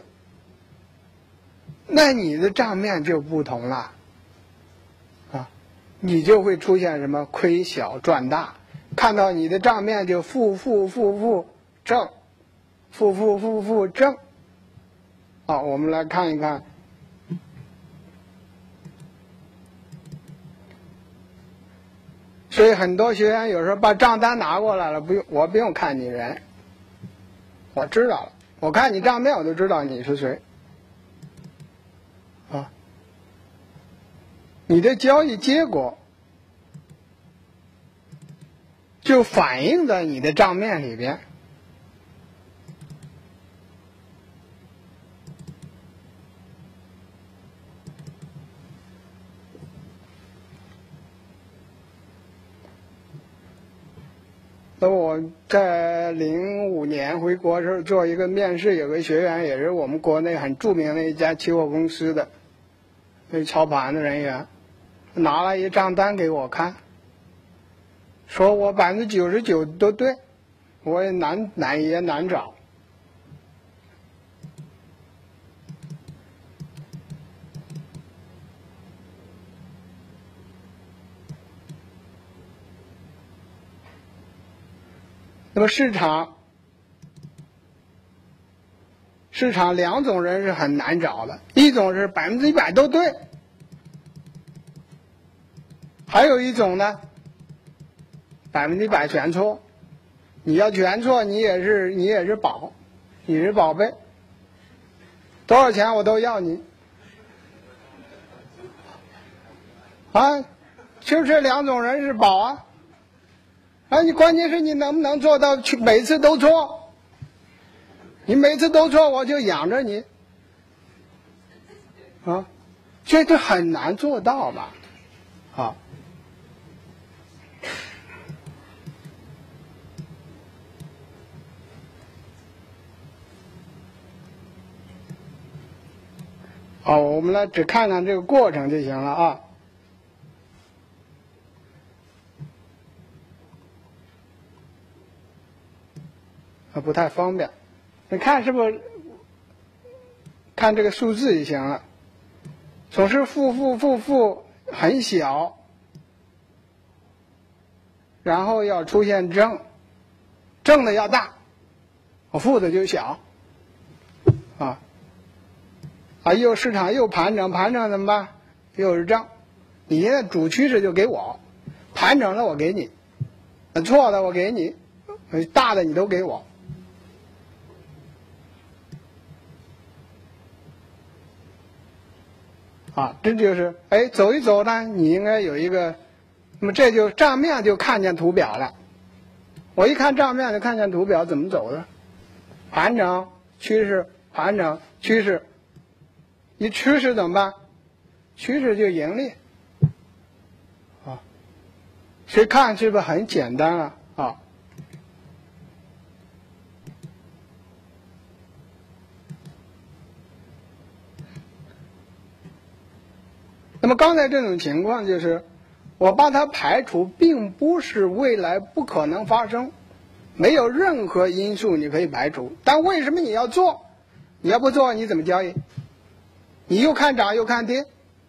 那你的账面就不同了，啊，你就会出现什么亏小赚大，看到你的账面就负负负负正，负负负负正。好，我们来看一看。所以很多学员有时候把账单拿过来了，不用我不用看你人，我知道了，我看你账面我就知道你是谁。啊，你的交易结果就反映在你的账面里边。那我在零五年回国时候做一个面试，有个学员也是我们国内很著名的一家期货公司的那操盘的人员，拿了一账单给我看，说我百分之九十九都对，我也难难也难找。那么市场，市场两种人是很难找的，一种是百分之一百都对，还有一种呢，百分之一百全错。你要全错，你也是你也是宝，你是宝贝，多少钱我都要你。啊，就这两种人是宝啊。啊，你关键是你能不能做到去每次都错？你每次都错，我就养着你，啊，这这很难做到吧？啊，好，我们来只看看这个过程就行了啊。不太方便，你看是不是？看这个数字就行了。总是负负负负很小，然后要出现正，正的要大，负的就小，啊啊！又市场又盘整，盘整怎么办？又是正，你现在主趋势就给我，盘整了我给你，错的我给你，大的你都给我。啊，这就是哎，走一走呢，你应该有一个，那么这就账面就看见图表了。我一看账面就看见图表怎么走的，盘整趋势，盘整趋势，一趋势怎么办？趋势就盈利，啊，所以看是不是很简单了啊？那么刚才这种情况就是，我把它排除，并不是未来不可能发生，没有任何因素你可以排除。但为什么你要做？你要不做，你怎么交易？你又看涨又看跌，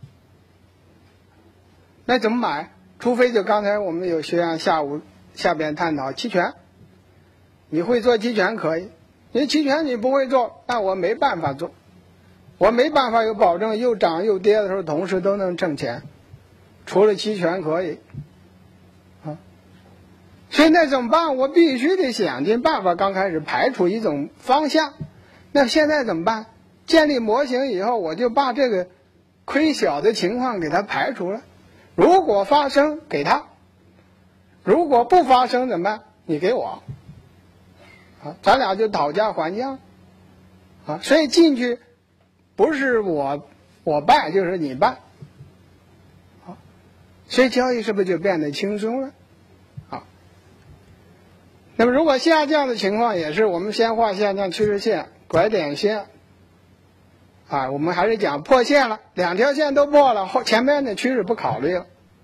那怎么买？除非就刚才我们有学员下午下边探讨期权，你会做期权可以，因为期权你不会做，那我没办法做。我没办法有保证又涨又跌的时候同时都能挣钱，除了期权可以，啊， 所以那怎么办？我必须得想尽办法，刚开始排除一种方向。那现在怎么办？建立模型以后，我就把这个亏小的情况给它排除了。如果发生，给他；如果不发生怎么办？你给我。啊，咱俩就讨价还价。啊，所以进去不是我我办，就是你办。啊，所以交易是不是就变得轻松了？啊，那么如果下降的情况也是，我们先画下降趋势线、拐点线。啊，我们还是讲破线了，两条线都破了，后前面的趋势不考虑了。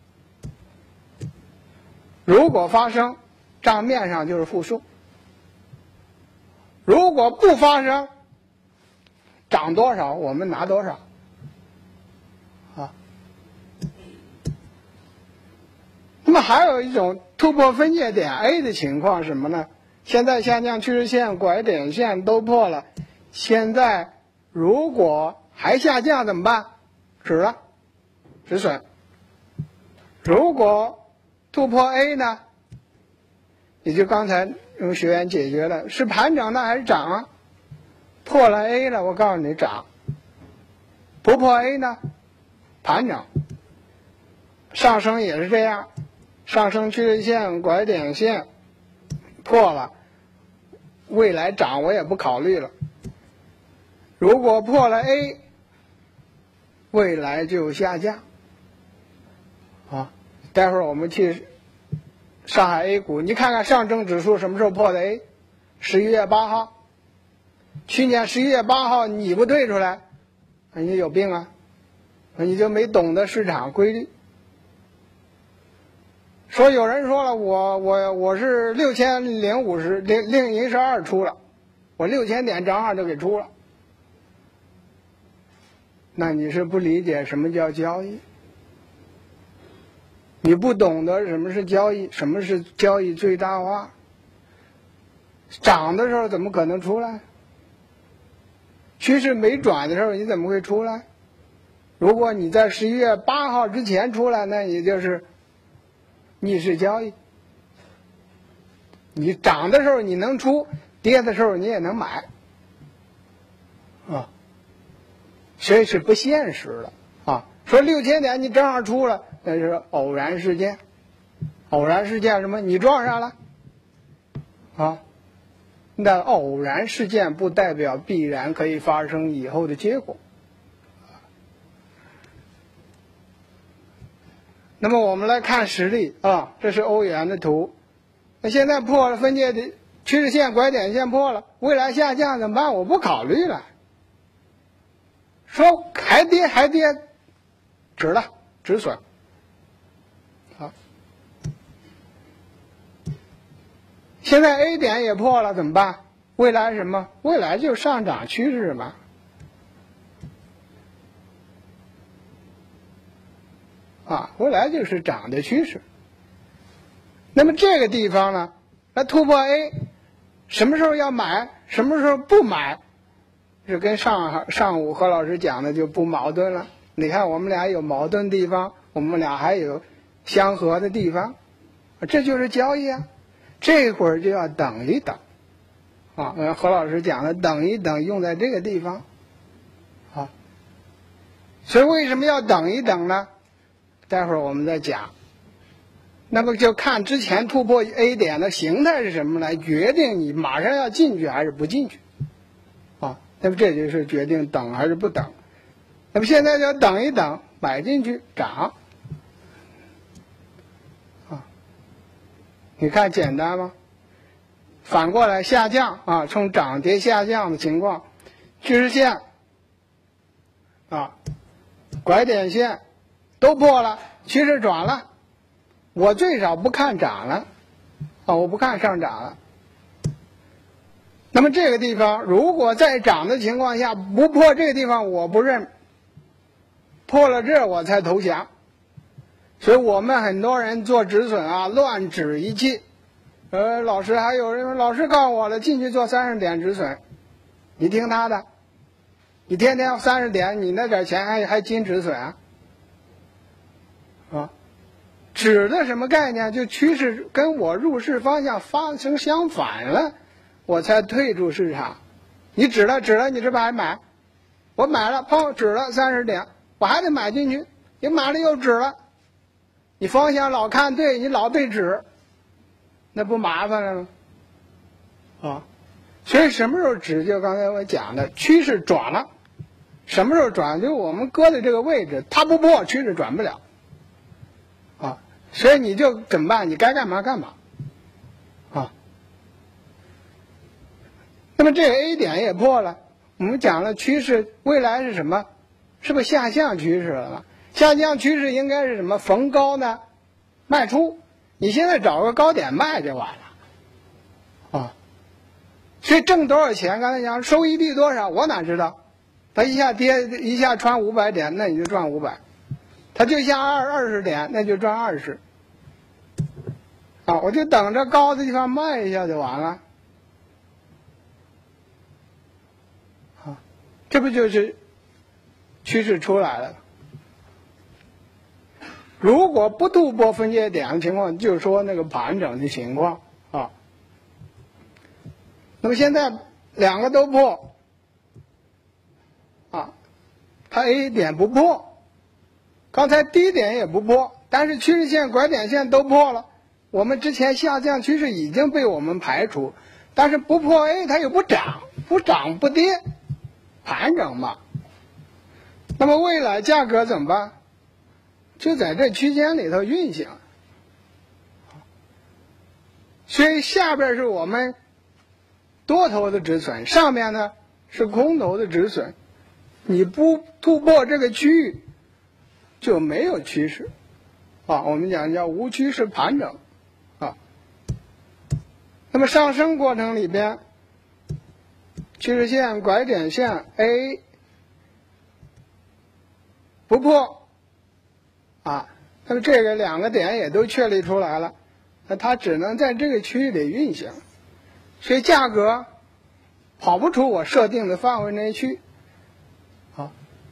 如果发生，账面上就是负数；如果不发生，涨多少我们拿多少。啊，那么还有一种突破分界点 A 的情况是什么呢？现在下降趋势线、拐点线都破了，现在如果还下降怎么办？止了，止损。如果突破 A 呢？也就刚才有学员解决了，是盘整呢还是涨啊？破了 A 了，我告诉你涨；不破 A 呢，盘整。上升也是这样，上升趋势线、拐点线破了，未来涨我也不考虑了。如果破了 A， 未来就下降。啊，待会儿我们去上海 A 股，你看看上证指数什么时候破的 A？ 十一月八号。去年十一月八号你不退出来，你有病啊！你就没懂得市场规律。说有人说了，我我我是六千零五十零零零十二出了，我六千点正好就给出了。那你是不理解什么叫交易，你不懂得什么是交易，什么是交易最大化。涨的时候怎么可能出来？趋势没转的时候你怎么会出来？如果你在十一月八号之前出来，那也就是逆势交易。你涨的时候你能出，跌的时候你也能买，啊，所以是不现实的啊。说六千点你正好出了，那是偶然事件。偶然事件什么？你撞上了，啊。那偶然事件不代表必然可以发生以后的结果。那么我们来看实例啊，这是欧元的图。那现在破了分界的趋势线、拐点线破了，未来下降怎么办？我不考虑了。说还跌还跌，止了，止损。好，现在 A 点也破了，怎么办？未来什么？未来就上涨趋势嘛。啊，未来就是涨的趋势。那么这个地方呢，那突破 A， 什么时候要买？什么时候不买？是跟上上午何老师讲的就不矛盾了。你看我们俩有矛盾地方，我们俩还有相合的地方，这就是交易啊。这会儿就要等一等，啊，何老师讲的等一等用在这个地方，啊，所以为什么要等一等呢？待会儿我们再讲。那么就看之前突破 A 点的形态是什么来决定你马上要进去还是不进去，啊，那么这就是决定等还是不等。那么现在就要等一等，买进去涨。你看简单吗？反过来下降啊，从涨跌下降的情况，趋势线啊，拐点线都破了，趋势转了，我最少不看涨了啊，我不看上涨了。那么这个地方如果在涨的情况下不破这个地方，我不认，破了这我才投降。所以我们很多人做止损啊，乱止一气。呃，老师还有人，老师告诉我了，进去做三十点止损，你听他的，你天天三十点，你那点钱还还进止损啊？啊， 指的什么概念？就趋势跟我入市方向发生相反了，我才退出市场。你指了指了，你这不还买？我买了，砰，指了三十点，我还得买进去。你买了又指了，你方向老看对，你老对指，那不麻烦了吗？啊，所以什么时候指？就刚才我讲的，趋势转了，什么时候转？就我们搁的这个位置，它不破，趋势转不了。啊，所以你就怎么办？你该干嘛干嘛。啊，那么这个 A 点也破了，我们讲了趋势未来是什么？是不是下降趋势了？下降趋势应该是什么？逢高呢卖出，你现在找个高点卖就完了。啊，所以挣多少钱？刚才讲收益率多少，我哪知道？它一下跌一下穿五百点，那你就赚五百；它就下二二十点，那就赚二十。啊，我就等着高的地方卖一下就完了。啊，这不就是趋势出来了？如果不突破分界点的情况，就说那个盘整的情况啊。那么现在两个都破，啊，它 A 点不破，刚才低点也不破，但是趋势线、拐点线都破了。我们之前下降趋势已经被我们排除，但是不破 A 它又不涨，不涨不跌，盘整嘛。那么未来价格怎么办？就在这区间里头运行，所以下边是我们多头的止损，上面呢是空头的止损。你不突破这个区域，就没有趋势啊。我们讲叫无趋势盘整啊。那么上升过程里边，趋势线、拐点线 A 不破。啊，那么这个两个点也都确立出来了，那它只能在这个区域里运行，所以价格跑不出我设定的范围内去。好，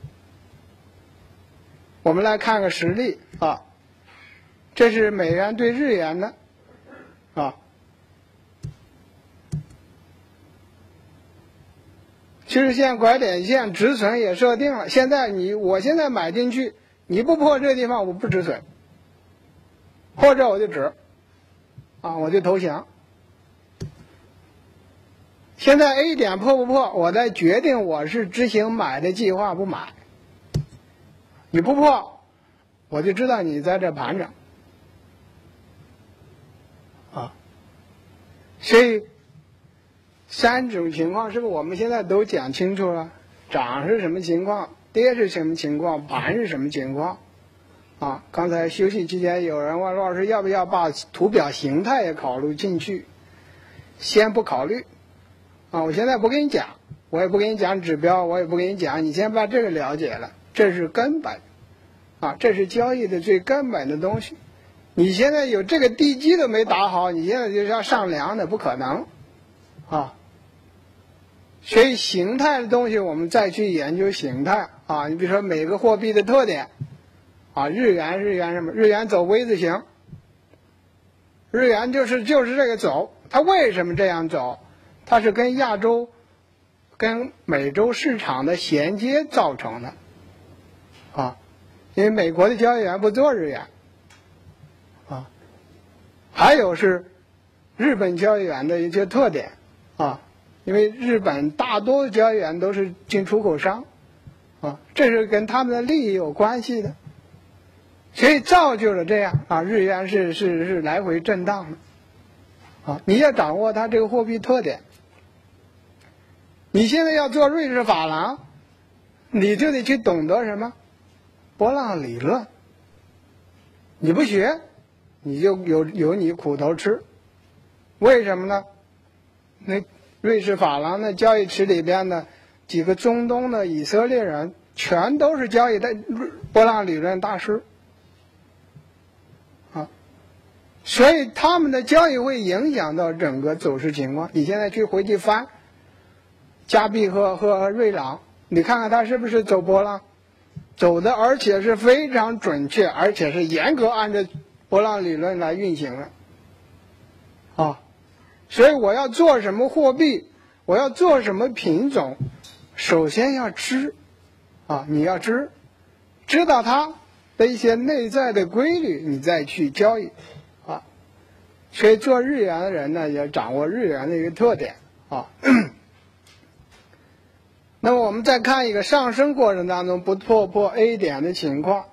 我们来看个实例啊，这是美元对日元的啊，趋势线、拐点线、止损也设定了。现在你，我现在买进去。你不破这个地方，我不止损，或者我就止，啊，我就投降。现在 A 点破不破，我再决定我是执行买的计划不买。你不破，我就知道你在这盘整，啊，所以三种情况是不是我们现在都讲清楚了？涨是什么情况？跌是什么情况？盘是什么情况？啊，刚才休息期间有人问陆老师要不要把图表形态也考虑进去？先不考虑，啊，我现在不跟你讲，我也不跟你讲指标，我也不跟你讲，你先把这个了解了，这是根本，啊，这是交易的最根本的东西。你现在有这个地基都没打好，你现在就是要上梁的，不可能，啊。所以形态的东西，我们再去研究形态啊。你比如说每个货币的特点啊，日元日元什么？日元走 V 字形，日元就是就是这个走，它为什么这样走？它是跟亚洲、跟美洲市场的衔接造成的啊。因为美国的交易员不做日元啊，还有是日本交易员的一些特点啊。因为日本大多的交易员都是进出口商，啊，这是跟他们的利益有关系的，所以造就了这样啊，日元是是是来回震荡的，啊，你要掌握它这个货币特点。你现在要做瑞士法郎，你就得去懂得什么波浪理论，你不学，你就有有你苦头吃，为什么呢？那瑞士法郎的交易池里边的几个中东的以色列人，全都是交易的波浪理论大师，啊，所以他们的交易会影响到整个走势情况。你现在去回去翻加币和和瑞郎，你看看它是不是走波浪，走的而且是非常准确，而且是严格按照波浪理论来运行了啊。所以我要做什么货币，我要做什么品种，首先要知啊，你要知知道它的一些内在的规律，你再去交易啊。所以做日元的人呢，要掌握日元的一个特点啊。那么我们再看一个上升过程当中不突破 A 点的情况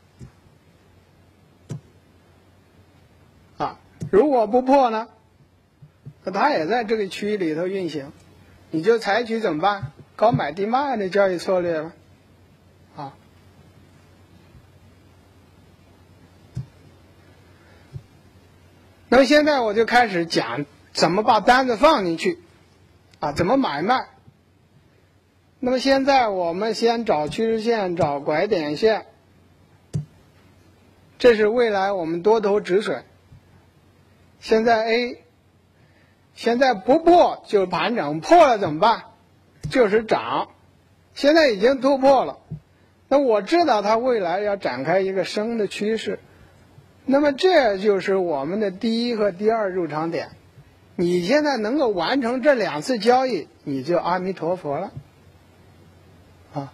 啊，如果不破呢，那它也在这个区域里头运行，你就采取怎么办？高买低卖的交易策略了啊。那么现在我就开始讲怎么把单子放进去啊，怎么买卖。那么现在我们先找趋势线，找拐点线，这是未来我们多头止损。现在 A， 现在不破就盘整，破了怎么办？就是涨。现在已经突破了，那我知道它未来要展开一个升的趋势，那么这就是我们的第一和第二入场点。你现在能够完成这两次交易，你就阿弥陀佛了啊。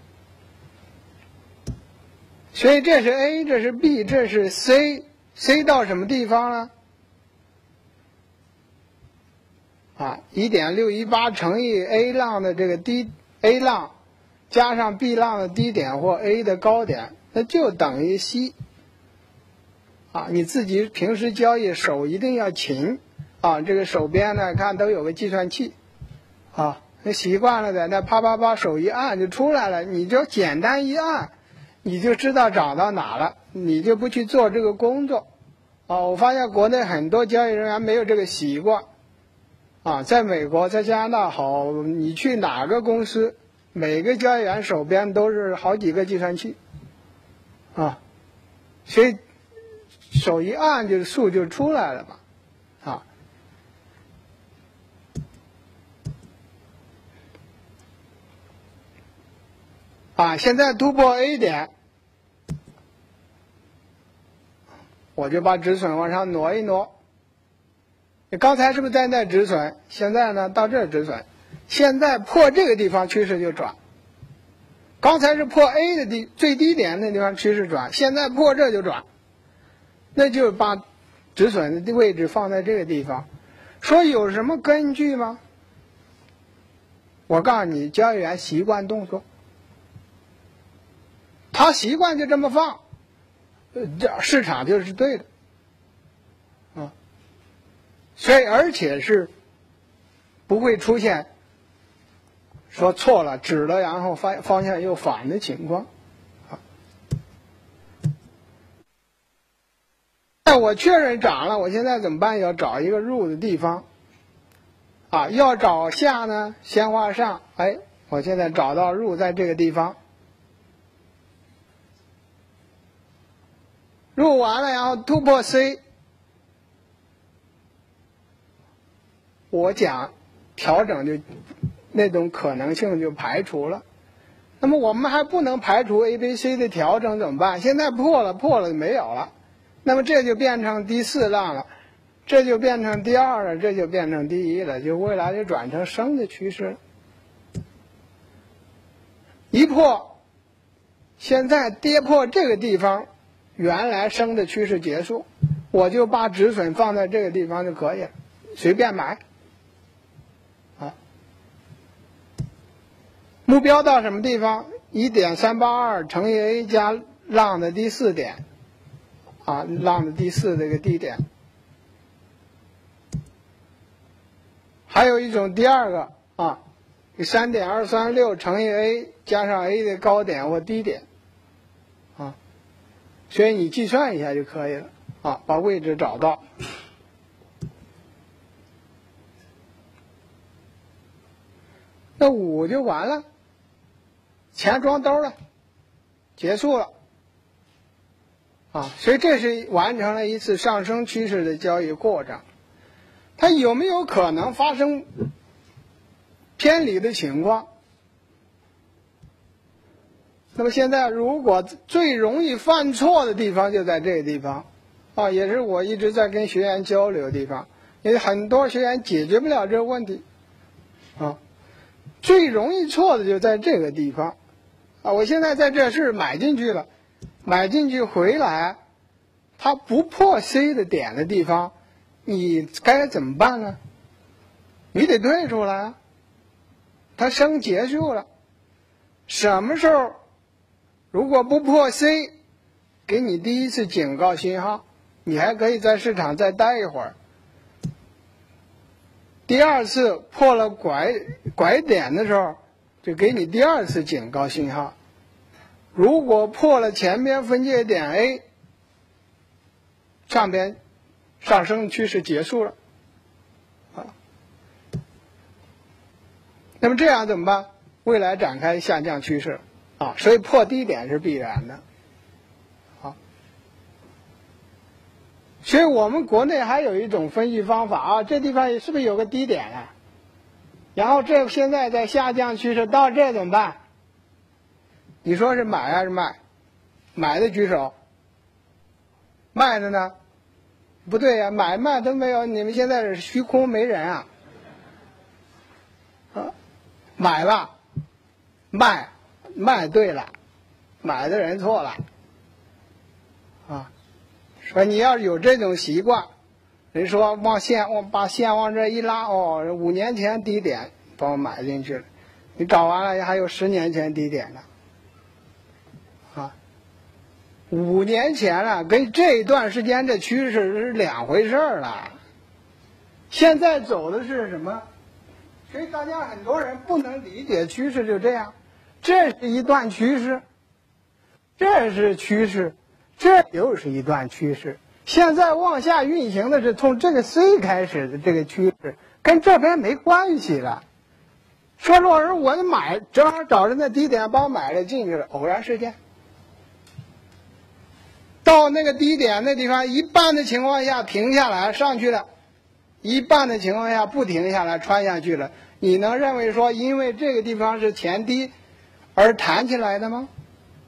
所以这是 A， 这是 B， 这是 C，C 到什么地方呢？啊 ，一点六一八 乘以 A 浪的这个低 A 浪，加上 B 浪的低点或 A 的高点，那就等于 C。啊，你自己平时交易手一定要勤啊，这个手边呢看都有个计算器，啊，那习惯了在那啪啪啪手一按就出来了，你就简单一按，你就知道涨到哪了，你就不去做这个工作。啊，我发现国内很多交易人员没有这个习惯。啊，在美国，在加拿大好，你去哪个公司，每个交易员手边都是好几个计算器，啊，所以手一按就数就出来了嘛，啊，啊，现在突破 A 点，我就把止损往上挪一挪。你刚才是不是在那止损？现在呢，到这儿止损，现在破这个地方趋势就转。刚才是破 A 的低最低点那地方趋势转，现在破这就转，那就把止损的位置放在这个地方。说有什么根据吗？我告诉你，交易员习惯动作，他习惯就这么放，这市场就是对的。所以，而且是不会出现说错了止了，然后方方向又反的情况。啊，我确认涨了，我现在怎么办？要找一个入的地方。啊，要找下呢，先画上。哎，我现在找到入在这个地方，入完了，然后突破 C。我讲调整就那种可能性就排除了，那么我们还不能排除 A、B、C 的调整怎么办？现在破了，破了就没有了，那么这就变成第四浪了，这就变成第二了，这就变成第一了，就未来就转成升的趋势了。一破，现在跌破这个地方，原来升的趋势结束，我就把止损放在这个地方就可以了，随便买。目标到什么地方？ 一点三八二 乘以 A 加浪的第四点，啊，浪的第四这个低点。还有一种第二个啊， 三点二三六 乘以 A 加上 A 的高点或低点，啊，所以你计算一下就可以了啊，把位置找到。那五就完了。钱装兜了，结束了，啊，所以这是完成了一次上升趋势的交易过程。它有没有可能发生偏离的情况？那么现在如果最容易犯错的地方就在这个地方， 啊，也是我一直在跟学员交流的地方，因为很多学员解决不了这个问题，啊，最容易错的就在这个地方，啊，我现在在这是买进去了，买进去回来，它不破 C 的点的地方，你该怎么办呢？你得退出来啊，它升结束了，什么时候如果不破 C， 给你第一次警告信号，你还可以在市场再待一会儿。第二次破了拐拐点的时候，就给你第二次警告信号。如果破了前边分界点 A， 上边上升趋势结束了，啊，那么这样怎么办？未来展开下降趋势，啊，所以破低点是必然的。所以我们国内还有一种分析方法啊，这地方是不是有个低点啊？然后这现在在下降趋势，到这怎么办？你说是买还是卖？买的举手，卖的呢？不对呀、啊，买卖都没有，你们现在是虚空没人啊！啊，买了，卖，卖对了，买的人错了，啊。说你要是有这种习惯，人说往线往把线往这一拉，哦，五年前低点帮我买进去了，你找完了还有十年前低点呢，啊，五年前了，跟这一段时间这趋势是两回事了。现在走的是什么？所以大家很多人不能理解趋势就这样，这是一段趋势，这是趋势。这又是一段趋势，现在往下运行的是从这个 C 开始的这个趋势，跟这边没关系了。说老师，我买正好找着那低点，把我买了进去了，偶然事件。到那个低点那地方，一半的情况下停下来上去了，一半的情况下不停下来穿下去了。你能认为说因为这个地方是前低而弹起来的吗？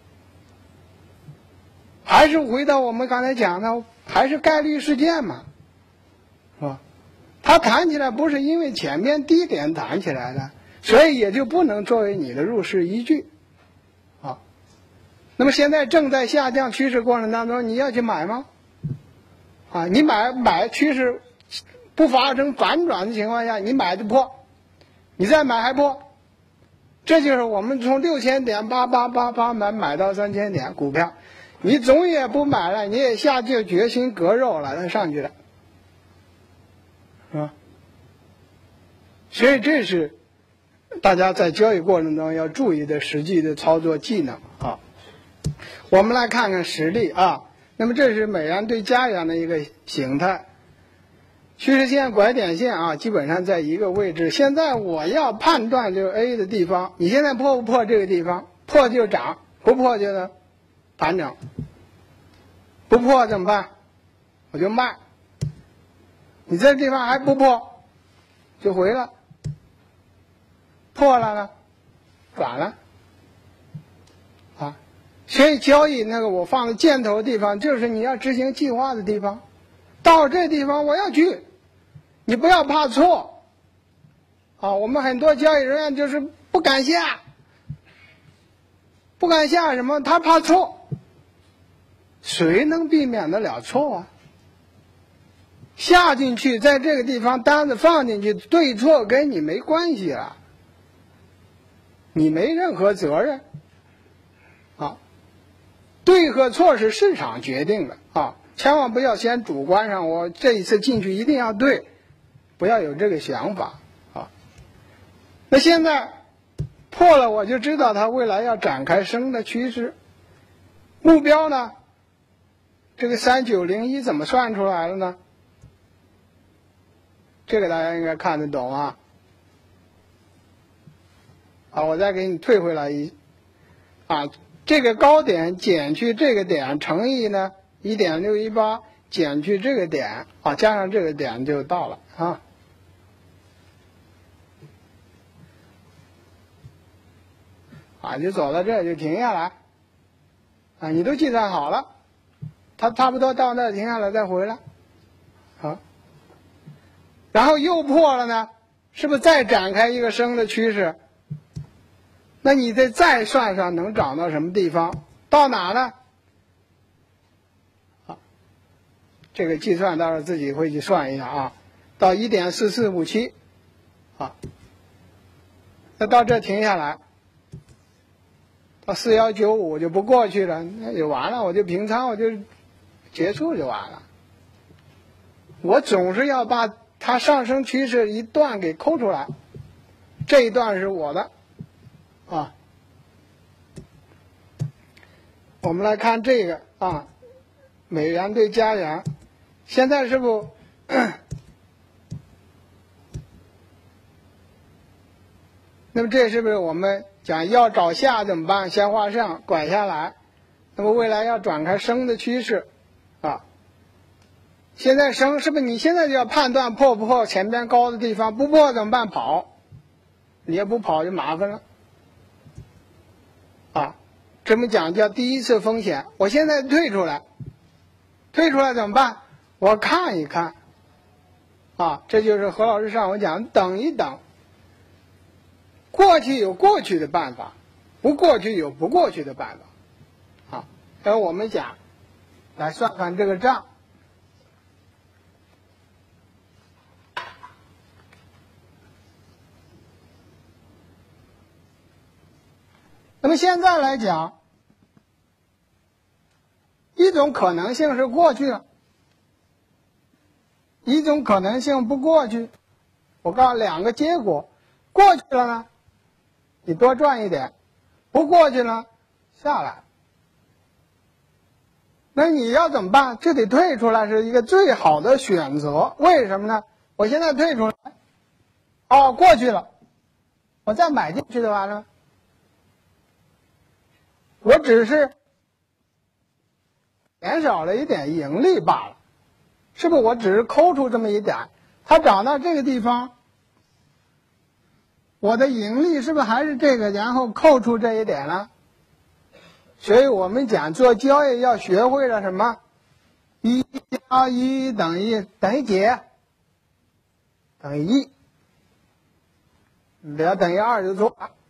还是回到我们刚才讲的，还是概率事件嘛，是吧？它弹起来不是因为前面低点弹起来的，所以也就不能作为你的入市依据，啊。那么现在正在下降趋势过程当中，你要去买吗？啊，你买买趋势不发生反转的情况下，你买就破，你再买还破，这就是我们从六千点八八八八买买到三千点股票。你总也不买了，你也下定决心割肉了，它上去了，是吧？所以这是大家在交易过程中要注意的实际的操作技能啊。我们来看看实例啊。那么这是美元对加元的一个形态，趋势线、拐点线啊，基本上在一个位置。现在我要判断这个 A 的地方，你现在破不破这个地方？破就涨，不破就呢？盘整，不破怎么办？我就卖。你这地方还不破，就回了。破了呢，转了。啊，所以交易那个我放的箭头的地方，就是你要执行计划的地方。到这地方我要去，你不要怕错。啊，我们很多交易人员就是不敢下，不敢下什么？他怕错。谁能避免得了错啊？下进去，在这个地方单子放进去，对错跟你没关系了，你没任何责任啊。对和错是市场决定的啊，千万不要先主观上，我这一次进去一定要对，不要有这个想法啊。那现在破了，我就知道它未来要展开升的趋势，目标呢？这个三九零一怎么算出来的呢？这个大家应该看得懂啊。啊，我再给你退回来一，啊，这个高点减去这个点乘以呢 一点六一八 减去这个点，啊，加上这个点就到了啊。啊，就走到这就停下来，啊，你都计算好了。 它差不多到那停下来再回来，啊，然后又破了呢，是不是再展开一个升的趋势？那你得再算算能涨到什么地方，到哪呢？啊，这个计算到时候自己会去算一下啊，到 一点四四五七， 啊，那到这停下来，到四一九五就不过去了，那就完了，我就平仓，我就结束就完了。我总是要把它上升趋势一段给抠出来，这一段是我的。啊，我们来看这个啊，美元对加元，现在是不，那么这是不是我们讲要找下怎么办？先画上，拐下来，那么未来要转开升的趋势，啊，现在升是不是你现在就要判断破不破前边高的地方？不破怎么办？跑，你也不跑就麻烦了。啊，这么讲叫第一次风险。我现在退出来，退出来怎么办？我看一看，啊，这就是何老师上午讲，等一等。过去有过去的办法，不过去有不过去的办法，啊，然后我们讲，来算算这个账。那么现在来讲，一种可能性是过去了，一种可能性不过去。我告诉两个结果，过去了呢，你多赚一点；不过去了，下来。那你要怎么办？就得退出来是一个最好的选择。为什么呢？我现在退出来，哦，过去了，我再买进去就完了。我只是减少了一点盈利罢了，是不是？我只是抠出这么一点，它涨到这个地方，我的盈利是不是还是这个？然后扣除这一点了。所以我们讲做交易要学会了什么？一加一等于等于几？等于一，只要等于二就错了。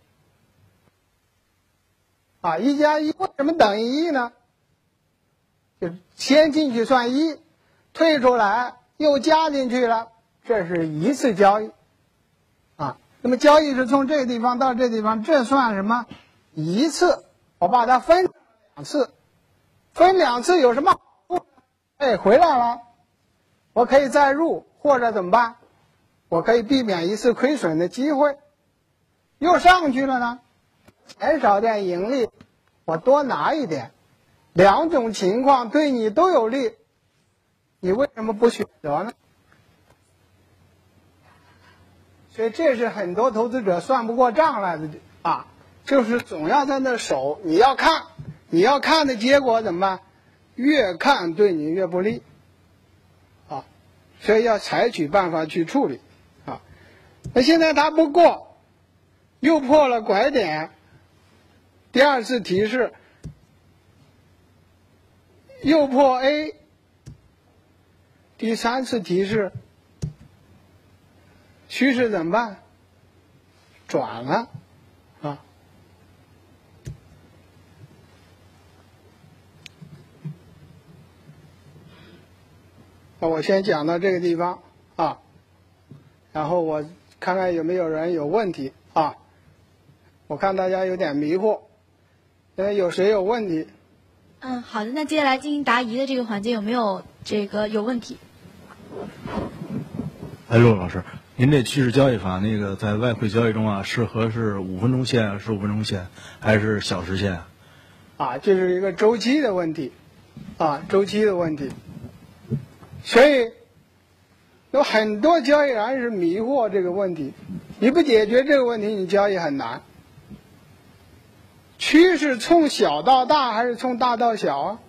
啊，一加一为什么等于一呢？就先进去算一，退出来又加进去了，这是一次交易。啊，那么交易是从这个地方到这个地方，这算什么？一次，我把它分两次，分两次有什么好处？哎，回来了，我可以再入，或者怎么办？我可以避免一次亏损的机会。又上去了呢？减少点盈利，我多拿一点，两种情况对你都有利，你为什么不选择呢？所以这是很多投资者算不过账来的啊，就是总要在那守，你要看，你要看的结果怎么办？越看对你越不利，啊，所以要采取办法去处理啊。那现在它不过，又破了拐点。第二次提示又破 A， 第三次提示趋势怎么办？转了啊！那我先讲到这个地方啊，然后我看看有没有人有问题啊。我看大家有点迷惑。呃，有谁有问题？ 嗯，好的，那接下来进行答疑的这个环节有没有这个有问题？ 哎，陆老师，您这趋势交易法那个在外汇交易中啊，适合是五分钟线、十五分钟线，还是小时线？ 啊，这是一个周期的问题，啊，周期的问题。所以有很多交易员是迷惑这个问题，你不解决这个问题，你交易很难。趋势从小到大还是从大到小啊？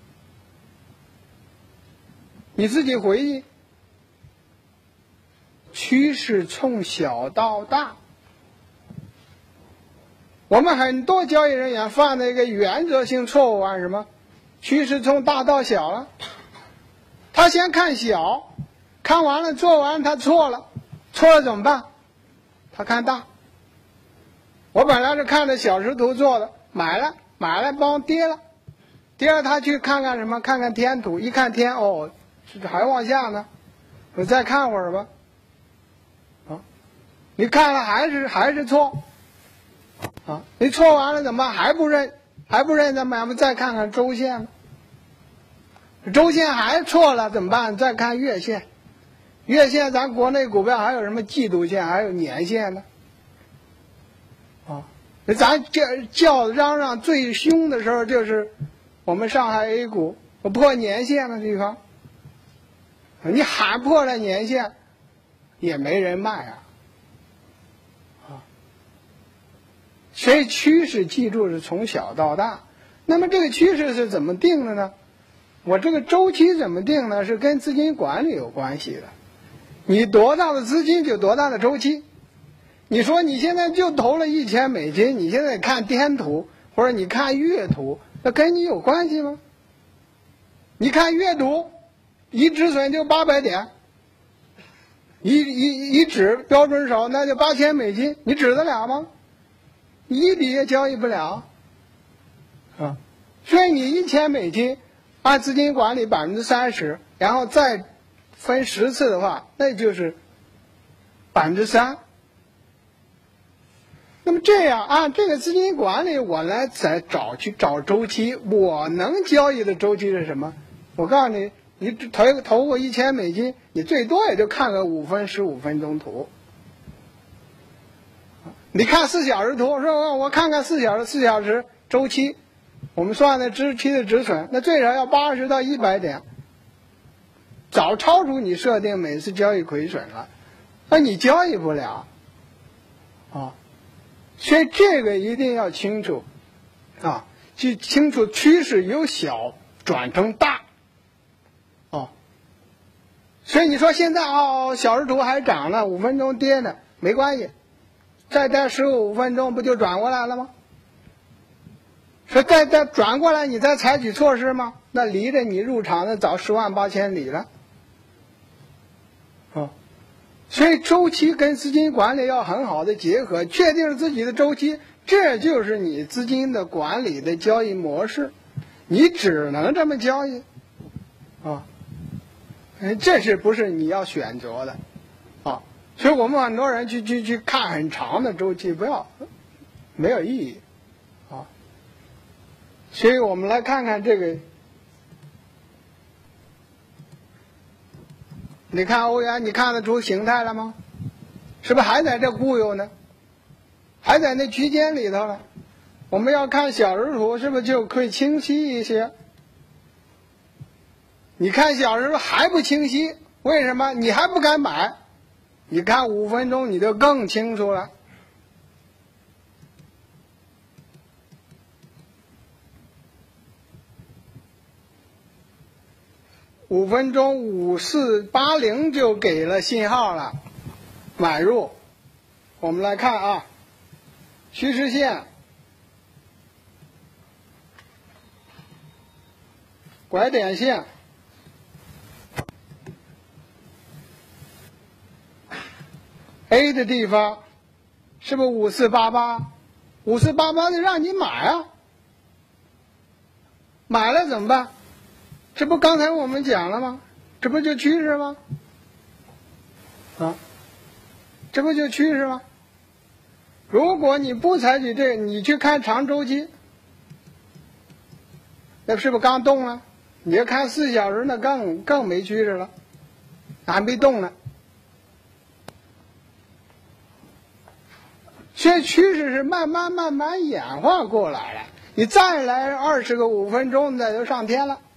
你自己回忆。趋势从小到大，我们很多交易人员犯的一个原则性错误啊，什么？ 趋势从大到小了。他先看小，看完了做完他错了，错了怎么办？他看大。我本来是看着小时图做的，买了买了帮跌了，跌了他去看看什么？看看天图，一看天，哦，这还往下呢，我再看会儿吧。啊，你看了还是还是错，啊，你错完了怎么办？还不认，还不认，咱们再看看周线，周线还错了怎么办？再看月线，月线咱国内股票还有什么季度线，还有年线呢？啊，咱叫叫嚷嚷最凶的时候就是我们上海 A 股破年线的地方，你喊破了年线，也没人卖啊。啊，所以趋势记住是从小到大。那么这个趋势是怎么定的呢？我这个周期怎么定呢？是跟资金管理有关系的。你多大的资金就多大的周期。你说你现在就投了一千美金，你现在看天图或者你看月图，那跟你有关系吗？你看月图，一止损就八百点，一一一止标准手那就八千美金，你止得了吗？你一笔也交易不了啊！所以你一千美金按资金管理百分之三十，然后再分十次的话，那就是百分之三。那么这样按这个资金管理，我来再找去找周期，我能交易的周期是什么？我告诉你，你投投过一千美金，你最多也就看个五分十五分钟图。你看四小时图，说我看看四小时四小时周期，我们算的周期的止损，那最少要八十到一百点，早超出你设定每次交易亏损了，那你交易不了啊。所以这个一定要清楚啊，去清楚趋势由小转成大哦。所以你说现在哦，小时图还涨了，五分钟跌呢，没关系，再待十五分钟不就转过来了吗？说再再转过来，你再采取措施吗？那离着你入场的早十万八千里了。哦。所以周期跟资金管理要很好的结合，确定自己的周期，这就是你资金的管理的交易模式，你只能这么交易啊，这是不是你要选择的啊？所以我们很多人去去去看很长的周期，不要，没有意义啊。所以我们来看看这个。你看欧元，你看得出形态了吗？是不是还在这固有呢？还在那区间里头了？我们要看小时图，是不是就可以清晰一些？你看小时图还不清晰，为什么？你还不敢买？你看五分钟你就更清楚了。五分钟五四八零就给了信号了，买入。我们来看啊，趋势线、拐点线、A 的地方是不是五四八八？五四八八就让你买啊，买了怎么办？这不刚才我们讲了吗？这不就趋势吗？啊，这不就趋势吗？如果你不采取这个，你去看长周期，那是不是刚动了？你要看四小时，那更更没趋势了，还没动呢。所以趋势是慢慢慢慢演化过来了，你再来二十个五分钟，那就上天了。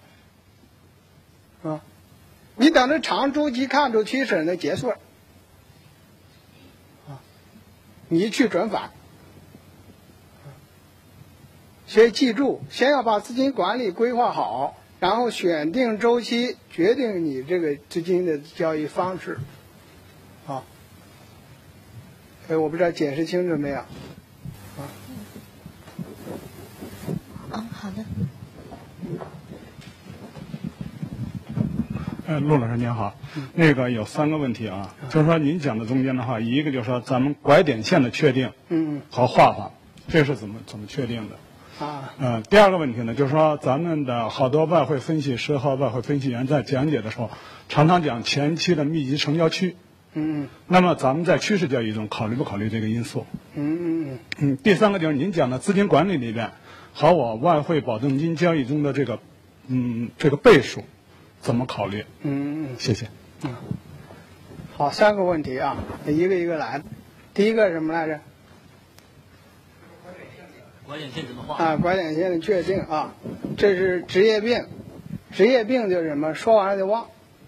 啊，你等着长周期看出趋势，那结束了。啊，你去准反。所以记住，先要把资金管理规划好，然后选定周期，决定你这个资金的交易方式。啊，所以我不知道解释清楚没有？啊。 嗯，好的。 呃，陆老师您好，那个有三个问题啊，就是说您讲的中间的话，一个就是说咱们拐点线的确定， 嗯和画法，这是怎么怎么确定的？ 啊， 嗯、呃，第二个问题呢，就是说咱们的好多外汇分析师和外汇分析员在讲解的时候，常常讲前期的密集成交区， 嗯那么咱们在趋势交易中考虑不考虑这个因素？ 嗯嗯嗯，第三个就是您讲的资金管理里边，和我外汇保证金交易中的这个，嗯，这个倍数，怎么考虑？ 嗯嗯， 谢谢。 好，三个问题啊，一个一个来。第一个是什么来着？ 拐点线怎么画？ 啊，拐点线的确定啊，这是职业病。职业病就是什么？说完了就忘。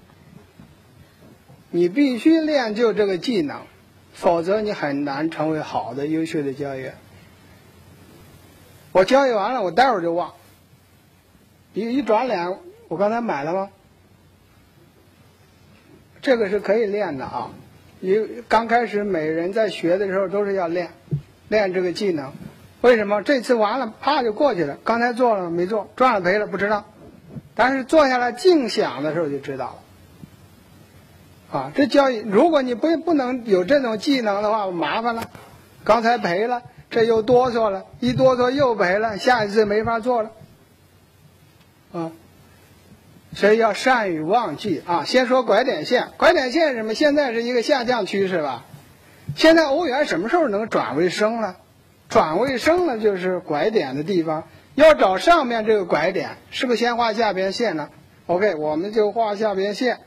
你必须练就这个技能，否则你很难成为好的、优秀的交易员。我交易完了，我待会儿就忘。一一转脸，我刚才买了吗？这个是可以练的啊。一刚开始每人在学的时候都是要练，练这个技能。为什么？这次完了，啪就过去了。刚才做了没做，赚了赔了不知道，但是坐下来静想的时候就知道了。啊，这交易，如果你不不能有这种技能的话，麻烦了。刚才赔了，这又哆嗦了，一哆嗦又赔了，下一次没法做了。啊，所以要善于忘记啊。先说拐点线，拐点线是什么？现在是一个下降趋势吧？现在欧元什么时候能转为升呢？转为升呢，就是拐点的地方。要找上面这个拐点，是不是先画下边线呢 ？OK， 我们就画下边线。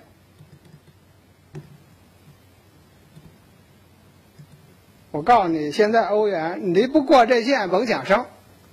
我告诉你，现在欧元你不过这线，甭想升。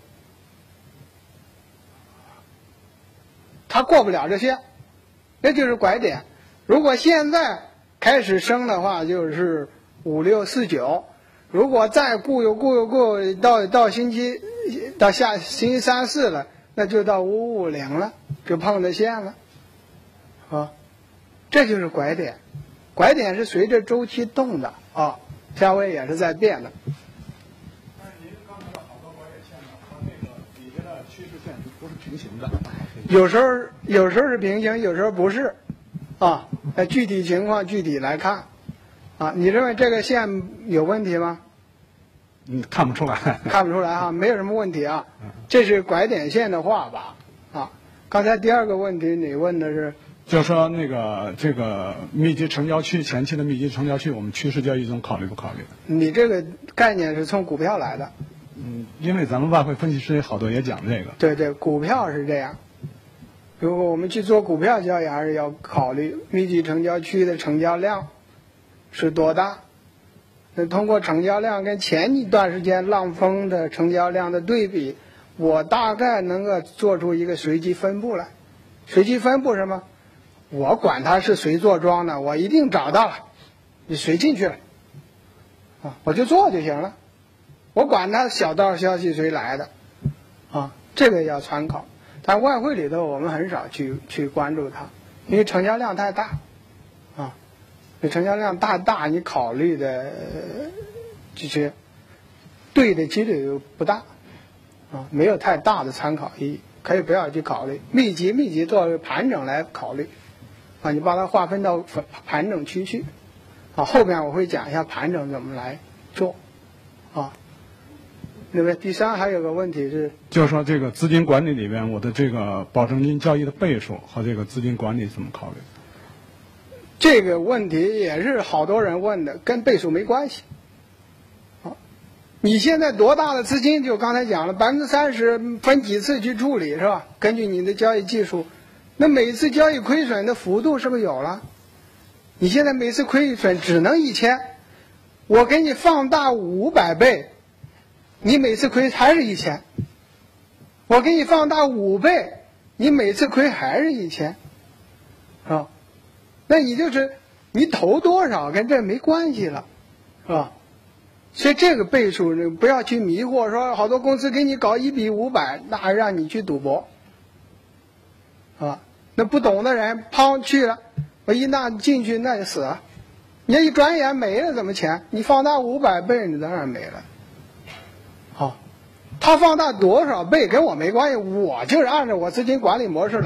它过不了这线，那就是拐点。如果现在开始升的话，就是五六四九。如果再固有固有固有到到星期到下星期三四了，那就到五五零了，就碰着线了，啊，这就是拐点。拐点是随着周期动的啊，价位也是在变的。 但是您刚才的好多拐点线呢，和那个底下的趋势线不是平行的。 有时候有时候是平行，有时候不是，啊，呃，具体情况具体来看，啊，你认为这个线有问题吗？ 嗯，看不出来。 看不出来哈，没有什么问题啊。这是拐点线的画法啊。刚才第二个问题你问的是， 就是说那个这个密集成交区前期的密集成交区，我们趋势交易中考虑不考虑？ 你这个概念是从股票来的。 嗯，因为咱们外汇分析师好多也讲这个。 对对，股票是这样。如果我们去做股票交易，还是要考虑密集成交区的成交量是多大。那通过成交量跟前一段时间浪峰的成交量的对比，我大概能够做出一个随机分布来。随机分布是什么？我管它是谁做庄的，我一定找到了，你谁进去了，啊，我就做就行了。我管它小道消息谁来的，啊，这个要参考。但外汇里头我们很少去去关注它，因为成交量太大，啊。这成交量大大，你考虑的这些对的几率不大啊，没有太大的参考意义，可以不要去考虑。密集密集作为盘整来考虑啊，你把它划分到盘整区去啊。后边我会讲一下盘整怎么来做啊。那么第三还有个问题是， 就是说这个资金管理里边，我的这个保证金交易的倍数和这个资金管理怎么考虑？ 这个问题也是好多人问的，跟倍数没关系。啊，你现在多大的资金？就刚才讲了，百分之三十分几次去处理是吧？根据你的交易技术，那每次交易亏损的幅度是不是有了？你现在每次亏损只能一千，我给你放大五百倍，你每次亏还是一千。我给你放大五倍，你每次亏还是一千，啊。那你就是你投多少跟这没关系了，是吧？所以这个倍数呢，不要去迷惑，说好多公司给你搞一比五百，那还让你去赌博，啊，那不懂的人砰去了，我一那进去那就死了，你一转眼没了，怎么钱？你放大五百倍，你当然没了。好、啊，他放大多少倍跟我没关系，我就是按照我资金管理模式来。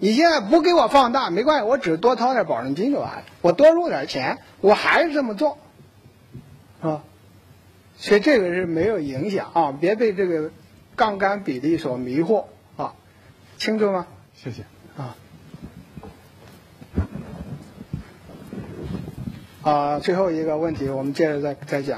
你现在不给我放大没关系，我只多掏点保证金就完了，我多入点钱，我还是这么做，啊，所以这个是没有影响啊，别被这个杠杆比例所迷惑啊，清楚吗？ 谢谢。 啊。啊，最后一个问题，我们接着再再讲。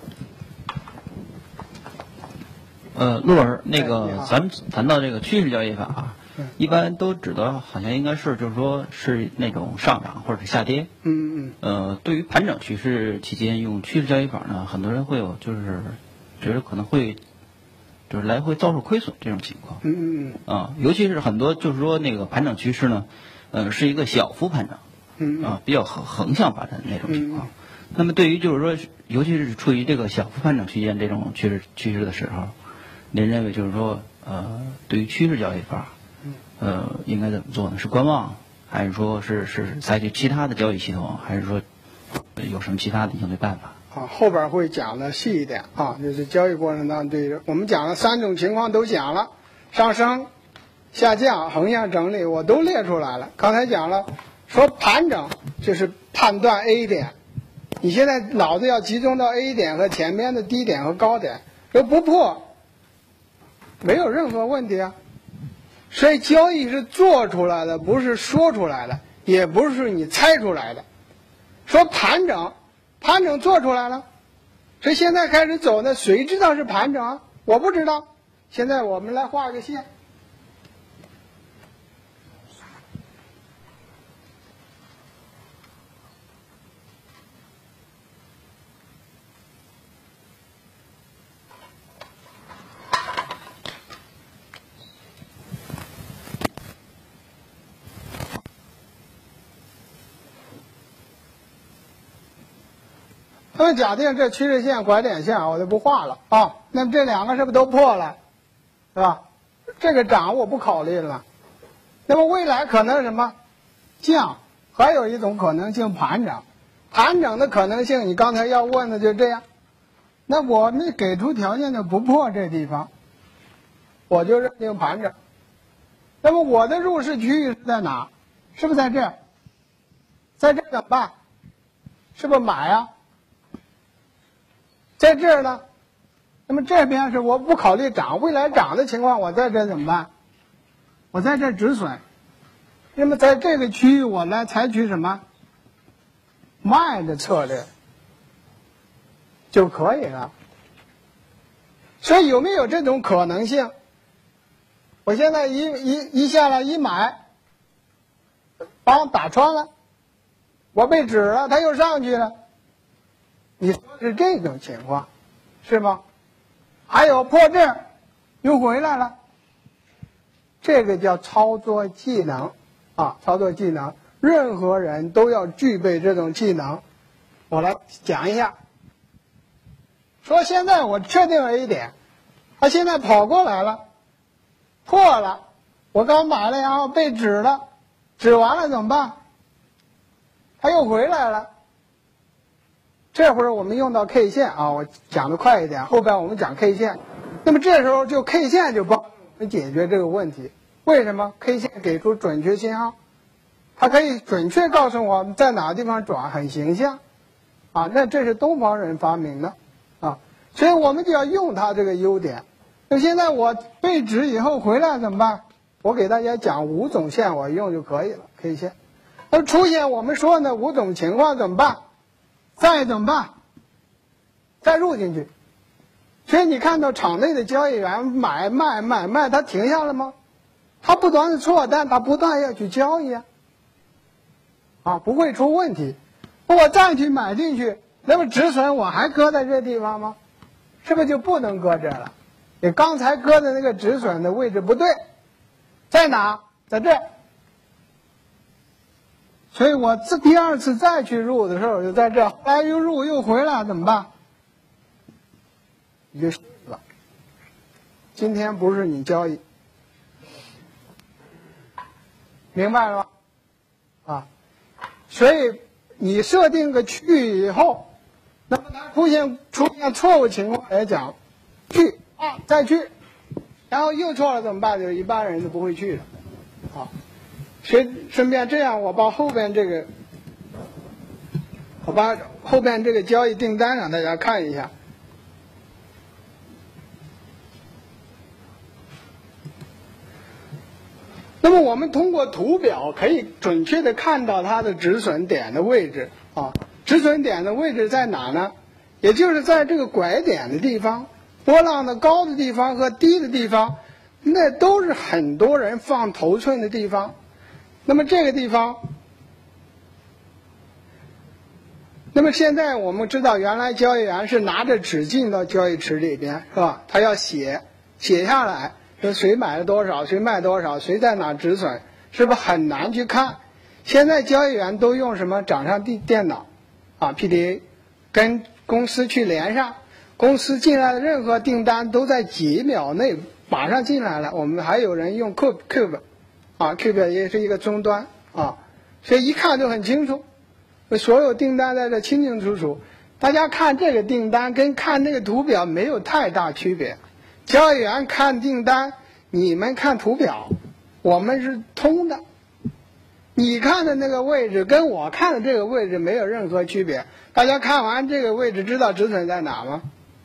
呃，陆老师，那哎你个好咱们谈到这个趋势交易法啊， 嗯一般都指的好像应该是就是说是那种上涨或者是下跌。 嗯嗯呃，对于盘整趋势期间用趋势交易法呢，很多人会有就是觉得可能会就是来回遭受亏损这种情况。 嗯嗯嗯啊，尤其是很多就是说那个盘整趋势呢，呃，是一个小幅盘整。 嗯啊，比较横横向发展的那种情况。 嗯那么对于就是说，尤其是处于这个小幅盘整区间这种趋势趋势的时候，您认为就是说，呃，对于趋势交易法，呃，应该怎么做呢？是观望，还是说是是采取其他的交易系统，还是说呃有什么其他的应对办法？ 啊，后边会讲的细一点啊，就是交易过程当中对我们讲了三种情况都讲了，上升、下降、横向整理，我都列出来了。刚才讲了，说盘整就是判断 A 点，你现在脑子要集中到 A 点和前面的低点和高点，又不破，没有任何问题啊。所以交易是做出来的，不是说出来的，也不是你猜出来的。说盘整，盘整做出来了，所以现在开始走呢，谁知道是盘整啊？我不知道。现在我们来画个线。那么假定这趋势线、拐点线我就不画了啊，那么这两个是不是都破了，是吧？这个涨我不考虑了。那么未来可能什么降，还有一种可能性盘整，盘整的可能性你刚才要问的就这样。那我们给出条件就不破这地方，我就认定盘整。那么我的入市区域是在哪？是不是在这儿？在这儿怎么办？是不是买啊？在这儿呢，那么这边是我不考虑涨，未来涨的情况，我在这怎么办？我在这止损。那么在这个区域，我来采取什么卖的策略就可以了。所以有没有这种可能性？我现在一一一下来一买，把我打穿了，我被止了，它又上去了。你说是这种情况，是吗？还有破这儿又回来了，这个叫操作技能啊，操作技能，任何人都要具备这种技能。我来讲一下，说现在我确定 A 点，他现在跑过来了，破了，我刚买了然后被止了，止完了怎么办？他又回来了。这会儿我们用到 K 线啊，我讲的快一点，后边我们讲 K 线。那么这时候就 K 线就帮我们解决这个问题。为什么 K 线给出准确信号？它可以准确告诉我们在哪个地方转，很形象啊。那这是东方人发明的啊，所以我们就要用它这个优点。那现在我被止以后回来怎么办？我给大家讲五种线，我用就可以了 K 线。那么出现我们说的五种情况怎么办？再怎么办？再入进去。所以你看到场内的交易员买卖买卖，他停下了吗？他不断的错，但他不断要去交易啊，啊，不会出问题。我再去买进去，那么止损我还搁在这地方吗？是不是就不能搁这了？你刚才搁的那个止损的位置不对，在哪？在这儿。所以我这第二次再去入的时候就在这，后来又入又回来怎么办？你就死了。今天不是你交易，明白了吗？啊，所以你设定个区域以后，那么它出现出现错误情况来讲，去啊再去，然后又错了怎么办？就是一般人都不会去的，啊。 所以顺便这样，我把后边这个，我把后边这个交易订单让大家看一下。那么我们通过图表可以准确的看到它的止损点的位置啊，止损点的位置在哪呢？也就是在这个拐点的地方，波浪的高的地方和低的地方，那都是很多人放头寸的地方。那么这个地方，那么现在我们知道，原来交易员是拿着纸进到交易池里边，是吧？他要写写下来。说谁买了多少，谁卖多少，谁在哪止损，是不是很难去看？现在交易员都用什么掌上电电脑啊 P D A， 跟公司去连上，公司进来的任何订单都在几秒内马上进来了。我们还有人用 Cube Cube 啊 Cube 也是一个终端啊，所以一看就很清楚，所有订单在这清清楚楚。大家看这个订单跟看那个图表没有太大区别。交易员看订单，你们看图表，我们是通的。你看的那个位置跟我看的这个位置没有任何区别。大家看完这个位置，知道止损在哪吗？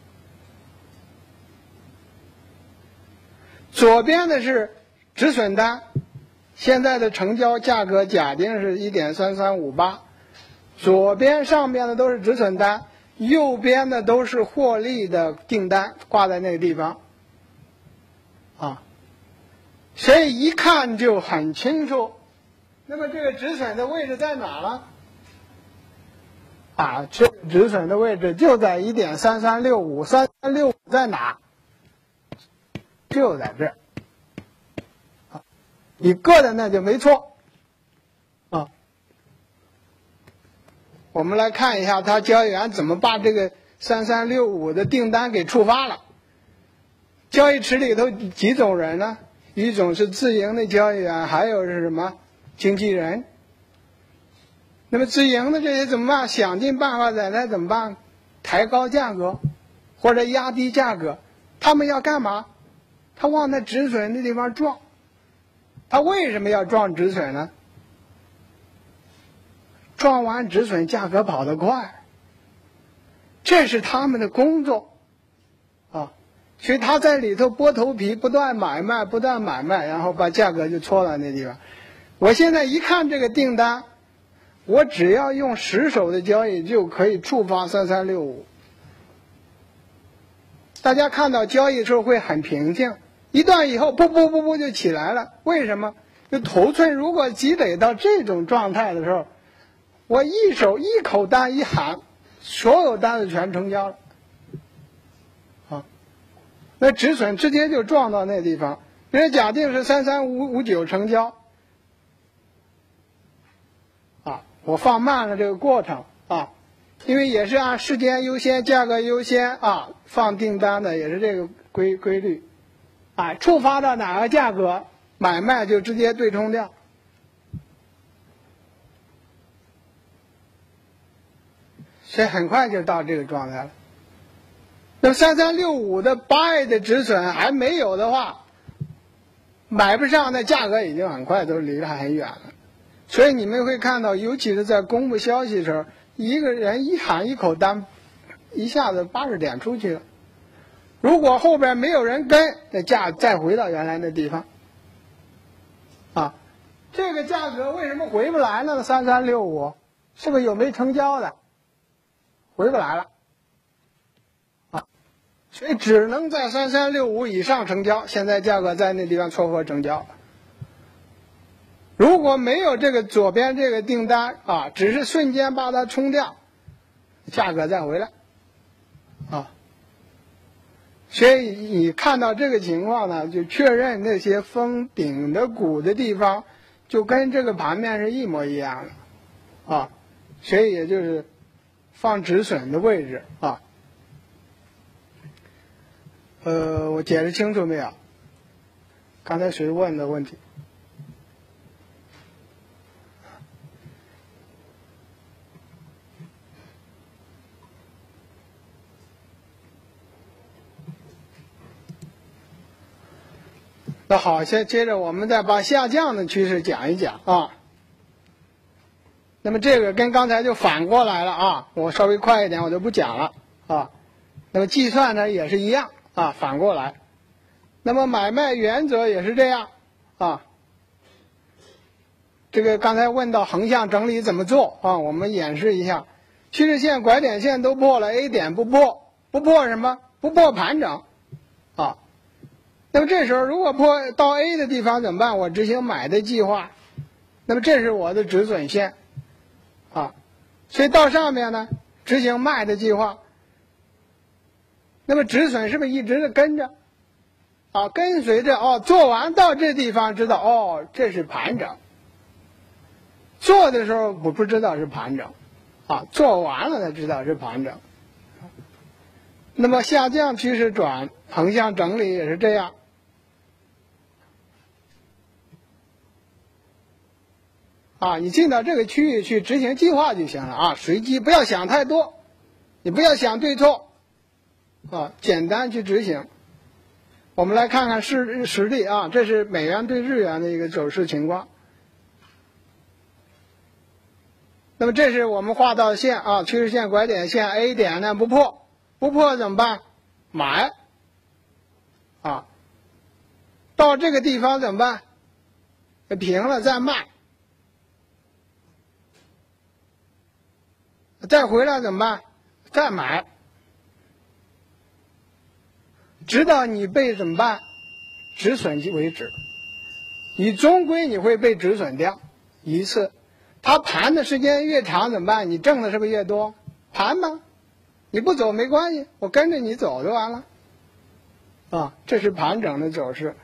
左边的是止损单，现在的成交价格假定是 一点三三五八， 左边上边的都是止损单，右边的都是获利的订单挂在那个地方。啊，所以一看就很清楚。那么这个止损的位置在哪呢？啊，这个止损的位置就在 一点三三六五， 三三六五在哪？就在这儿。啊，你搁在那就没错。啊，我们来看一下他交易员怎么把这个三三六五的订单给触发了。交易池里头几种人呢？一种是自营的交易员，还有是什么经纪人。那么自营的这些怎么办？想尽办法在那怎么办？抬高价格或者压低价格。他们要干嘛？他往那止损的地方撞。他为什么要撞止损呢？撞完止损，价格跑得快，这是他们的工作啊。所以他在里头剥头皮，不断买卖，不断买卖，然后把价格就戳到那地方。我现在一看这个订单，我只要用十手的交易就可以触发三三六五。大家看到交易的时候会很平静，一段以后噗噗噗噗就起来了。为什么？就头寸如果积累到这种状态的时候，我一手一口单一喊，所有单子全成交了。那止损直接就撞到那地方，比如假定是三三五五九成交，啊，我放慢了这个过程啊，因为也是按时间优先、价格优先啊，放订单的也是这个规规律，啊，触发到哪个价格，买卖就直接对冲掉，所以很快就到这个状态了。那三三六五的 buy 的止损还没有的话，买不上，那价格已经很快都离得很远了。所以你们会看到，尤其是在公布消息的时候，一个人一喊一口单，一下子八十点出去了。如果后边没有人跟，那价再回到原来的地方。啊，这个价格为什么回不来呢？三三六五是不是有没成交的？回不来了。所以只能在三三六五以上成交，现在价格在那地方撮合成交。如果没有这个左边这个订单啊，只是瞬间把它冲掉，价格再回来啊。所以你看到这个情况呢，就确认那些封顶的股的地方就跟这个盘面是一模一样的啊。所以也就是放止损的位置啊。呃，我解释清楚没有？刚才谁问的问题？ 那好，先接着我们再把下降的趋势讲一讲啊。那么这个跟刚才就反过来了啊，我稍微快一点，我就不讲了啊。那么计算呢也是一样啊，反过来。那么买卖原则也是这样啊。这个刚才问到横向整理怎么做啊，我们演示一下。趋势线、拐点线都破了 ，A 点不破，不破什么？不破盘整啊。那么这时候如果破到 A 的地方怎么办？我执行买的计划。那么这是我的止损线啊。所以到上面呢，执行卖的计划。那么止损是不是一直的跟着？啊，跟随着哦，做完到这地方知道哦，这是盘整。做的时候我不知道是盘整，啊，做完了才知道是盘整。那么下降趋势转横向整理也是这样。啊，你进到这个区域去执行计划就行了啊，随机不要想太多，你不要想对错，啊，简单去执行。我们来看看实实例啊，这是美元对日元的一个走势情况。那么这是我们画到的线啊，趋势线、拐点线 A 点呢不破，不破怎么办？买啊，到这个地方怎么办？平了再卖，再回来怎么办？再买，直到你被怎么办？止损为止。你终归你会被止损掉一次。它盘的时间越长怎么办？你挣的是不是越多？盘吧，你不走没关系，我跟着你走就完了。啊，这是盘整的走势。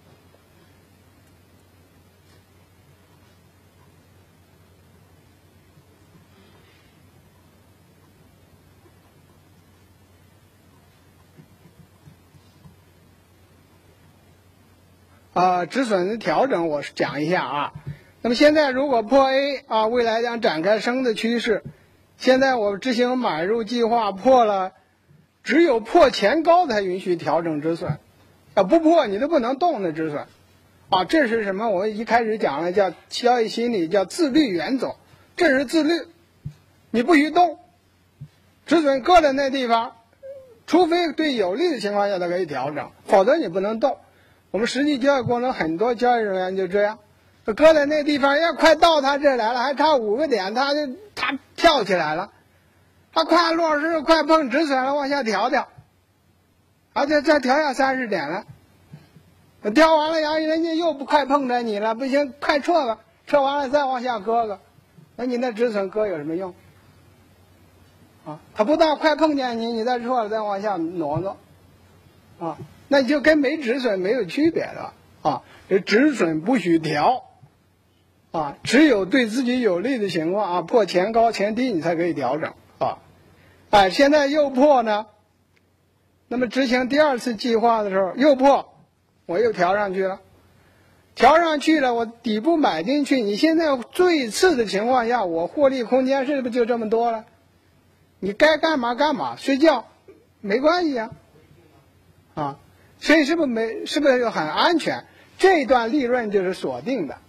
啊，止损的调整我是讲一下啊。那么现在如果破 A 啊，未来将展开升的趋势。现在我执行买入计划破了，只有破前高才允许调整止损，啊不破你都不能动的止损，啊这是什么？我一开始讲了叫交易心理，叫自律原则，这是自律，你不许动，止损搁在那地方，除非对有利的情况下它可以调整，否则你不能动。我们实际交易过程很多交易人员就这样。搁在那地方，要快到他这来了，还差五个点，他就他跳起来了，他快落实，快碰止损了，往下调调，而且再调下三十点了，调完了，然后人家又不快碰着你了，不行，快撤吧，撤完了再往下搁个，那你那止损搁有什么用？啊，他不但快碰见你，你再撤了再往下挪挪，啊，那你就跟没止损没有区别了啊，这止损不许调。啊，只有对自己有利的情况啊，破前高前低你才可以调整啊。哎，现在又破呢，那么执行第二次计划的时候又破，我又调上去了，调上去了，我底部买进去，你现在最次的情况下，我获利空间是不是就这么多了？你该干嘛干嘛，睡觉没关系啊，啊，所以是不是没是不是就很安全？这段利润就是锁定的。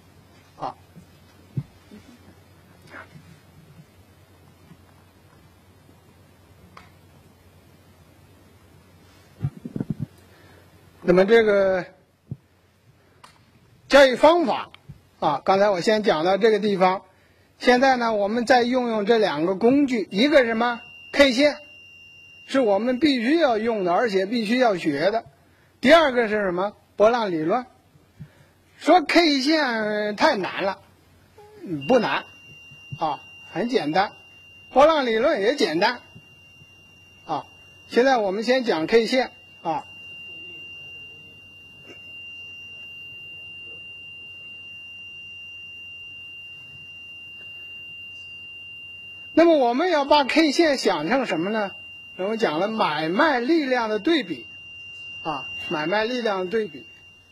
那么这个交易方法啊，刚才我先讲到这个地方，现在呢，我们再用用这两个工具，一个什么 K 线，是我们必须要用的，而且必须要学的；第二个是什么？波浪理论。说 K 线太难了，不难啊，很简单，波浪理论也简单啊。现在我们先讲 K 线啊。那么我们要把 K 线想成什么呢？我们讲了买卖力量的对比啊，买卖力量的对比。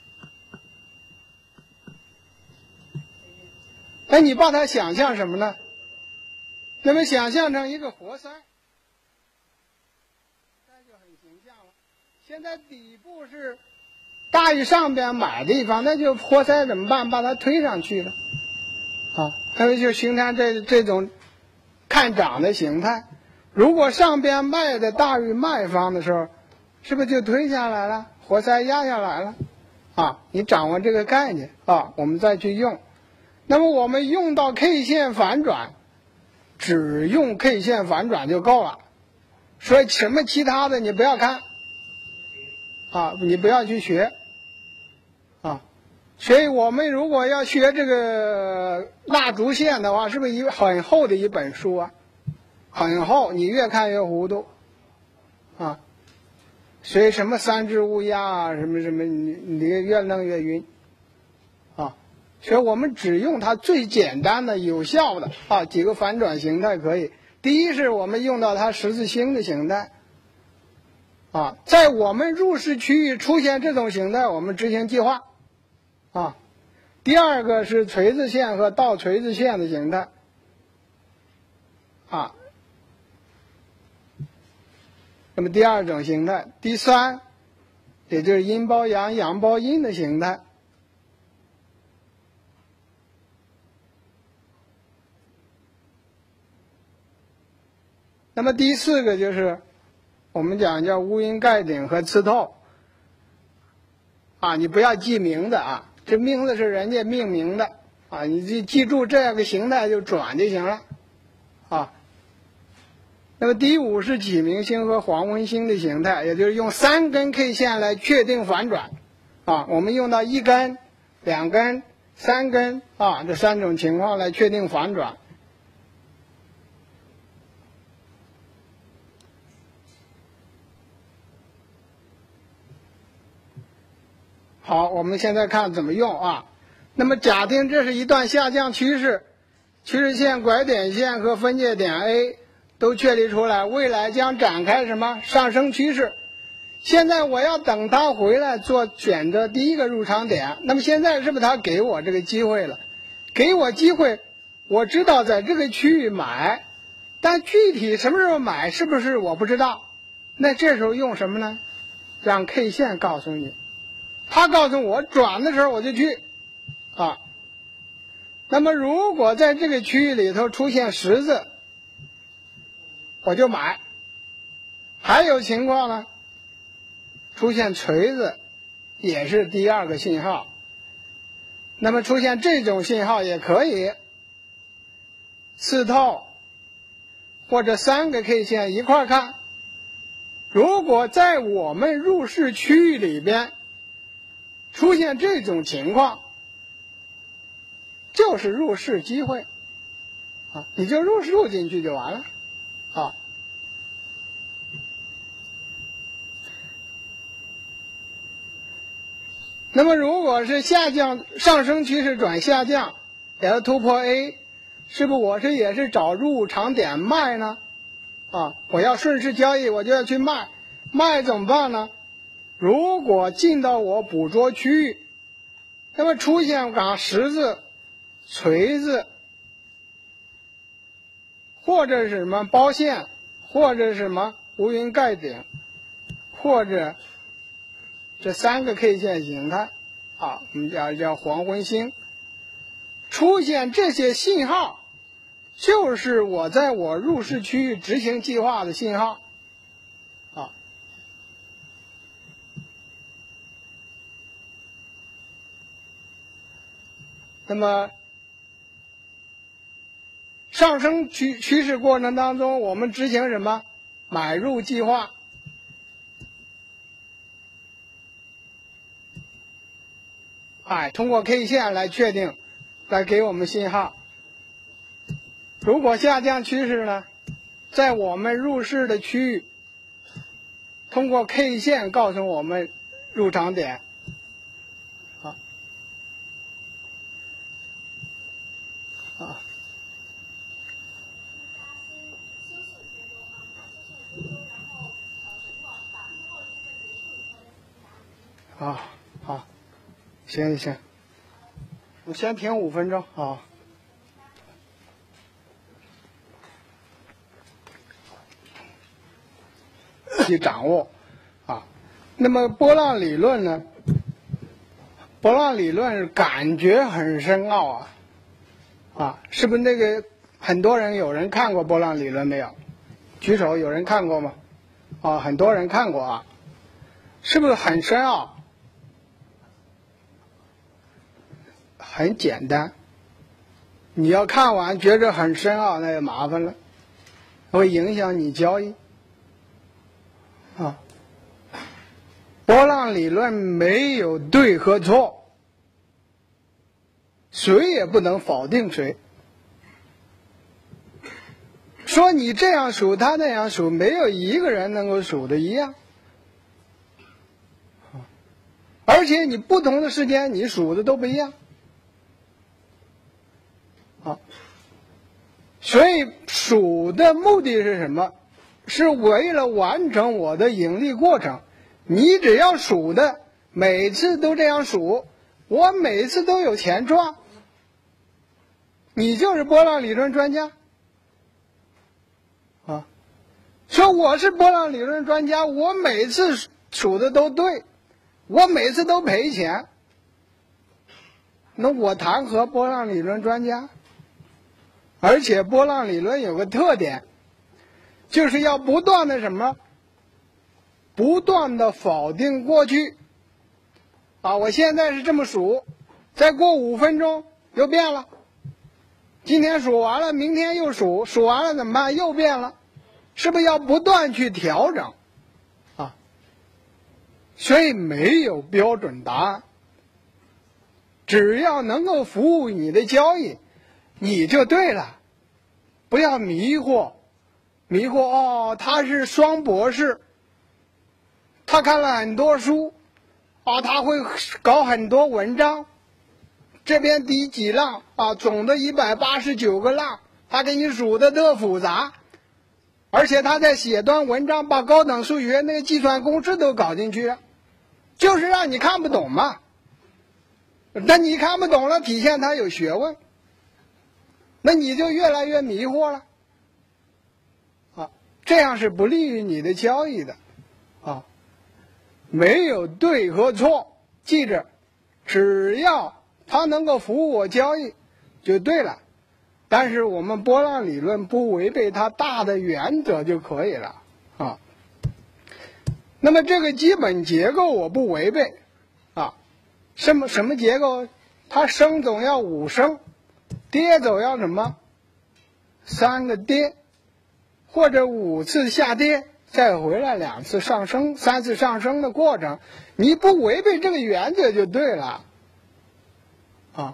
那你把它想象什么呢？那么想象成一个活塞，那就很形象了。现在底部是大于上边买地方，那就活塞怎么办？把它推上去了，啊，那么就形成这这种看涨的形态。如果上边卖的大于卖方的时候，是不是就推下来了？活塞压下来了，啊，你掌握这个概念啊，我们再去用。那么我们用到 K 线反转，只用 K 线反转就够了，所以什么其他的你不要看，啊，你不要去学，啊，所以我们如果要学这个蜡烛线的话，是不是一很厚的一本书啊？很厚，你越看越糊涂，啊，所以什么三只乌鸦啊，什么什么，你你越弄越晕，啊。所以我们只用它最简单的、有效的啊几个反转形态可以。第一是我们用到它十字星的形态，啊，在我们入市区域出现这种形态，我们执行计划，啊。第二个是锤子线和倒锤子线的形态，啊。那么第二种形态，第三，也就是阴包阳、阳包阴的形态。那么第四个就是我们讲叫乌云盖顶和刺透，啊，你不要记名字啊，这名字是人家命名的啊，你记记住这样个形态就转就行了，啊。那么第五是启明星和黄昏星的形态，也就是用三根 K 线来确定反转，啊，我们用到一根、两根、三根啊这三种情况来确定反转。好，我们现在看怎么用啊。那么假定这是一段下降趋势，趋势线、拐点线和分界点 A 都确立出来，未来将展开什么上升趋势。现在我要等它回来做选择第一个入场点，那么现在是不是他给我这个机会了？给我机会，我知道在这个区域买，但具体什么时候买是不是我不知道。那这时候用什么呢？让 K 线告诉你。他告诉我转的时候我就去，啊，那么如果在这个区域里头出现十字，我就买。还有情况呢，出现锤子，也是第二个信号。那么出现这种信号也可以，刺透，或者三个 K 线一块看。如果在我们入市区域里边出现这种情况，就是入市机会，啊，你就入入进去就完了，啊。那么如果是下降上升趋势转下降，给它突破 A， 是不是我是也是找入场点卖呢？啊，我要顺势交易，我就要去卖，卖怎么办呢？如果进到我捕捉区域，那么出现港十字、锤子，或者是什么包线，或者是什么乌云盖顶，或者这三个 K 线形态，啊，我们叫叫黄昏星，出现这些信号，就是我在我入市区域执行计划的信号。那么上升趋趋势过程当中，我们执行什么？买入计划。哎，通过 K 线来确定，来给我们信号。如果下降趋势呢，在我们入市的区域，通过 K 线告诉我们入场点。啊，好，好，行行行，我先停五分钟啊。去掌握啊，那么波浪理论呢， 波浪理论感觉很深奥啊，啊，是不是那个很多人有人看过波浪理论没有？举手，有人看过吗？啊，很多人看过啊，是不是很深奥？很简单，你要看完觉着很深奥，那就麻烦了，会影响你交易啊。波浪理论没有对和错，谁也不能否定谁。说你这样数，他那样数，没有一个人能够数的一样。而且你不同的时间，你数的都不一样。啊，所以数的目的是什么？是为了完成我的盈利过程。你只要数的每次都这样数，我每次都有钱赚，你就是波浪理论专家。啊，说我是波浪理论专家，我每次数的都对，我每次都赔钱，那我谈何波浪理论专家？而且波浪理论有个特点，就是要不断的什么？不断的否定过去。啊，我现在是这么数，再过五分钟又变了。今天数完了，明天又数，数完了怎么办？又变了，是不是要不断去调整？啊，所以没有标准答案，只要能够服务你的交易，你就对了。不要迷惑，迷惑哦，他是双博士，他看了很多书，啊，他会搞很多文章，这边第几浪啊，总的一百八十九个浪，他给你数的特复杂，而且他在写段文章把高等数学那个计算公式都搞进去了，就是让你看不懂嘛。但你看不懂了，体现他有学问，那你就越来越迷惑了，啊，这样是不利于你的交易的，啊，没有对和错，记着，只要它能够服务我交易就对了。但是我们波浪理论不违背它大的原则就可以了啊。那么这个基本结构我不违背啊，什么什么结构？它升总要五升，跌总要什么？三个跌，或者五次下跌再回来两次上升，三次上升的过程，你不违背这个原则就对了啊。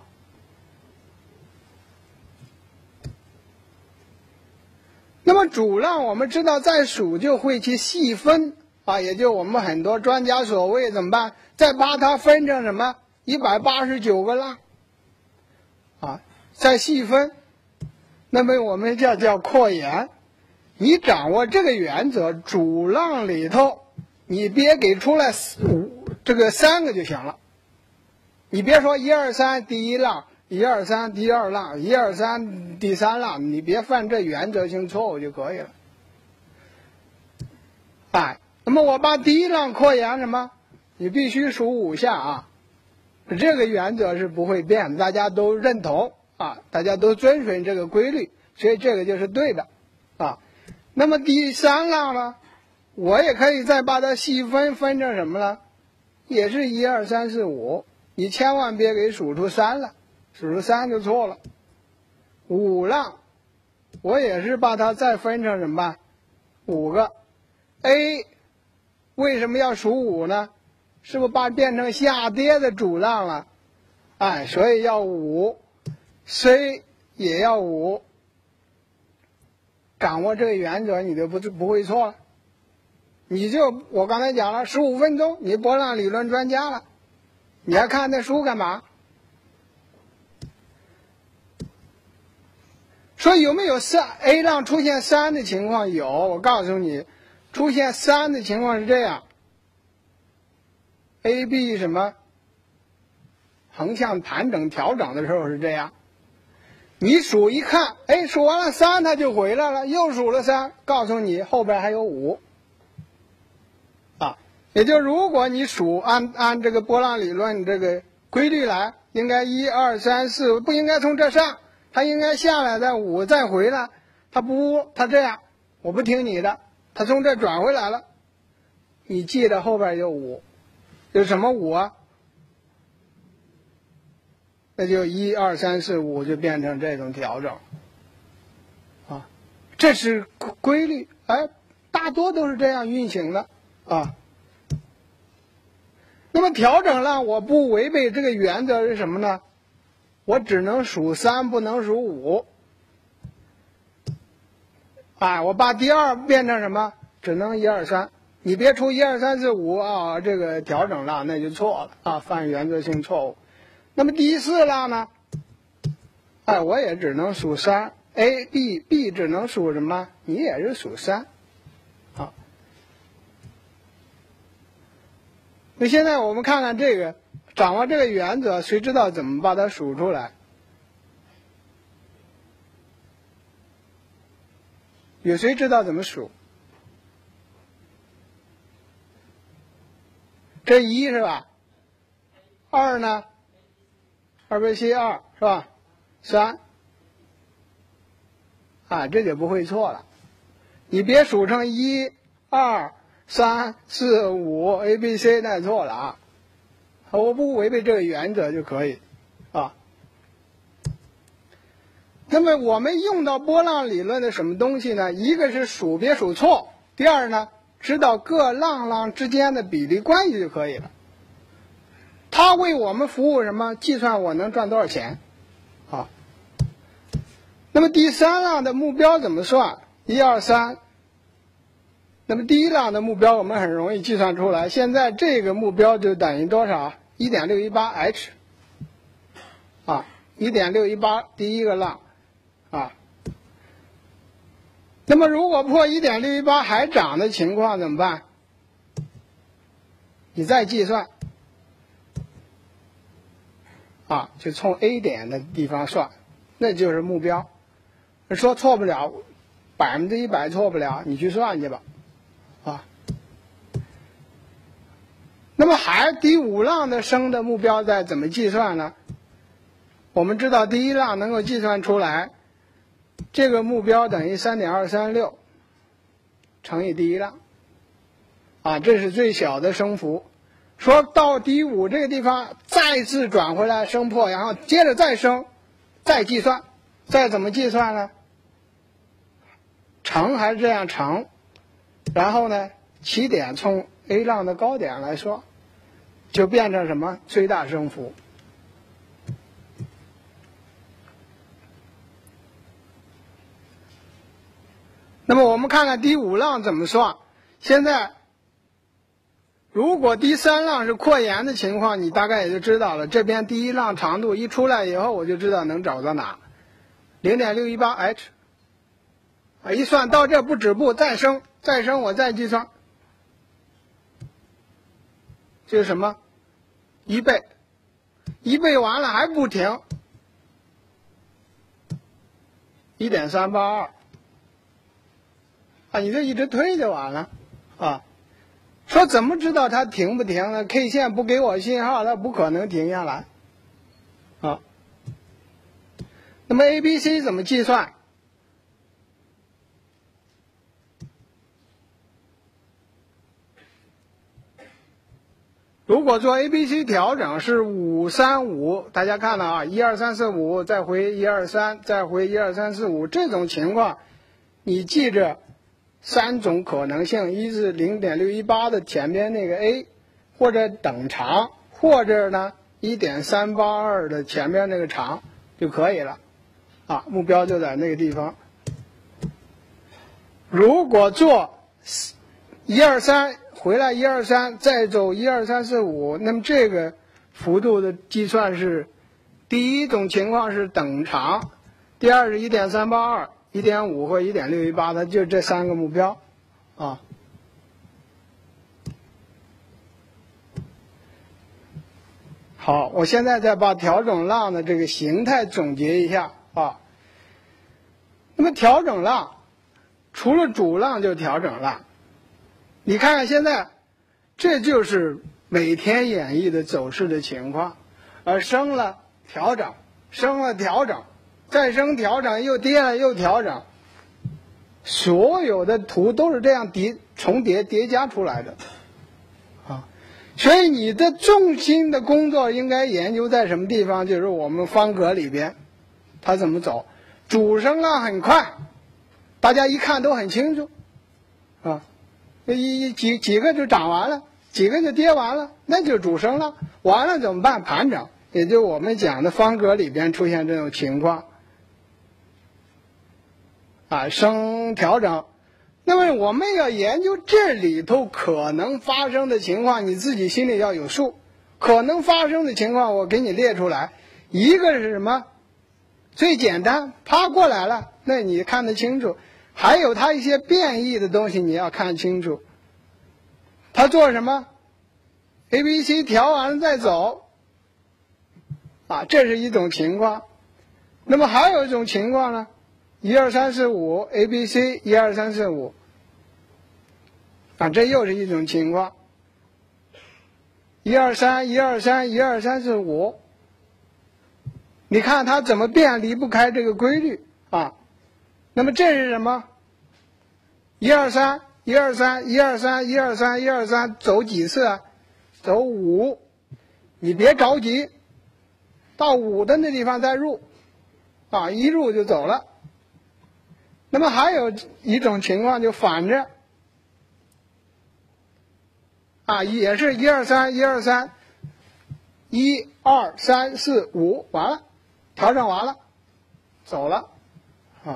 那么主浪我们知道再数就会去细分啊，也就我们很多专家所谓怎么办？再把它分成什么一百八十九个浪啊，再细分，那么我们叫叫扩延。你掌握这个原则，主浪里头你别给出来五这个三个就行了，你别说一二三第一浪，一二三第二浪，一二三第三浪，你别犯这原则性错误就可以了。哎，那么我把第一浪扩延什么？你必须数五下啊，这个原则是不会变，大家都认同啊，大家都遵循这个规律，所以这个就是对的啊。那么第三浪呢，我也可以再把它细分分成什么呢？也是一二三四五，你千万别给数出三了，数出三就错了。五浪，我也是把它再分成什么？五个。A 为什么要数五呢？是不是把变成下跌的主浪了？哎，所以要五。C 也要五。掌握这个原则，你就不不会错了。你就我刚才讲了，十五分钟，你波浪理论专家了，你还看那书干嘛？说有没有三 A 浪出现三的情况？有，我告诉你，出现三的情况是这样 ：A、B 什么横向盘整调整的时候是这样。你数一看，哎，数完了三，它就回来了，又数了三，告诉你后边还有五，啊，也就如果你数按按这个波浪理论这个规律来，应该一二三四，不应该从这上，它应该下来再五再回来，它不，它这样，我不听你的，它从这转回来了，你记得后边有五，有什么五啊？那就一二三四五就变成这种调整，啊，这是规律，哎，大多都是这样运行的啊。那么调整浪我不违背这个原则是什么呢？我只能数三，不能数五。啊，我把第二变成什么？只能一二三。你别出一二三四五啊，这个调整浪那就错了啊，犯原则性错误。那么第四浪呢？哎，我也只能数三 ，A、B、B 只能数什么？你也是数三。啊。那现在我们看看这个，掌握这个原则，谁知道怎么把它数出来？有谁知道怎么数？这一是吧？二呢？二倍 C 二是吧？三啊，这就不会错了。你别数成一、二、三、四、五 A、B、C 那错了啊！我不违背这个原则就可以啊。那么我们用到波浪理论的什么东西呢？一个是数别数错，第二呢，知道各浪浪之间的比例关系就可以了。它为我们服务什么？计算我能赚多少钱啊。那么第三浪的目标怎么算？一二三。那么第一浪的目标我们很容易计算出来，现在这个目标就等于多少？ 一点六一八 H 啊 ，一点六一八 第一个浪啊。那么如果破 一点六一八 还涨的情况怎么办？你再计算啊，就从 A 点的地方算，那就是目标。说错不了，百分之一百错不了，你去算去吧，啊。那么还第五浪的升的目标再怎么计算呢？我们知道第一浪能够计算出来，这个目标等于 三点二三六 乘以第一浪，啊，这是最小的升幅。说到第五这个地方再次转回来升破，然后接着再升，再计算，再怎么计算呢？乘还是这样乘，然后呢，起点从 A 浪的高点来说，就变成什么？最大升幅。那么我们看看第五浪怎么算。现在，如果第三浪是扩延的情况，你大概也就知道了。这边第一浪长度一出来以后，我就知道能找到哪 零点六一八 H。啊，一算到这不止步，再升，再升，我再计算。这是什么？一倍，一倍完了还不停， 一点三八二 啊，你就一直推就完了啊。说怎么知道它停不停呢？ K 线不给我信号，它不可能停下来啊。那么 A B C 怎么计算？如果做 A B C 调整是五三五，大家看到啊，一二三四五，再回一二三，再回一二三四五，这种情况，你记着三种可能性：一是 零点六一八 的前边那个 A， 或者等长，或者呢 一点三八二 的前边那个长就可以了。啊，目标就在那个地方。如果做一二三。回来一二三，再走一二三四五，那么这个幅度的计算是，第一种情况是等长，第二是 一点三八二、一点五 或 一点六一八，它就这三个目标啊。好，我现在再把调整浪的这个形态总结一下啊。那么调整浪除了主浪就调整浪。你看看现在，这就是每天演绎的走势的情况。 呃，升了调整，升了调整，再升调整，又跌了又调整，所有的图都是这样叠重叠叠加出来的，啊，所以你的重心的工作应该研究在什么地方？就是我们方格里边，它怎么走，主升浪很快，大家一看都很清楚，啊，一几几个就涨完了，几个就跌完了，那就主升浪，完了怎么办？盘整，也就我们讲的方格里边出现这种情况。啊，升调整，那么我们要研究这里头可能发生的情况，你自己心里要有数。可能发生的情况我给你列出来，一个是什么？最简单，啪过来了，那你看得清楚。还有它一些变异的东西你要看清楚。它做什么 ？A B C 调完了再走，啊，这是一种情况。那么还有一种情况呢？一二三四五 A B C 一二三四五，啊，这又是一种情况。一二三一二三一二三四五，你看它怎么变离不开这个规律啊？那么这是什么？一二三一二三一二三一二三一二三走几次啊？走五，你别着急，到五的那地方再入，啊，一入就走了。那么还有一种情况就反着，啊，也是一二三一二三，一二三四五，完了，调整完了，走了，啊。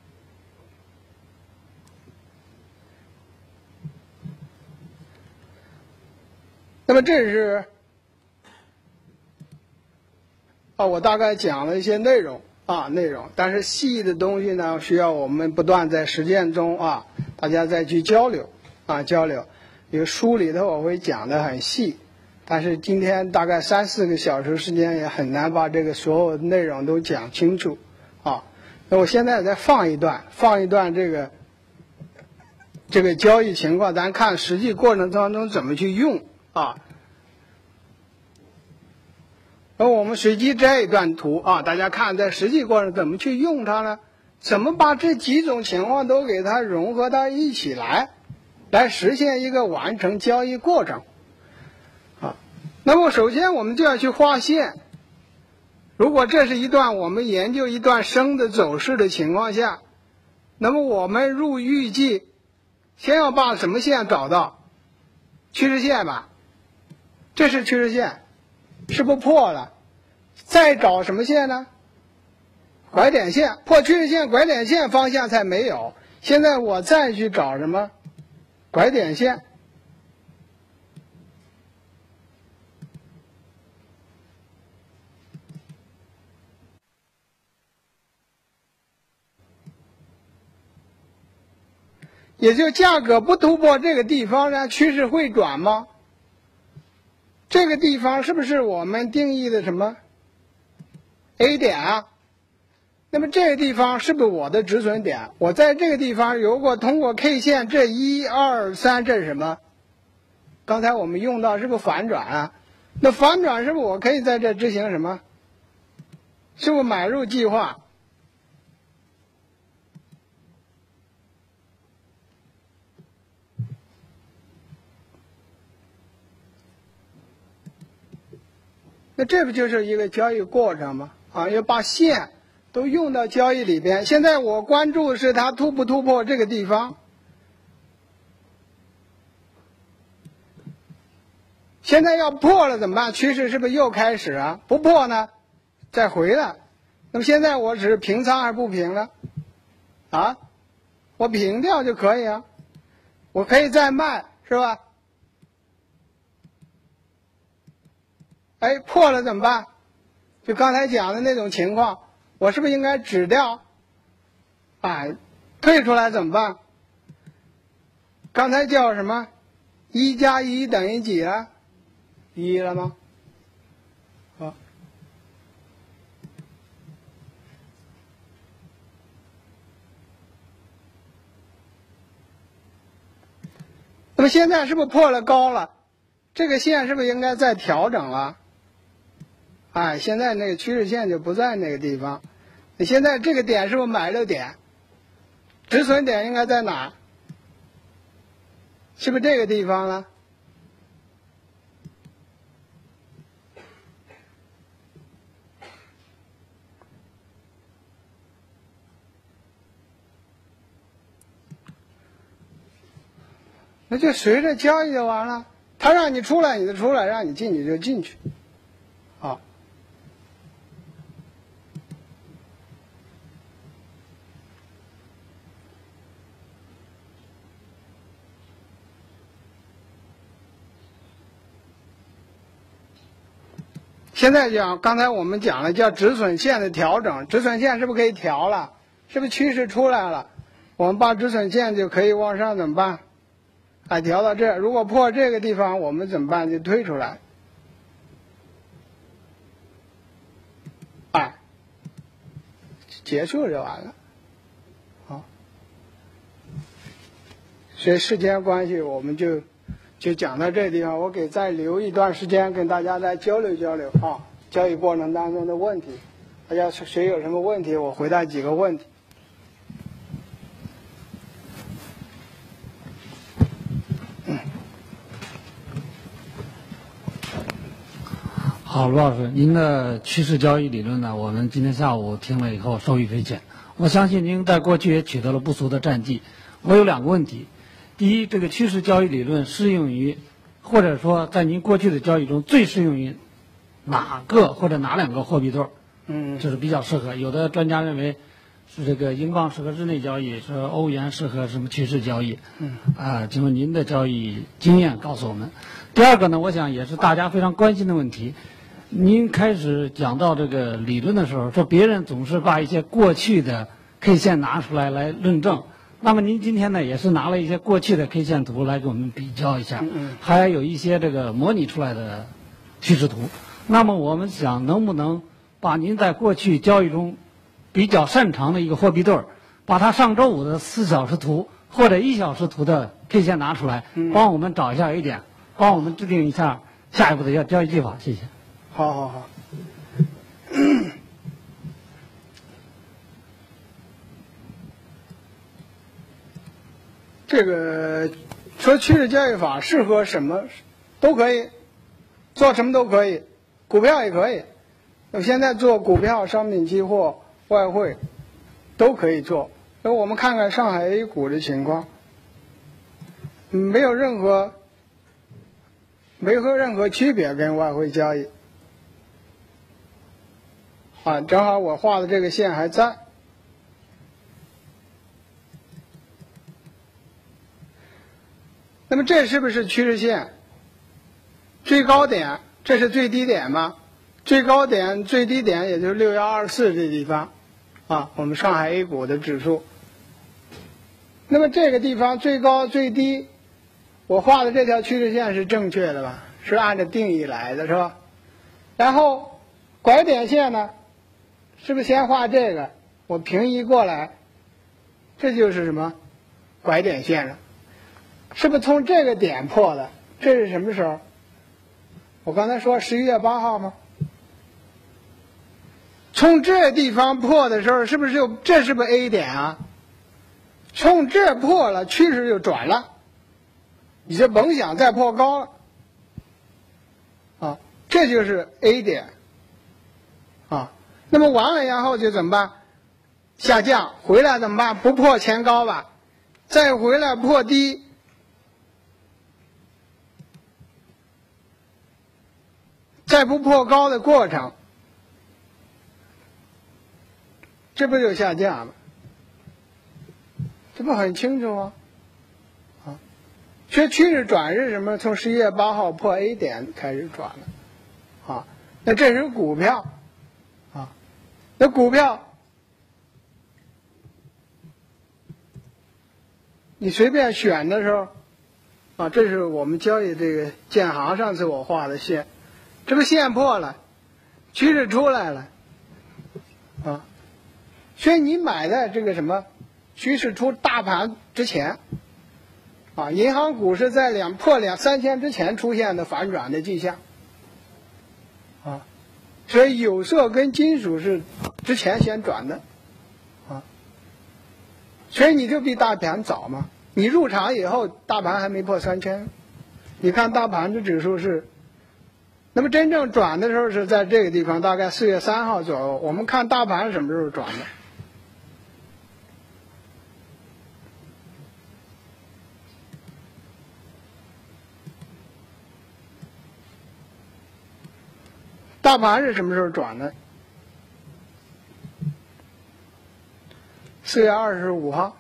那么这是啊，我大概讲了一些内容。啊，内容，但是细的东西呢，需要我们不断在实践中啊，大家再去交流啊，交流。因为书里头我会讲的很细，但是今天大概三四个小时时间也很难把这个所有内容都讲清楚啊。那我现在再放一段，放一段这个这个交易情况，咱看实际过程当中怎么去用啊。那我们随机这一段图啊，大家看在实际过程怎么去用它呢？怎么把这几种情况都给它融合到一起来，来实现一个完成交易过程啊？那么首先我们就要去画线。如果这是一段我们研究一段升的走势的情况下，那么我们入预计先要把什么线找到？趋势线吧，这是趋势线。是不是破了？再找什么线呢？拐点线，破趋势线、拐点线方向才没有。现在我再去找什么？拐点线。也就价格不突破这个地方呢，趋势会转吗？这个地方是不是我们定义的什么 A 点啊？那么这个地方是不是我的止损点？我在这个地方如果通过 K 线，这一二三这是什么？刚才我们用到是不是反转啊？那反转是不是我可以在这执行什么？是不是买入计划？那这不就是一个交易过程吗？啊，要把线都用到交易里边。现在我关注是它突不突破这个地方。现在要破了怎么办？趋势是不是又开始啊？不破呢，再回来。那么现在我只是平仓还是不平呢？啊，我平掉就可以啊，我可以再卖，是吧？哎，破了怎么办？就刚才讲的那种情况，我是不是应该止掉？哎，退出来怎么办？刚才叫什么？一加一等于几啊？一了吗？好。那么现在是不是破了高了？这个线是不是应该再调整了？ 哎，现在那个趋势线就不在那个地方。你现在这个点是不是买的点？止损点应该在哪？是不是这个地方了？那就随着交易就完了。他让你出来你就出来，让你进去就进去。好。现在讲，刚才我们讲了叫止损线的调整，止损线是不是可以调了？是不是趋势出来了？我们把止损线就可以往上怎么办？哎，调到这，如果破这个地方，我们怎么办？就推出来。哎，结束就完了。好，所以时间关系，我们就就讲到这地方。我给再留一段时间跟大家再交流交流啊，交易过程当中的问题，大家谁有什么问题，我回答几个问题。 好，卢老师，您的趋势交易理论呢，我们今天下午听了以后受益匪浅。我相信您在过去也取得了不俗的战绩。我有两个问题：第一，这个趋势交易理论适用于，或者说在您过去的交易中最适用于哪个或者哪两个货币对儿？ 嗯， 就是比较适合。有的专家认为是这个英镑适合日内交易，是欧元适合什么趋势交易？ 嗯， 啊，请问您的交易经验告诉我们。第二个呢，我想也是大家非常关心的问题。您开始讲到这个理论的时候，说别人总是把一些过去的 K 线拿出来来论证。那么您今天呢，也是拿了一些过去的 K 线图来给我们比较一下，还有一些这个模拟出来的趋势图。那么我们想，能不能把您在过去交易中比较擅长的一个货币对儿，把它上周五的四小时图或者一小时图的 K 线拿出来，帮我们找一下 A 点，帮我们制定一下下一步的交交易计法。谢谢。 好好好。这个说趋势交易法适合什么都可以，做什么都可以，股票也可以。我现在做股票、商品期货、外汇都可以做。那我们看看上海 A 股的情况，没有任何没有任何区别跟外汇交易。啊，正好我画的这个线还在。那么这是不是趋势线？最高点，这是最低点吗？最高点、最低点也就是六幺二四这地方，啊，我们上海 A 股的指数。那么这个地方最高最低，我画的这条趋势线是正确的吧？是按照定义来的，是吧？然后拐点线呢？是不是先画这个？我平移过来，这就是什么？拐点线了。是不是从这个点破的？这是什么时候？我刚才说十一月八号吗？从这地方破的时候，是不是就这是不是 A 点啊？从这破了，趋势就转了，你就甭想再破高了。啊，这就是 A 点。啊。那么完了以后就怎么办？下降回来怎么办？不破前高吧，再回来破低，再不破高的过程，这不就下降了？这不很清楚吗？啊，所以趋势转是什么？从十一月八号破 A 点开始转了，啊，那这是股票。那股票，你随便选的时候，啊，这是我们交易这个建行上次我画的线，这不线破了，趋势出来了，啊，所以你买在这个什么趋势出大盘之前，啊，银行股是在两破两三千之前出现的反转的迹象，啊。 所以有色跟金属是之前先转的，啊，所以你就比大盘早嘛。你入场以后，大盘还没破三千，你看大盘的指数是，那么真正转的时候是在这个地方，大概四月三号左右。我们看大盘什么时候转的？大盘是什么时候转的？四月二十五号，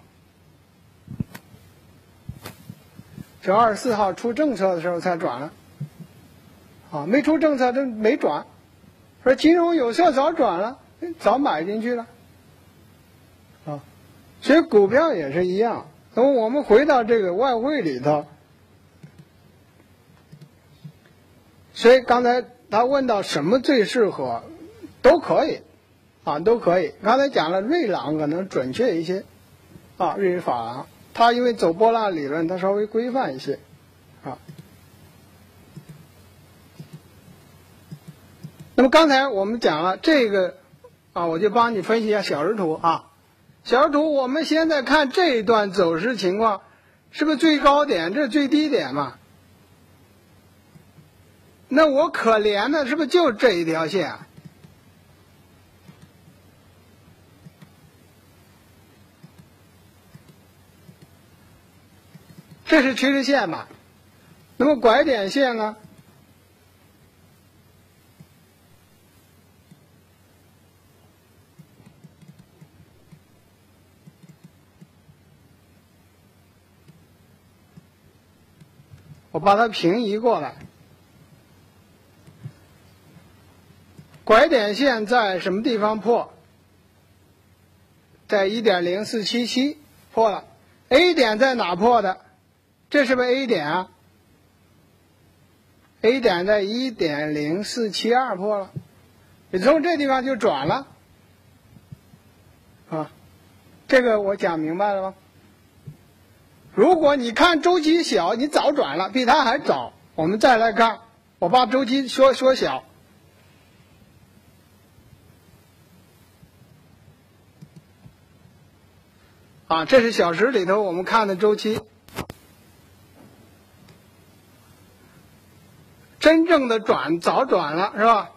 这二十四号出政策的时候才转了，啊，没出政策这没转，说金融有色早转了，早买进去了，啊，所以股票也是一样。那么我们回到这个外汇里头，所以刚才他问到什么最适合，都可以，啊，都可以。刚才讲了瑞郎可能准确一些，啊，瑞士法郎，它因为走波浪理论，它稍微规范一些，啊。那么刚才我们讲了这个，啊，我就帮你分析一下小时图啊。小时图，我们现在看这一段走势情况，是不是最高点？这是最低点嘛？那我可怜的是不是就这一条线啊？这是趋势线嘛？那么拐点线呢？我把它平移过来。拐点线在什么地方破？在 一点零四七七 破了。A 点在哪破的？这是不是 A 点啊 ？A 点在 一点零四七二 破了，你从这地方就转了。啊，这个我讲明白了吗？如果你看周期小，你早转了，比它还早。我们再来看，我把周期缩缩小。啊，这是小时里头我们看的周期。真正的转早转了，是吧？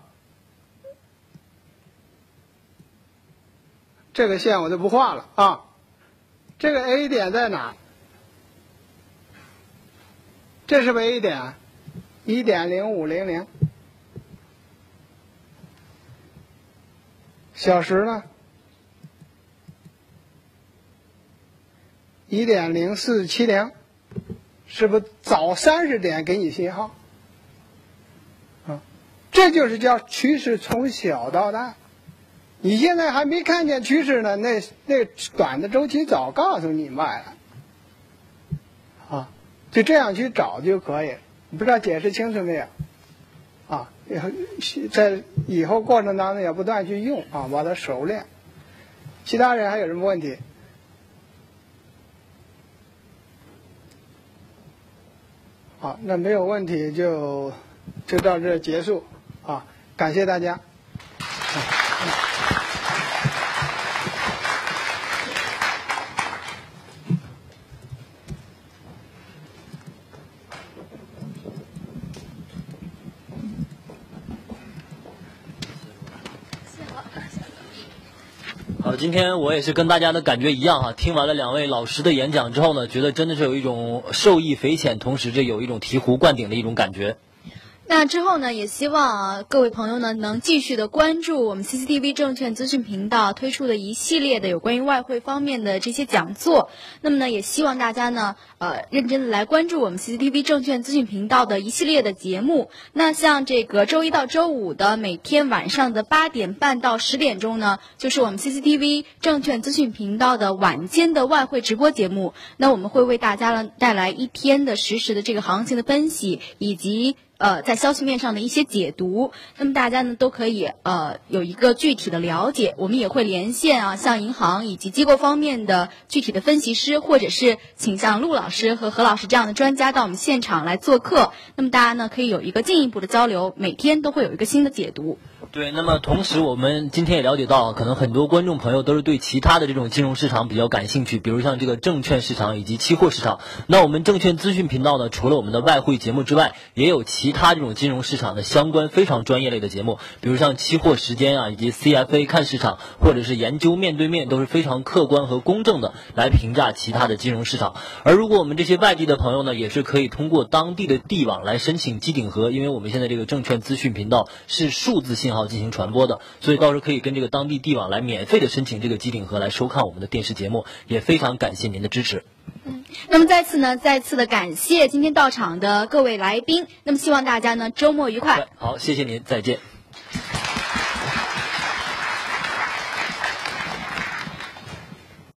这个线我就不画了啊。这个 A 点在哪？这是不是 A 点？ 一点零五零零。小时呢？ 一点零四七零， 是不是早三十点给你信号？啊，这就是叫趋势从小到大。你现在还没看见趋势呢，那那短的周期早告诉你卖了。啊，就这样去找就可以。不知道解释清楚没有？啊，以后在以后过程当中也不断去用啊，把它熟练。其他人还有什么问题？好，那没有问题就就到这结束啊！感谢大家。 好，今天我也是跟大家的感觉一样哈，听完了两位老师的演讲之后呢，觉得真的是有一种受益匪浅，同时这有一种醍醐灌顶的一种感觉。 那之后呢，也希望啊各位朋友呢能继续的关注我们 C C T V 证券资讯频道推出的一系列的有关于外汇方面的这些讲座。那么呢，也希望大家呢呃认真的来关注我们 C C T V 证券资讯频道的一系列的节目。那像这个周一到周五的每天晚上的八点半到十点钟呢，就是我们 C C T V 证券资讯频道的晚间的外汇直播节目。那我们会为大家呢带来一天的实时的这个行情的分析，以及呃，在消息面上的一些解读，那么大家呢都可以呃有一个具体的了解。我们也会连线啊，像银行以及机构方面的具体的分析师，或者是请像陆老师和何老师这样的专家到我们现场来做客。那么大家呢可以有一个进一步的交流，每天都会有一个新的解读。 对，那么同时我们今天也了解到，可能很多观众朋友都是对其他的这种金融市场比较感兴趣，比如像这个证券市场以及期货市场。那我们证券资讯频道呢，除了我们的外汇节目之外，也有其他这种金融市场的相关非常专业类的节目，比如像期货时间啊，以及 C F A 看市场，或者是研究面对面，都是非常客观和公正的来评价其他的金融市场。而如果我们这些外地的朋友呢，也是可以通过当地的地网来申请机顶盒，因为我们现在这个证券资讯频道是数字信号进行传播的，所以到时候可以跟这个当地地网来免费的申请这个机顶盒来收看我们的电视节目，也非常感谢您的支持。 嗯，那么再次呢，再次的感谢今天到场的各位来宾，那么希望大家呢周末愉快。 好，谢谢您，再见。